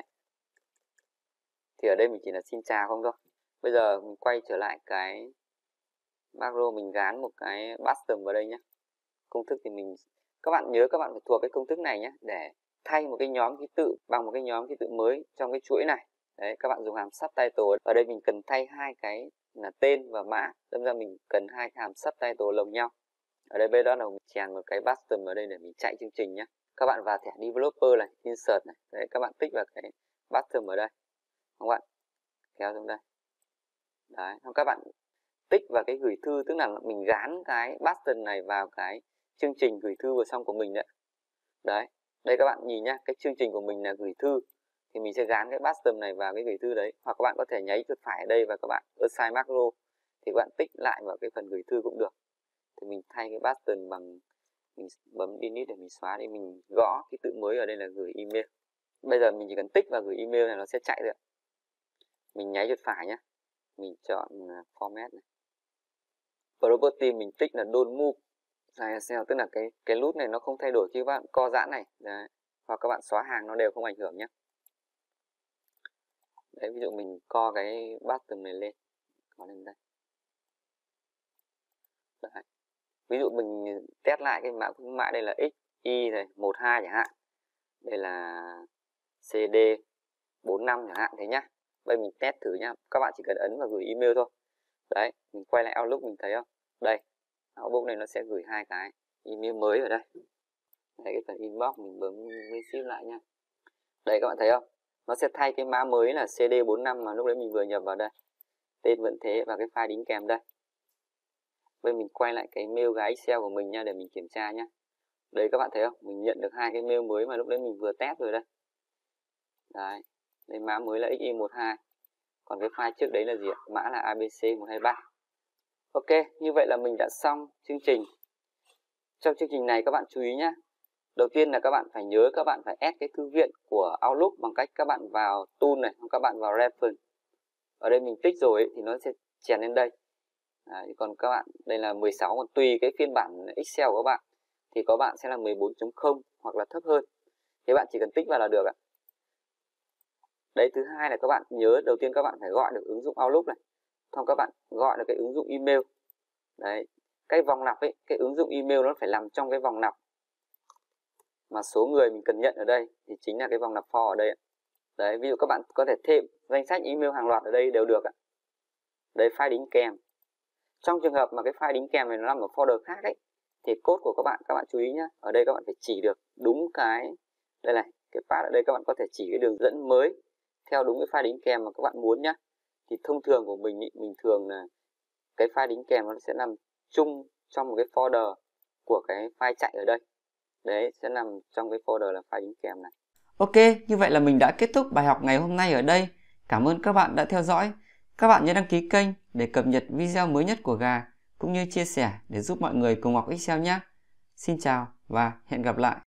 Thì ở đây mình chỉ là xin chào không thôi. Bây giờ mình quay trở lại cái macro, mình gán một cái custom vào đây nhé. Công thức thì mình, các bạn nhớ các bạn phải thuộc cái công thức này nhé, để thay một cái nhóm ký tự bằng một cái nhóm ký tự mới trong cái chuỗi này. Đấy, các bạn dùng hàm subtitle. Ở đây mình cần thay hai cái là tên và mã, đâm ra mình cần hai cái hàm subtitle lồng nhau. Ở đây bây giờ là mình chèn một cái custom ở đây để mình chạy chương trình nhé. Các bạn vào thẻ developer này, insert này, đấy, các bạn tích vào cái custom ở đây, các bạn kéo xuống đây. Đấy, xong các bạn tích vào cái gửi thư, tức là mình gán cái button này vào cái chương trình gửi thư vừa xong của mình đấy. Đấy, đây các bạn nhìn nhá, cái chương trình của mình là gửi thư thì mình sẽ gán cái button này vào cái gửi thư đấy. Hoặc các bạn có thể nháy chuột phải ở đây và các bạn assign macro thì các bạn tích lại vào cái phần gửi thư cũng được. Thì mình thay cái button bằng, mình bấm delete để mình xóa đi, mình gõ cái tự mới ở đây là gửi email. Bây giờ mình chỉ cần tích vào gửi email này nó sẽ chạy được. Mình nháy chuột phải nhé, mình chọn format này, property mình tích là don't move cell, tức là cái cái nút này nó không thay đổi khi các bạn co giãn này. Đấy. Hoặc các bạn xóa hàng nó đều không ảnh hưởng nhé. Đấy, ví dụ mình co cái button này lên, có lên đây. Đấy. Ví dụ mình test lại cái mã khuyến mãi đây là x y này một hai chẳng hạn, đây là xê đê bốn năm chẳng hạn thế nhá. Bây mình test thử nhá, các bạn chỉ cần ấn vào gửi email thôi. Đấy, mình quay lại Outlook mình thấy không? Đây, Outlook này nó sẽ gửi hai cái email mới ở đây. Đây, cái phần inbox mình bấm receive lại nha. Đây các bạn thấy không? Nó sẽ thay cái mã mới là C D bốn năm mà lúc đấy mình vừa nhập vào đây. Tên vẫn thế và cái file đính kèm đây. Bây giờ mình quay lại cái mail gái Excel của mình nha để mình kiểm tra nhé. Đấy các bạn thấy không? Mình nhận được hai cái mail mới mà lúc đấy mình vừa test rồi đây. Đấy, đây mã mới là X Y một hai. Còn cái file trước đấy là gì ạ? Mã là A B C một hai ba. Ok, như vậy là mình đã xong chương trình. Trong chương trình này các bạn chú ý nhé. Đầu tiên là các bạn phải nhớ các bạn phải add cái thư viện của Outlook bằng cách các bạn vào Tool này, hoặc các bạn vào Reference. Ở đây mình tích rồi ấy, thì nó sẽ chèn lên đây. Đấy, còn các bạn, đây là mười sáu, còn tùy cái phiên bản Excel của các bạn thì có bạn sẽ là mười bốn chấm không hoặc là thấp hơn. Thế bạn chỉ cần tích vào là được ạ. Đấy, thứ hai là các bạn nhớ đầu tiên các bạn phải gọi được ứng dụng Outlook này. Xong các bạn gọi được cái ứng dụng email. Đấy, cái vòng lặp ấy, cái ứng dụng email nó phải nằm trong cái vòng lặp mà số người mình cần nhận ở đây thì chính là cái vòng lặp for ở đây ạ. Đấy, ví dụ các bạn có thể thêm danh sách email hàng loạt ở đây đều được ạ. Đây, file đính kèm. Trong trường hợp mà cái file đính kèm này nó nằm ở folder khác ấy thì code của các bạn các bạn chú ý nhé. Ở đây các bạn phải chỉ được đúng cái đây này, cái path ở đây các bạn có thể chỉ cái đường dẫn mới theo đúng cái file đính kèm mà các bạn muốn nhé. Thì thông thường của mình ý, mình thường là cái file đính kèm nó sẽ nằm chung trong một cái folder của cái file chạy ở đây. Đấy, sẽ nằm trong cái folder là file đính kèm này. Ok, như vậy là mình đã kết thúc bài học ngày hôm nay ở đây. Cảm ơn các bạn đã theo dõi. Các bạn nhớ đăng ký kênh để cập nhật video mới nhất của Gà, cũng như chia sẻ để giúp mọi người cùng học Excel nhé. Xin chào và hẹn gặp lại.